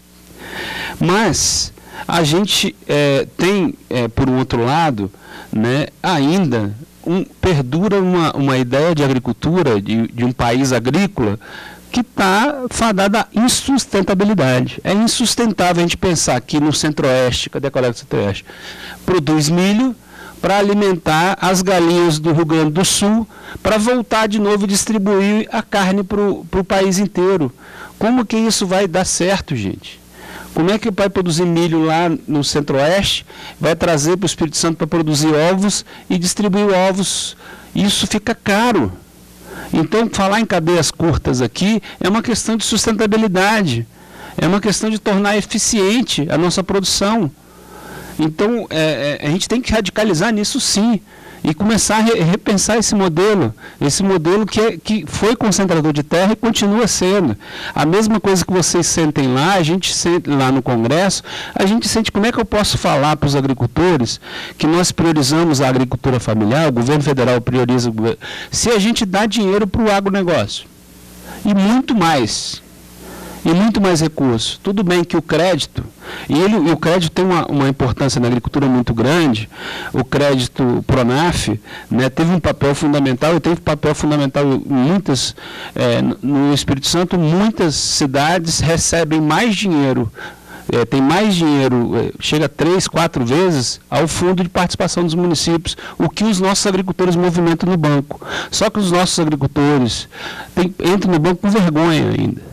Mas a gente é, tem, é, por um outro lado, né, ainda um, perdura uma, uma ideia de agricultura, de, de um país agrícola, que está fadada à insustentabilidade. É insustentável a gente pensar que no Centro-Oeste, cadê a colega do Centro-Oeste? Produz milho para alimentar as galinhas do Rio Grande do Sul, para voltar de novo e distribuir a carne para o país inteiro. Como que isso vai dar certo, gente? Como é que vai produzir milho lá no Centro-Oeste, vai trazer para o Espírito Santo para produzir ovos e distribuir ovos? Isso fica caro. Então, falar em cadeias curtas aqui é uma questão de sustentabilidade, é uma questão de tornar eficiente a nossa produção. Então, é, é, a gente tem que radicalizar nisso sim. e começar a re repensar esse modelo, esse modelo que, é, que foi concentrador de terra e continua sendo. A mesma coisa que vocês sentem lá, a gente sente lá no Congresso, a gente sente como é que eu posso falar para os agricultores que nós priorizamos a agricultura familiar, o governo federal prioriza, se a gente dá dinheiro para o agronegócio, e muito mais. E muito mais recursos. Tudo bem que o crédito, e, ele, e o crédito tem uma, uma importância na agricultura muito grande, o crédito Pronaf, né, teve um papel fundamental, e teve um papel fundamental em muitas, é, no Espírito Santo, muitas cidades recebem mais dinheiro, é, tem mais dinheiro, é, chega a três, quatro vezes ao fundo de participação dos municípios, o que os nossos agricultores movimentam no banco. Só que os nossos agricultores tem, entram no banco com vergonha ainda.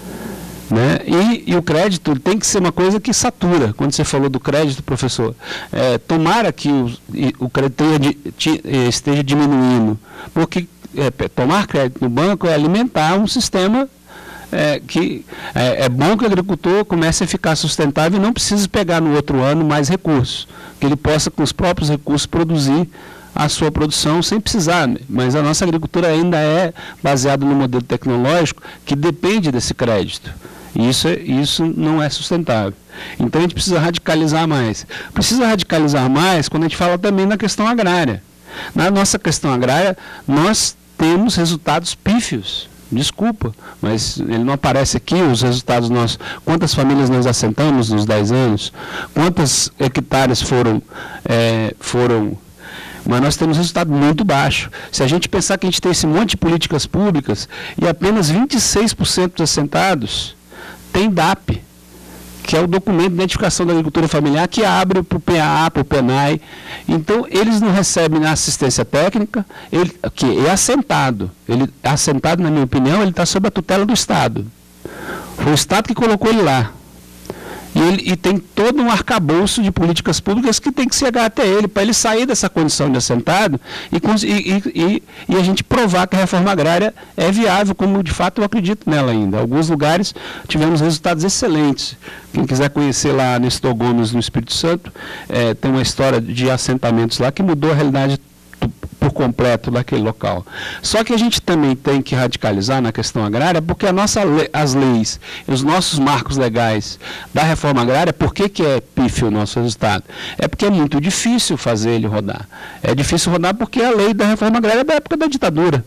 Né? E, e o crédito tem que ser uma coisa que satura. Quando você falou do crédito, professor, é, tomara que o, o crédito esteja diminuindo, porque é, tomar crédito no banco é alimentar um sistema é, que é, é bom que o agricultor comece a ficar sustentável e não precise pegar no outro ano mais recursos, que ele possa com os próprios recursos produzir a sua produção sem precisar, né? Mas a nossa agricultura ainda é baseada no modelo tecnológico que depende desse crédito. E isso, é, isso não é sustentável. Então a gente precisa radicalizar mais. Precisa radicalizar mais quando a gente fala também na questão agrária. Na nossa questão agrária, nós temos resultados pífios. Desculpa, mas ele não aparece aqui, os resultados nossos. Quantas famílias nós assentamos nos dez anos? Quantas hectares foram... É, foram mas nós temos resultado muito baixo. Se a gente pensar que a gente tem esse monte de políticas públicas e apenas vinte e seis por cento dos assentados tem D A P, que é o documento de identificação da agricultura familiar, que abre para o P A A, para o P N A E. Então, eles não recebem assistência técnica, ele, que é assentado. Ele, assentado, na minha opinião, ele está sob a tutela do Estado. Foi o Estado que colocou ele lá. E, ele, e tem todo um arcabouço de políticas públicas que tem que chegar até ele, para ele sair dessa condição de assentado e, e, e, e a gente provar que a reforma agrária é viável, como de fato eu acredito nela ainda. Em alguns lugares tivemos resultados excelentes. Quem quiser conhecer lá Nestor Gomes, no Espírito Santo, é, tem uma história de assentamentos lá que mudou a realidade por completo daquele local. Só que a gente também tem que radicalizar na questão agrária, porque a nossa le as leis, os nossos marcos legais da reforma agrária, por que que é pífio o nosso resultado? É porque é muito difícil fazer ele rodar. É difícil rodar porque a lei da reforma agrária é da época da ditadura.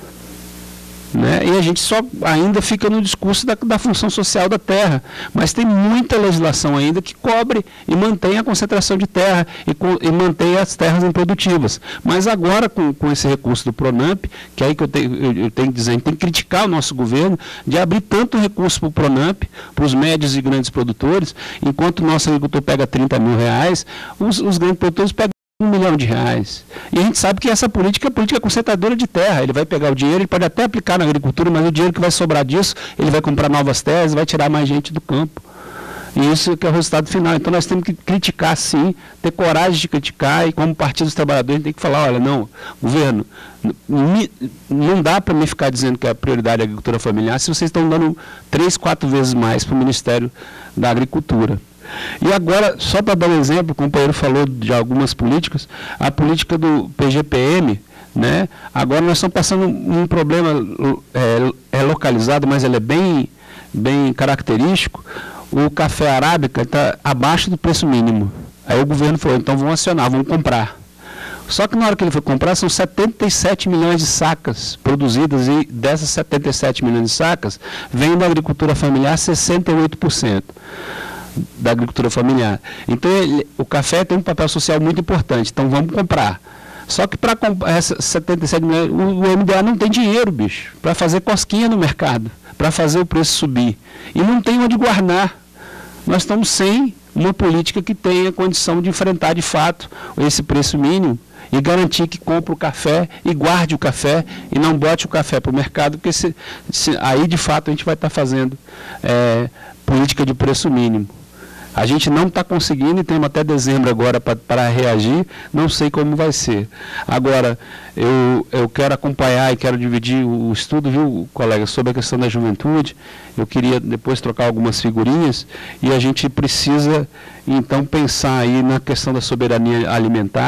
Né? E a gente só ainda fica no discurso da, da função social da terra, mas tem muita legislação ainda que cobre e mantém a concentração de terra e, com, e mantém as terras improdutivas. Mas agora com, com esse recurso do Pronamp, que é aí que eu tenho, eu, eu tenho que dizer, a gente tem que criticar o nosso governo de abrir tanto recurso para o Pronamp, para os médios e grandes produtores, enquanto o nosso agricultor pega trinta mil reais, os, os grandes produtores pegam um milhão de reais. E a gente sabe que essa política é política concentradora de terra. Ele vai pegar o dinheiro, ele pode até aplicar na agricultura, mas o dinheiro que vai sobrar disso, ele vai comprar novas terras, vai tirar mais gente do campo. E isso que é o resultado final. Então nós temos que criticar sim, ter coragem de criticar, e como Partido dos Trabalhadores a gente tem que falar, olha, não, governo, não dá para me ficar dizendo que a prioridade é a agricultura familiar se vocês estão dando três, quatro vezes mais para o Ministério da Agricultura. E agora, só para dar um exemplo, o companheiro falou de algumas políticas, a política do P G P M, né, agora nós estamos passando um problema é, é localizado, mas ele é bem, bem característico. O café arábica está abaixo do preço mínimo. Aí o governo falou, então vamos acionar, vamos comprar. Só que na hora que ele foi comprar, são setenta e sete milhões de sacas produzidas, e dessas setenta e sete milhões de sacas, vem da agricultura familiar sessenta e oito por cento. Da agricultura familiar. Então, ele, o café tem um papel social muito importante, então vamos comprar. Só que para comprar essas setenta e sete milhões, o, o M D A não tem dinheiro, bicho, para fazer cosquinha no mercado, para fazer o preço subir. E não tem onde guardar. Nós estamos sem uma política que tenha condição de enfrentar de fato esse preço mínimo e garantir que compre o café e guarde o café e não bote o café para o mercado, porque se, se, aí de fato a gente vai estar tá fazendo é, política de preço mínimo. A gente não está conseguindo e temos até dezembro agora para reagir, não sei como vai ser. Agora, eu, eu quero acompanhar e quero dividir o estudo, viu, colega, sobre a questão da juventude. Eu queria depois trocar algumas figurinhas e a gente precisa, então, pensar aí na questão da soberania alimentar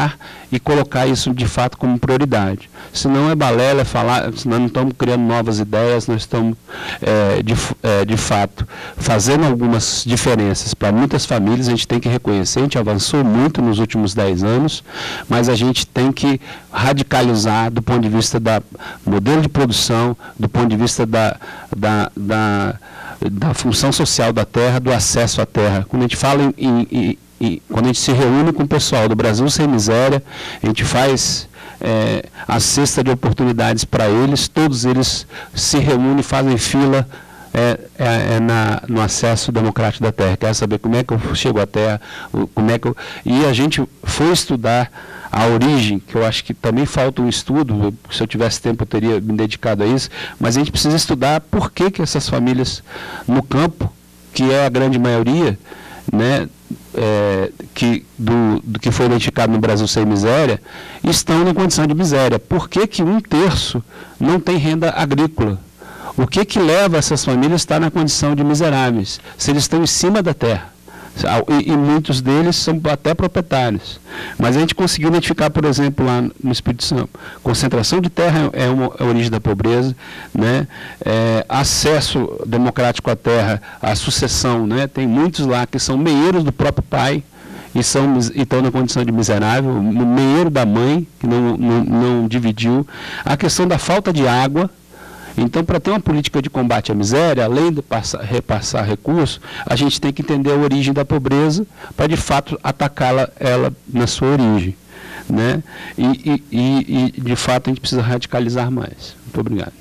e colocar isso de fato como prioridade. Senão é balela, é falar, nós não estamos criando novas ideias, nós estamos é, de, é, de fato fazendo algumas diferenças para muitas famílias. A gente tem que reconhecer, a gente avançou muito nos últimos dez anos, mas a gente tem que radicalizar do ponto de vista da modelo de produção, do ponto de vista da, da, da, da função social da terra, do acesso à terra. Quando a gente fala em, em, em E quando a gente se reúne com o pessoal do Brasil Sem Miséria, a gente faz é, a cesta de oportunidades para eles, todos eles se reúnem, fazem fila é, é, é na, no acesso democrático da terra. Quer saber como é que eu chego à terra, como é que eu... E a gente foi estudar a origem, que eu acho que também falta um estudo, se eu tivesse tempo eu teria me dedicado a isso, mas a gente precisa estudar por que, que essas famílias no campo, que é a grande maioria, né, é, que, do, do que foi identificado no Brasil Sem Miséria, estão na condição de miséria. Por que que um terço não tem renda agrícola? O que que leva essas famílias a estar na condição de miseráveis? Se eles estão em cima da terra. E, e muitos deles são até proprietários. Mas a gente conseguiu identificar, por exemplo, lá no Espírito Santo, concentração de terra é uma é a origem da pobreza, né? É, acesso democrático à terra, a sucessão, né? Tem muitos lá que são meieiros do próprio pai e, são, e estão na condição de miserável, o meieiro da mãe, que não, não, não dividiu. A questão da falta de água. Então, para ter uma política de combate à miséria, além de passar, repassar recursos, a gente tem que entender a origem da pobreza para, de fato, atacá-la ela na sua origem, né? E, e, e, de fato, a gente precisa radicalizar mais. Muito obrigado.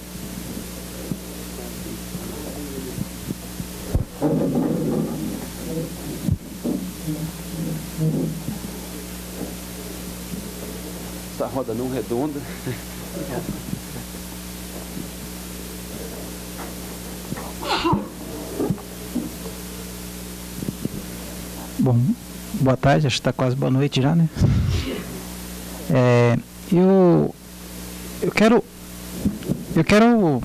Essa roda não redonda. Bom, boa tarde, acho que está quase boa noite já, né? É, eu, eu quero, eu quero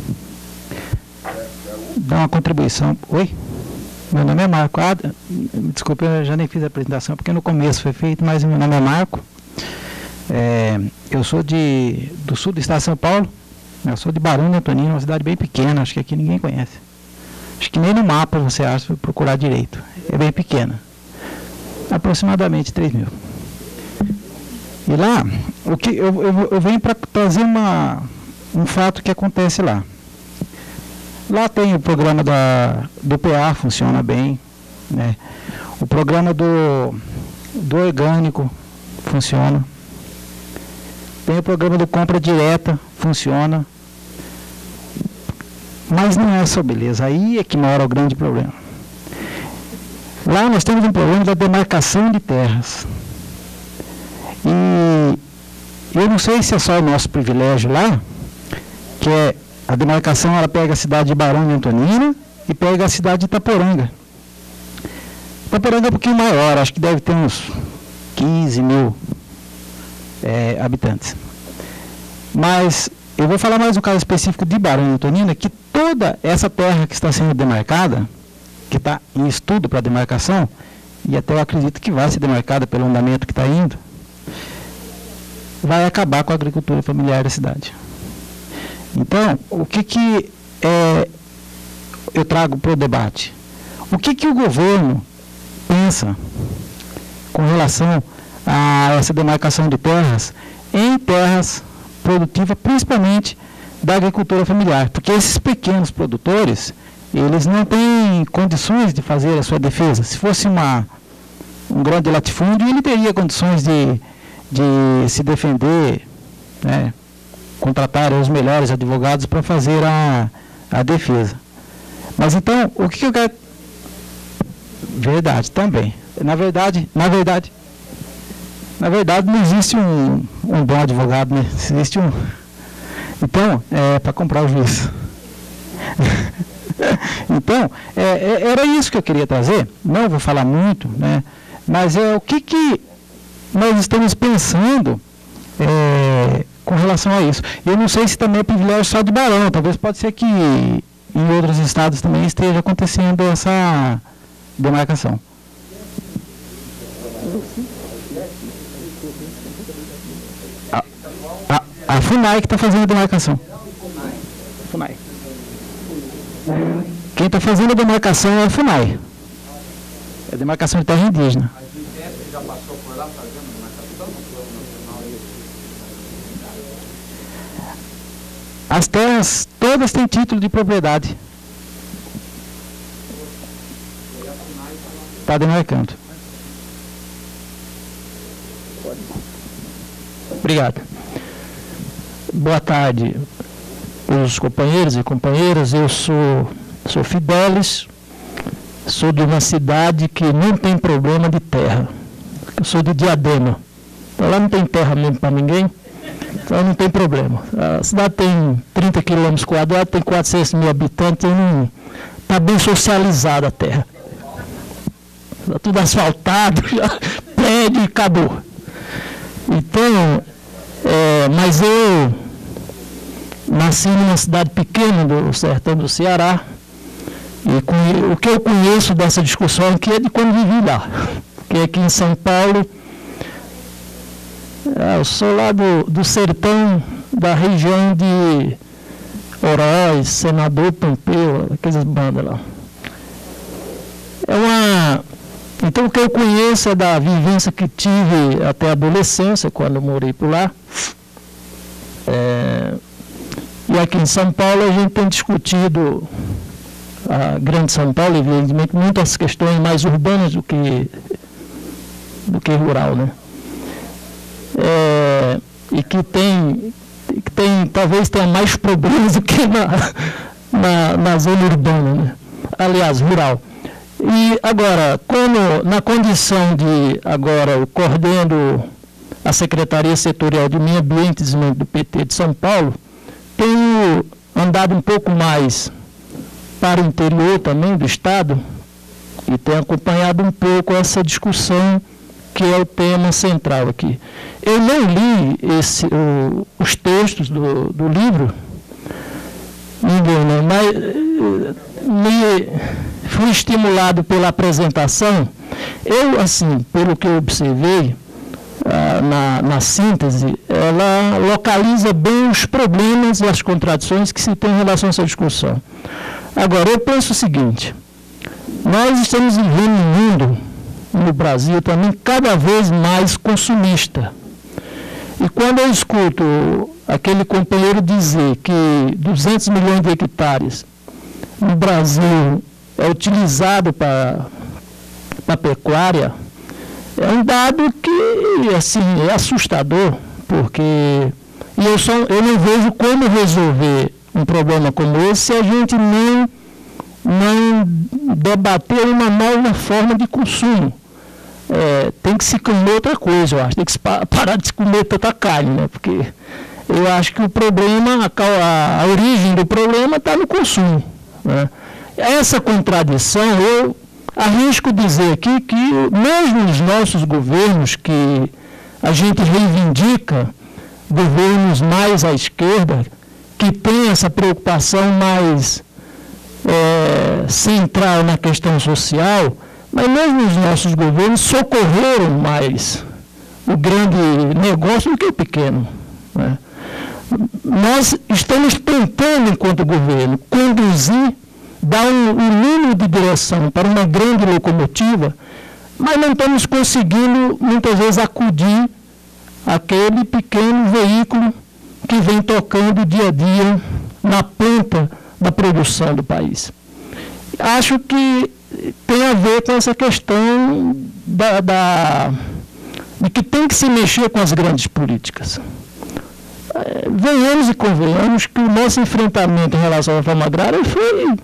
dar uma contribuição. Oi? Meu nome é Marco. Ah, desculpa, eu já nem fiz a apresentação, porque no começo foi feito, mas meu nome é Marco. É, eu sou de, do sul do estado de São Paulo. Eu sou de Barão de Antonina, uma cidade bem pequena, acho que aqui ninguém conhece. Acho que nem no mapa você acha, se procurar direito. É bem pequena. Aproximadamente três mil. E lá, o que, eu, eu, eu venho para trazer uma, um fato que acontece lá. Lá tem o programa da, do P A, funciona bem, né? O programa do, do orgânico funciona. Tem o programa do compra direta, funciona. Mas não é só beleza, aí é que mora o grande problema. Lá nós temos um problema da demarcação de terras. E eu não sei se é só o nosso privilégio lá, que é a demarcação, ela pega a cidade de Barão de Antonina e pega a cidade de Itaporanga. Itaporanga é um pouquinho maior, acho que deve ter uns quinze mil é, habitantes. Mas eu vou falar mais um caso específico de Barão de Antonina, que toda essa terra que está sendo demarcada, que está em estudo para demarcação, e até eu acredito que vai ser demarcada pelo andamento que está indo, vai acabar com a agricultura familiar da cidade. Então, o que, que é, eu trago para o debate? O que, que o governo pensa com relação a essa demarcação de terras em terras produtivas, principalmente da agricultura familiar? Porque esses pequenos produtores, eles não têm condições de fazer a sua defesa. Se fosse uma, um grande latifúndio, ele teria condições de, de se defender, né, contratar os melhores advogados para fazer a, a defesa. Mas então, o que, que eu quero... Verdade, também. Na verdade, na verdade, na verdade não existe um, um bom advogado, né? Existe um... Então, é para comprar o juiz. Então, é, é, era isso que eu queria trazer. Não vou falar muito, né? Mas é o que, que nós estamos pensando é, com relação a isso. Eu não sei se também é privilégio só de Barão. Talvez pode ser que em outros estados também esteja acontecendo essa demarcação. A FUNAI que está fazendo a demarcação. FUNAI. Quem está fazendo a demarcação é a FUNAI. É a demarcação de terra indígena. Já passou por lá fazendo As terras todas têm título de propriedade. Está demarcando. Obrigado. Boa tarde, os companheiros e companheiras. Eu sou, sou Fidelis, sou de uma cidade que não tem problema de terra. Eu sou de Diadema. Então lá não tem terra mesmo para ninguém, então não tem problema. A cidade tem trinta quilômetros quadrados, tem quatrocentos mil habitantes, está bem socializada a terra. Está tudo asfaltado, já, prédio e acabou. Então, é, mas eu nasci numa cidade pequena do sertão do Ceará, e com, o que eu conheço dessa discussão aqui é de quando vivi lá. Porque aqui em São Paulo, é, eu sou lá do, do sertão da região de Oroz, Senador Pompeu, aquelas bandas lá. É uma... Então, o que eu conheço é da vivência que tive até a adolescência, quando eu morei por lá. É, e aqui em São Paulo, a gente tem discutido, a Grande São Paulo, evidentemente, muitas questões mais urbanas do que, do que rural, né? É, e que tem, que tem, talvez tenha mais problemas do que na, na, na zona urbana, né? Aliás, rural. E agora, como na condição de, agora, eu coordeno a Secretaria Setorial de Meio Ambiente e Desenvolvimento do P T de São Paulo, tenho andado um pouco mais para o interior também do Estado e tenho acompanhado um pouco essa discussão que é o tema central aqui. Eu não li esse, o, os textos do, do livro, ninguém, né? Mas me... fui estimulado pela apresentação. Eu, assim, pelo que eu observei, ah, na, na síntese, ela localiza bem os problemas e as contradições que se tem em relação a essa discussão. Agora, eu penso o seguinte, nós estamos vivendo um mundo, no Brasil também, cada vez mais consumista. E quando eu escuto aquele companheiro dizer que duzentos milhões de hectares no Brasil é utilizado para a pecuária, é um dado que, assim, é assustador, porque e eu, só, eu não vejo como resolver um problema como esse se a gente não, não debater uma nova forma de consumo. É, tem que se comer outra coisa, eu acho, tem que se parar de se comer tanta carne, né? Porque eu acho que o problema, a, a origem do problema está no consumo, né? Essa contradição, eu arrisco dizer aqui que mesmo os nossos governos, que a gente reivindica, governos mais à esquerda, que têm essa preocupação mais é, central na questão social, mas mesmo os nossos governos socorreram mais o grande negócio do que o pequeno, né? Nós estamos tentando, enquanto governo, conduzir, dar um, um mínimo de direção para uma grande locomotiva, mas não estamos conseguindo, muitas vezes, acudir aquele pequeno veículo que vem tocando dia a dia na ponta da produção do país. Acho que tem a ver com essa questão da, da, de que tem que se mexer com as grandes políticas. É, venhamos e convenhamos que o nosso enfrentamento em relação à reforma agrária foi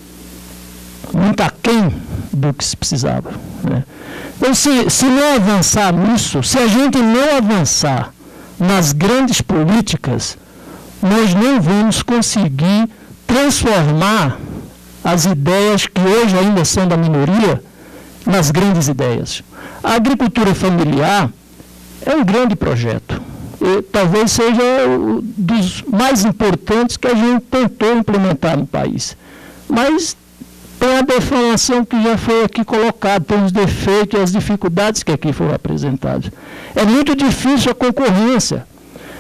muito aquém do que se precisava, né? Então, se, se não avançar nisso, se a gente não avançar nas grandes políticas, nós não vamos conseguir transformar as ideias que hoje ainda são da minoria nas grandes ideias. A agricultura familiar é um grande projeto. E talvez seja um dos mais importantes que a gente tentou implementar no país. Mas tem a defamação que já foi aqui colocada, tem os defeitos e as dificuldades que aqui foram apresentadas. É muito difícil a concorrência.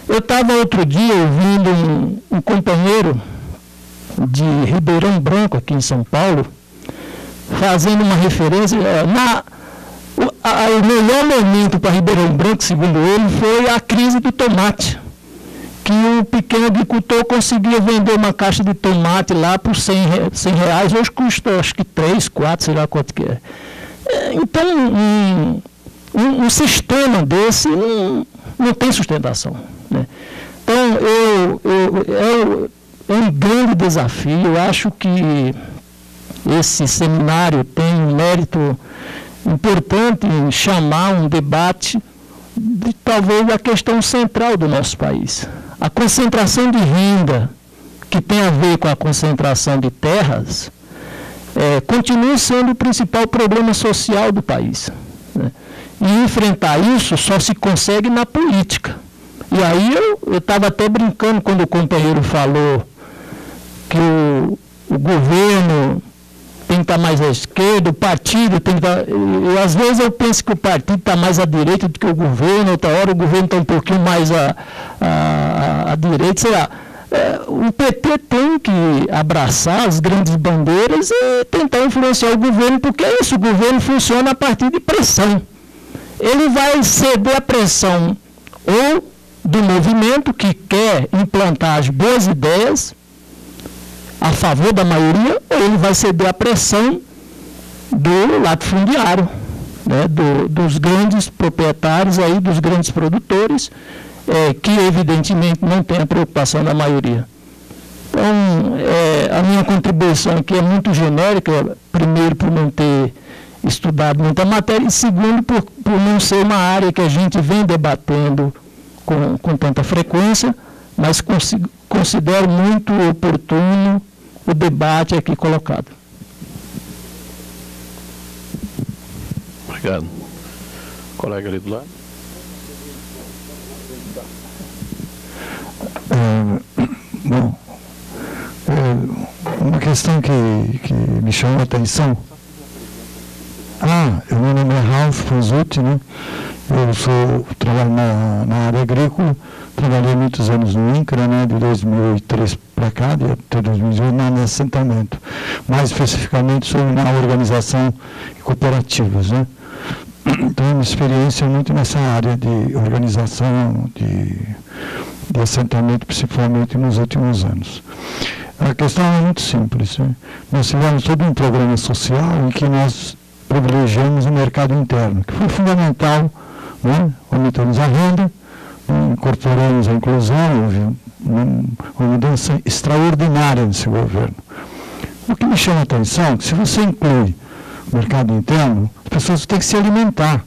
Eu estava outro dia ouvindo um, um companheiro de Ribeirão Branco, aqui em São Paulo, fazendo uma referência. Na, o, a, o melhor momento para Ribeirão Branco, segundo ele, foi a crise do tomate. Que o pequeno agricultor conseguia vender uma caixa de tomate lá por cem reais, hoje custa acho que três, quatro, sei lá quanto que é. Então, um, um, um sistema desse não, não tem sustentação, né? Então, eu, eu, eu, é um grande desafio. Eu acho que esse seminário tem um mérito importante em chamar um debate de talvez a questão central do nosso país. A concentração de renda, que tem a ver com a concentração de terras, é, continua sendo o principal problema social do país, né? E enfrentar isso só se consegue na política. E aí eu estava até brincando quando o companheiro falou que o, o governo tem que estar mais à esquerda, o partido tem que estar... Eu, às vezes eu penso que o partido está mais à direita do que o governo, outra hora o governo está um pouquinho mais à, à, à direita, sei lá. É, o P T tem que abraçar as grandes bandeiras e tentar influenciar o governo, porque é isso, o governo funciona a partir de pressão. Ele vai ceder a pressão ou do movimento que quer implantar as boas ideias a favor da maioria, ou ele vai ceder a pressão do latifundiário, né, do, dos grandes proprietários, aí, dos grandes produtores, é, que evidentemente não tem a preocupação da maioria. Então, é, a minha contribuição aqui é muito genérica, primeiro por não ter estudado muita matéria, e segundo por, por não ser uma área que a gente vem debatendo com, com tanta frequência, mas consigo, considero muito oportuno o debate aqui colocado. Obrigado. Colega ali do lado. É, bom, é, uma questão que, que me chamou a atenção. Ah, eu meu nome é Ralph Pozuti, né? Eu sou, trabalho na, na área agrícola, trabalhei muitos anos no INCRA, né, de dois mil e três para cá, de até dois mil e dezoito, na assentamento. Mais especificamente sou na organização de cooperativas, né? Então, minha experiência é muito nessa área de organização, de, de assentamento, principalmente nos últimos anos. A questão é muito simples, né? Nós tivemos todo um programa social em que nós privilegiamos o mercado interno, que foi fundamental, né? Aumentamos a renda, né? Incorporamos a inclusão, houve uma, uma mudança extraordinária nesse governo. O que me chama a atenção é que se você inclui o mercado interno, as pessoas têm que se alimentar.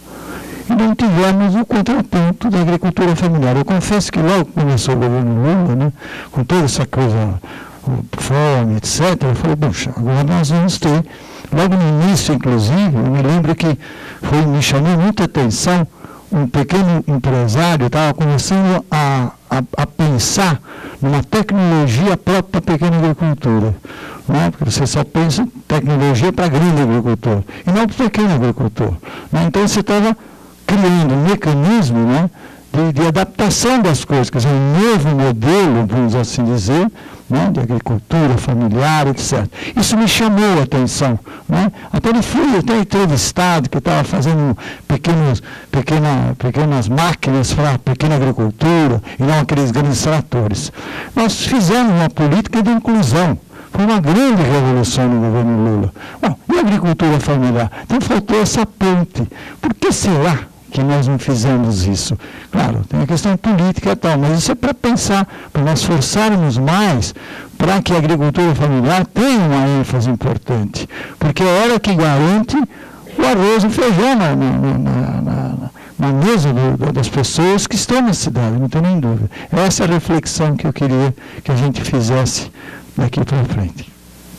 E não tivemos o contraponto da agricultura familiar. Eu confesso que logo começou o governo Lula, né? Com toda essa coisa, fome, etcétera, eu falei, puxa, agora nós vamos ter. Logo no início, inclusive, eu me lembro que foi, me chamou muita atenção, um pequeno empresário estava começando a, a, a pensar numa tecnologia própria para a pequena agricultura. Né? Porque você só pensa em tecnologia para grande agricultor, e não para o pequeno agricultor. Né? Então você estava criando um mecanismo, né, de, de adaptação das coisas, quer dizer, um novo modelo, vamos assim dizer, né, de agricultura familiar, etcétera. Isso me chamou a atenção. Né? Até ele fui até entrevistado, que estava fazendo pequenos, pequena, pequenas máquinas para a pequena agricultura, e não aqueles grandes tratores. Nós fizemos uma política de inclusão. Foi uma grande revolução no governo Lula. Bom, e a agricultura familiar? Então faltou essa ponte. Por que será que nós não fizemos isso? Claro, tem a questão política e tal, mas isso é para pensar, para nós forçarmos mais para que a agricultura familiar tenha uma ênfase importante, porque é ela que garante o arroz e o feijão na, na, na, na, na mesa do, das pessoas que estão na cidade, não tem nem dúvida. Essa é a reflexão que eu queria que a gente fizesse daqui para frente.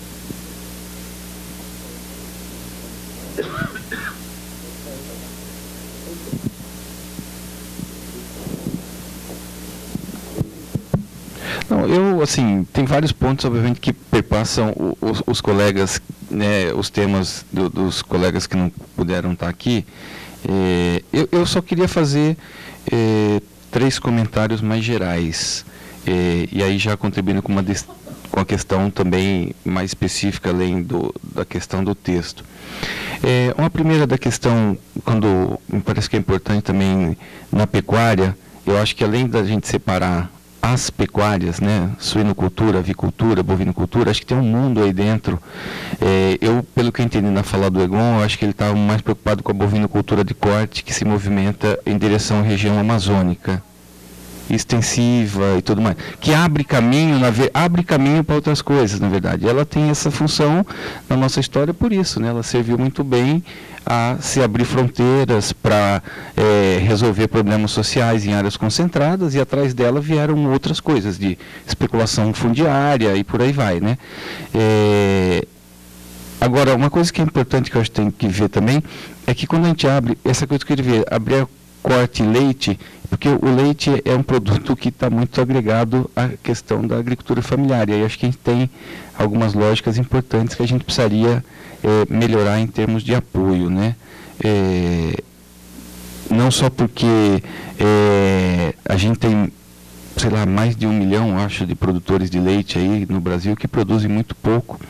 Não, eu, assim, tem vários pontos, obviamente, que perpassam os, os colegas, né, os temas do, dos colegas que não puderam estar aqui. É, eu, eu só queria fazer é, três comentários mais gerais, é, e aí já contribuindo com, uma com a questão também mais específica, além do, da questão do texto. É, uma primeira da questão, quando me parece que é importante também na pecuária, eu acho que além da gente separar as pecuárias, né, suinocultura, avicultura, bovinocultura, acho que tem um mundo aí dentro. É, eu, pelo que eu entendi na fala do Egon, eu acho que ele estava mais preocupado com a bovinocultura de corte, que se movimenta em direção à região amazônica, extensiva e tudo mais, que abre caminho, na ve abre caminho para outras coisas, na verdade. Ela tem essa função na nossa história por isso, né? Ela serviu muito bem a se abrir fronteiras para é, resolver problemas sociais em áreas concentradas, e atrás dela vieram outras coisas, de especulação fundiária e por aí vai, né? É, agora, uma coisa que é importante que eu acho que tem que ver também, é que quando a gente abre, essa coisa que eu queria ver, abrir a corte leite, porque o leite é um produto que está muito agregado à questão da agricultura familiar, e aí acho que a gente tem algumas lógicas importantes que a gente precisaria é, melhorar em termos de apoio, né? É, não só porque é, a gente tem, sei lá, mais de um milhão, acho, de produtores de leite aí no Brasil que produzem muito pouco,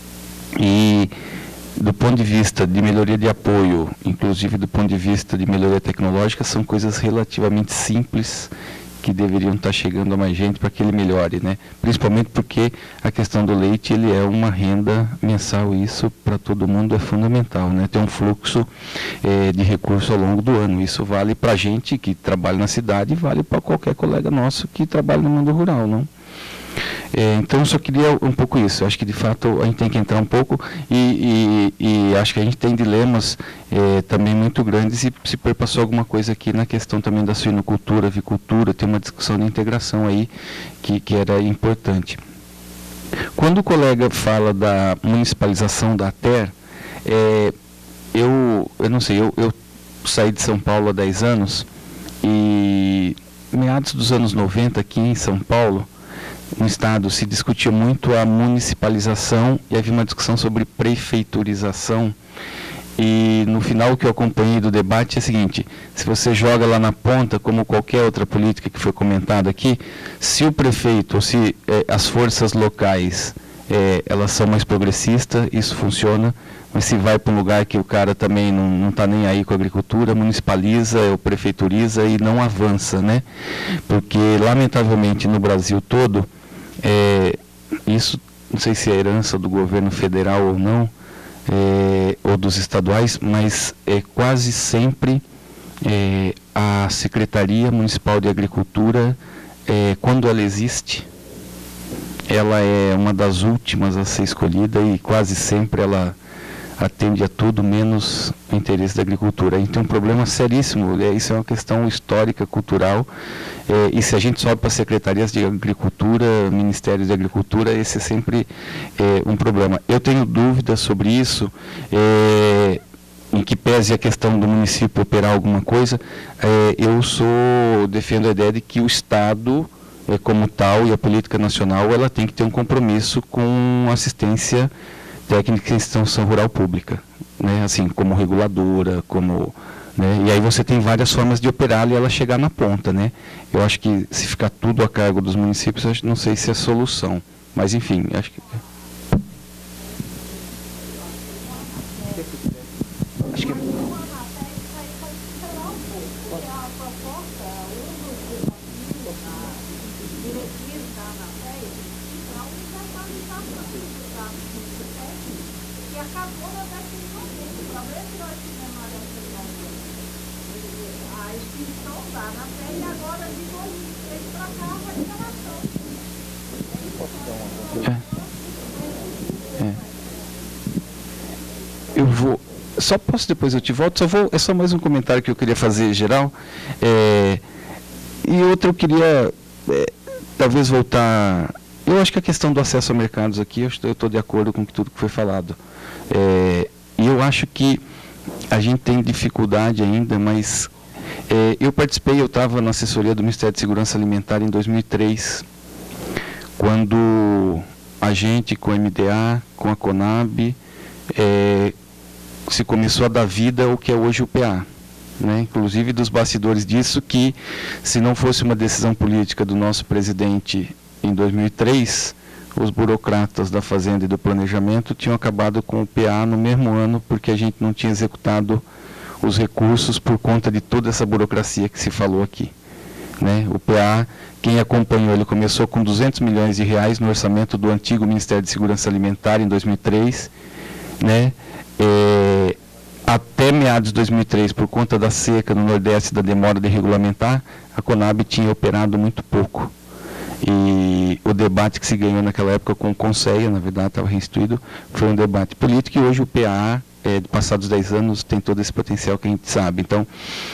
e do ponto de vista de melhoria de apoio, inclusive do ponto de vista de melhoria tecnológica, são coisas relativamente simples que deveriam estar chegando a mais gente para que ele melhore, né? Principalmente porque a questão do leite, ele é uma renda mensal, e isso para todo mundo é fundamental, né? Tem um fluxo é, de recurso ao longo do ano. Isso vale para a gente que trabalha na cidade e vale para qualquer colega nosso que trabalha no mundo rural, não? É, então, eu só queria um pouco isso. Eu acho que, de fato, a gente tem que entrar um pouco e, e, e acho que a gente tem dilemas é, também muito grandes, e se perpassou alguma coisa aqui na questão também da suinocultura, avicultura, tem uma discussão de integração aí que, que era importante. Quando o colega fala da municipalização da T E R, é, eu, eu não sei, eu, eu saí de São Paulo há dez anos e, meados dos anos noventa, aqui em São Paulo, no estado, se discutia muito a municipalização e havia uma discussão sobre prefeiturização, e no final o que eu acompanhei do debate é o seguinte: se você joga lá na ponta, como qualquer outra política que foi comentada aqui, se o prefeito ou se eh, as forças locais eh, elas são mais progressistas, isso funciona, mas se vai para um lugar que o cara também não está nem aí com a agricultura, municipaliza ou prefeituriza e não avança, né? Porque, lamentavelmente, no Brasil todo, é, isso, não sei se é herança do governo federal ou não, é, ou dos estaduais, mas é quase sempre é, a Secretaria Municipal de Agricultura, é, quando ela existe, ela é uma das últimas a ser escolhida, e quase sempre ela atende a tudo menos o interesse da agricultura. Então tem um problema seríssimo, é, isso é uma questão histórica, cultural, é, e se a gente sobe para secretarias de agricultura, ministérios de agricultura, esse é sempre é, um problema. Eu tenho dúvidas sobre isso, é, em que pese a questão do município operar alguma coisa, é, eu sou, defendo a ideia de que o Estado, é, como tal, e a política nacional, ela tem que ter um compromisso com assistência técnica em extensão rural pública, né? Assim, como reguladora, como, né? E aí você tem várias formas de operar e ela chegar na ponta, né? Eu acho que se ficar tudo a cargo dos municípios, eu não sei se é solução, mas enfim, acho que... Acho que... Eu vou, só posso depois eu te volto, só vou, é só mais um comentário que eu queria fazer geral, é, e outro eu queria é, talvez voltar, eu acho que a questão do acesso a mercados aqui, eu estou de acordo com tudo que foi falado, é, e eu acho que a gente tem dificuldade ainda, mas é, eu participei, eu estava na assessoria do Ministério de Segurança Alimentar em dois mil e três, quando a gente, com a M D A, com a Conab, é, se começou a dar vida ao que é hoje o P A, né, inclusive dos bastidores disso, que se não fosse uma decisão política do nosso presidente em dois mil e três, os burocratas da Fazenda e do Planejamento tinham acabado com o P A no mesmo ano, porque a gente não tinha executado os recursos por conta de toda essa burocracia que se falou aqui. Né? O P A, quem acompanhou, ele começou com duzentos milhões de reais no orçamento do antigo Ministério de Segurança Alimentar em dois mil e três, né? É, até meados de dois mil e três, por conta da seca no Nordeste e da demora de regulamentar, a Conab tinha operado muito pouco. E o debate que se ganhou naquela época com o Conselho, na verdade estava restituído, foi um debate político, e hoje o P A, é, passados dez anos, tem todo esse potencial que a gente sabe. Então,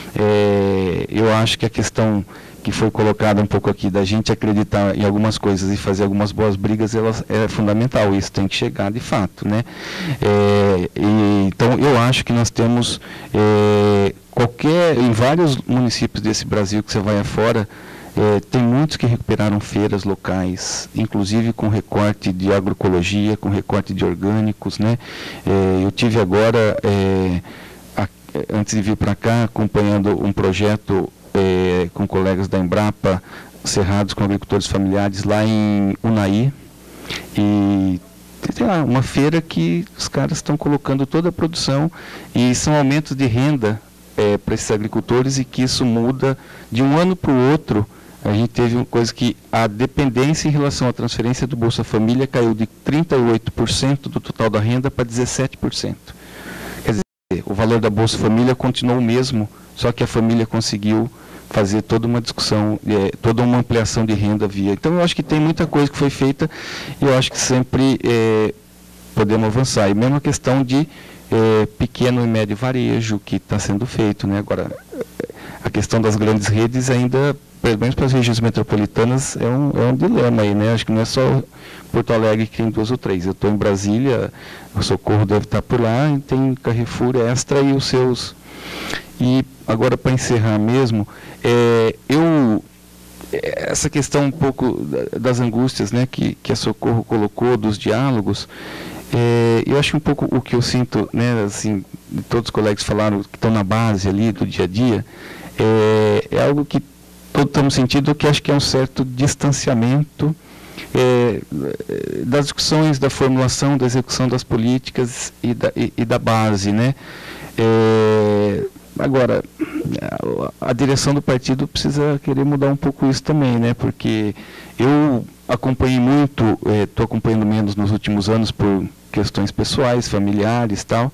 é, eu acho que a questão que foi colocada um pouco aqui, da gente acreditar em algumas coisas e fazer algumas boas brigas, ela é fundamental, isso tem que chegar de fato, né? É, e, então, eu acho que nós temos, é, qualquer, em vários municípios desse Brasil que você vai afora, É, tem muitos que recuperaram feiras locais, inclusive com recorte de agroecologia, com recorte de orgânicos, né? É, eu tive agora, é, a, antes de vir para cá, acompanhando um projeto é, com colegas da Embrapa, Cerrados com Agricultores Familiares, lá em Unai, e sei lá, uma feira que os caras estão colocando toda a produção, e são aumentos de renda é, para esses agricultores, e que isso muda de um ano para o outro. A gente teve uma coisa que a dependência em relação à transferência do Bolsa Família caiu de trinta e oito por cento do total da renda para dezessete por cento. Quer dizer, o valor da Bolsa Família continuou o mesmo, só que a família conseguiu fazer toda uma discussão, é, toda uma ampliação de renda via. Então, eu acho que tem muita coisa que foi feita, e eu acho que sempre é, podemos avançar. E mesmo a questão de é, pequeno e médio varejo que está sendo feito, né? Agora, a questão das grandes redes ainda, pelo menos para as regiões metropolitanas, é um, é um dilema aí, né? Acho que não é só Porto Alegre que tem duas ou três. Eu estou em Brasília, o Socorro deve estar por lá, e tem Carrefour, Extra e os seus. E agora, para encerrar mesmo, é, eu, essa questão um pouco das angústias, né, que, que a Socorro colocou, dos diálogos, é, eu acho um pouco o que eu sinto, né, assim, todos os colegas falaram que estão na base ali do dia a dia, é, é algo que todos estamos sentindo, que acho que é um certo distanciamento é, das discussões, da formulação, da execução das políticas e da, e, e da base, né? É, agora, a, a direção do partido precisa querer mudar um pouco isso também, né? Porque eu acompanhei muito, estou é, acompanhando menos nos últimos anos por questões pessoais, familiares e tal,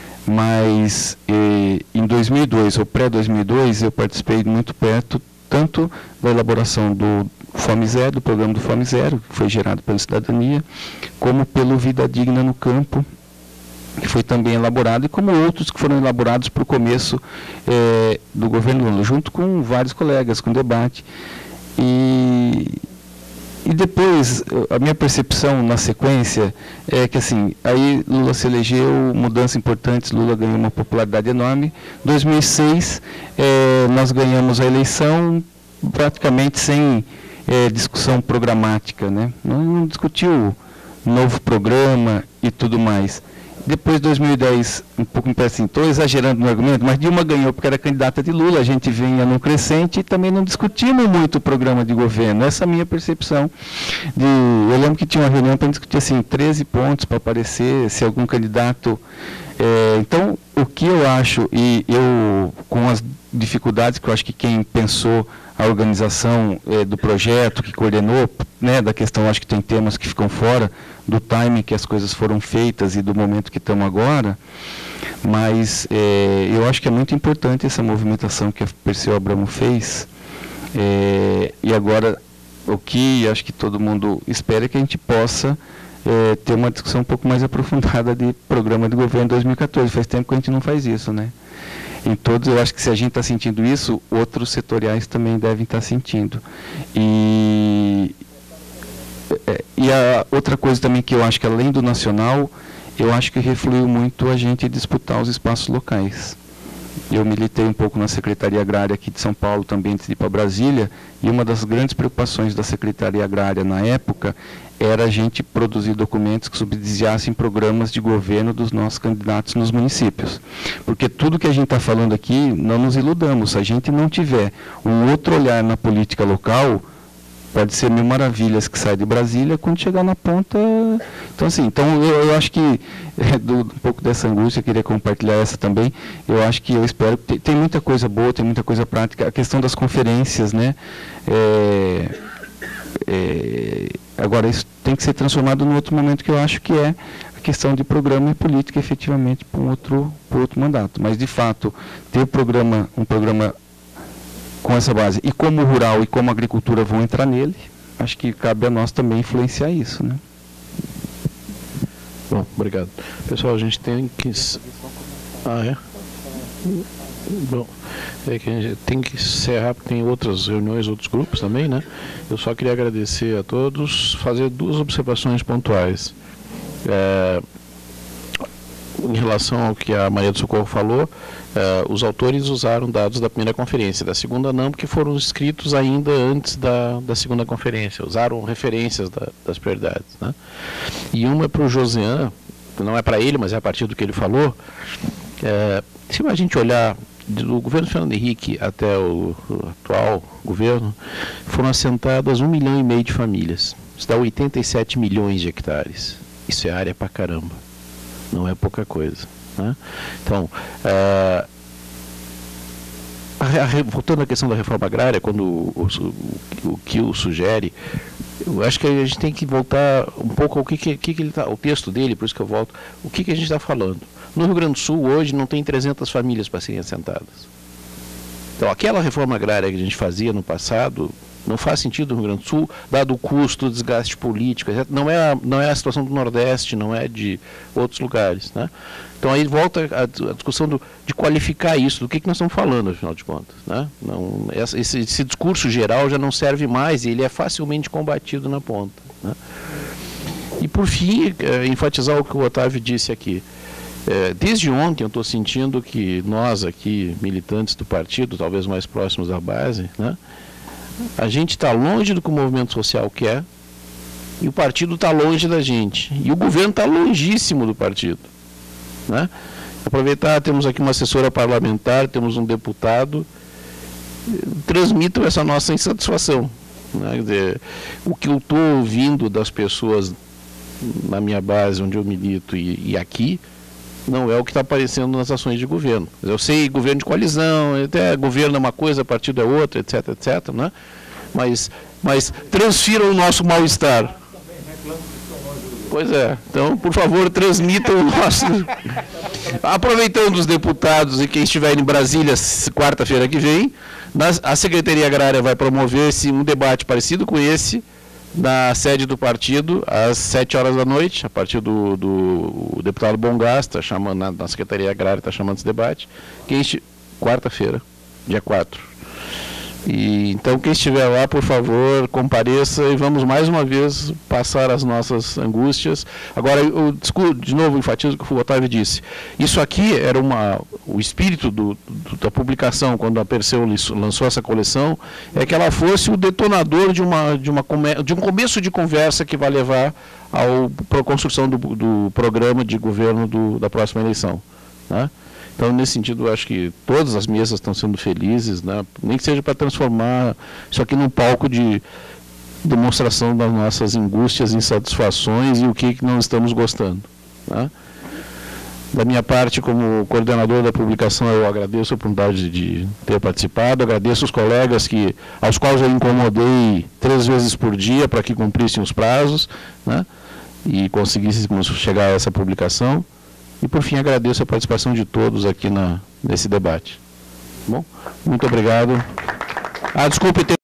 mas eh, em dois mil e dois, ou pré-dois mil e dois, eu participei muito perto, tanto da elaboração do Fome Zero, do programa do Fome Zero, que foi gerado pela Cidadania, como pelo Vida Digna no Campo, que foi também elaborado, e como outros que foram elaborados para o começo eh, do governo Lula, junto com vários colegas, com debate. E... E depois, a minha percepção na sequência é que, assim, aí Lula se elegeu, mudanças importantes, Lula ganhou uma popularidade enorme. Em dois mil e seis, é, nós ganhamos a eleição praticamente sem é, discussão programática, né? Não, não discutiu novo programa e tudo mais. Depois de dois mil e dez, um pouco me parece assim, estou exagerando no argumento, mas Dilma ganhou porque era candidata de Lula, a gente vinha num crescente e também não discutimos muito o programa de governo. Essa é a minha percepção. De, eu lembro que tinha uma reunião para discutir assim, treze pontos para aparecer, se algum candidato... É, então, o que eu acho, e eu, com as dificuldades que eu acho que quem pensou a organização é, do projeto, que coordenou, né, da questão, acho que tem temas que ficam fora do timing que as coisas foram feitas e do momento que estamos agora, mas é, eu acho que é muito importante essa movimentação que a Perseu Abramo fez, é, e agora o que acho que todo mundo espera é que a gente possa é, ter uma discussão um pouco mais aprofundada de programa de governo dois mil e quatorze, faz tempo que a gente não faz isso, né? Em todos, eu acho que se a gente está sentindo isso, outros setoriais também devem estar sentindo. E, e a outra coisa também que eu acho que, além do nacional, eu acho que refluiu muito a gente disputar os espaços locais. eu militei um pouco na Secretaria Agrária aqui de São Paulo, também antes de ir para Brasília, e uma das grandes preocupações da Secretaria Agrária na época era a gente produzir documentos que subsidiassem programas de governo dos nossos candidatos nos municípios. Porque tudo que a gente está falando aqui, não nos iludamos, se a gente não tiver um outro olhar na política local, pode ser mil maravilhas que sai de Brasília, quando chegar na ponta... Então, assim, então eu, eu acho que, é, do, um pouco dessa angústia, eu queria compartilhar essa também, eu acho que eu espero... Tem, tem muita coisa boa, tem muita coisa prática, a questão das conferências, né? É, é, agora, isso tem que ser transformado num outro momento que eu acho que é a questão de programa e política, efetivamente, para um outro, para outro mandato. Mas, de fato, ter um programa, um programa com essa base, e como o rural e como a agricultura vão entrar nele, acho que cabe a nós também influenciar isso, né? Bom, obrigado. Pessoal, a gente tem que... Ah, é? Bom, é que a gente tem que encerrar, porque tem outras reuniões, outros grupos também, né? Eu só queria agradecer a todos, fazer duas observações pontuais. É, em relação ao que a Maria do Socorro falou, uh, os autores usaram dados da primeira conferência, da segunda não, porque foram escritos ainda antes da, da segunda conferência, usaram referências da, das prioridades, né? E uma é para o Josian, não é para ele, mas é a partir do que ele falou. Uh, se a gente olhar do governo Fernando Henrique até o, o atual governo, foram assentadas um milhão e meio de famílias, isso dá oitenta e sete milhões de hectares, isso é área pra caramba. Não é pouca coisa, né? Então, uh, a, a, voltando à questão da reforma agrária, quando o, o, o Kio sugere, eu acho que a gente tem que voltar um pouco ao que, que, que ele tá, o texto dele, por isso que eu volto, o que, que a gente está falando. No Rio Grande do Sul, hoje, não tem trezentas famílias para serem assentadas. Então, aquela reforma agrária que a gente fazia no passado, não faz sentido no Rio Grande do Sul, dado o custo, o desgaste político, etcétera. Não é a, não é a situação do Nordeste, não é de outros lugares, né? Então aí volta a, a discussão do, de qualificar isso, do que, que nós estamos falando, afinal de contas, né? Não, essa, esse, esse discurso geral já não serve mais e ele é facilmente combatido na ponta, né? E por fim, é, enfatizar o que o Otávio disse aqui. É, desde ontem eu estou sentindo que nós aqui, militantes do partido, talvez mais próximos da base, né? A gente está longe do que o movimento social quer e o partido está longe da gente. E o governo está longíssimo do partido, né? Aproveitar, temos aqui uma assessora parlamentar, temos um deputado, transmitam essa nossa insatisfação, né? Quer dizer, o que eu estou ouvindo das pessoas na minha base, onde eu milito e, e aqui, não é o que está aparecendo nas ações de governo. Eu sei, governo de coalizão, até governo é uma coisa, partido é outra, etc, etc, né? Mas, mas transfiram o nosso mal-estar. Pois é, então, por favor, transmitam o nosso... Aproveitando os deputados e quem estiver em Brasília, quarta-feira que vem, a Secretaria Agrária vai promover esse, um debate parecido com esse, na sede do partido, às sete horas da noite, a partir do, do o deputado Bongás, tá chamando, na, na Secretaria Agrária está chamando esse debate, quem quarta-feira, dia quatro. E, então, quem estiver lá, por favor, compareça e vamos mais uma vez passar as nossas angústias. Agora, eu discuto, de novo, enfatizo o que o Otávio disse. Isso aqui era uma, o espírito do, do, da publicação, quando a Perseu lançou essa coleção, é que ela fosse o detonador de, uma, de, uma, de um começo de conversa que vai levar para a construção do, do programa de governo do, da próxima eleição, né? Então, nesse sentido, eu acho que todas as mesas estão sendo felizes, né? Nem que seja para transformar isso aqui num palco de demonstração das nossas angústias, insatisfações e o que, que não estamos gostando, né? Da minha parte, como coordenador da publicação, eu agradeço a oportunidade de ter participado, agradeço os colegas que, aos quais eu incomodei três vezes por dia para que cumprissem os prazos, né? E conseguíssemos chegar a essa publicação. E, por fim, agradeço a participação de todos aqui na, nesse debate. Bom, muito obrigado. Ah, desculpe ter...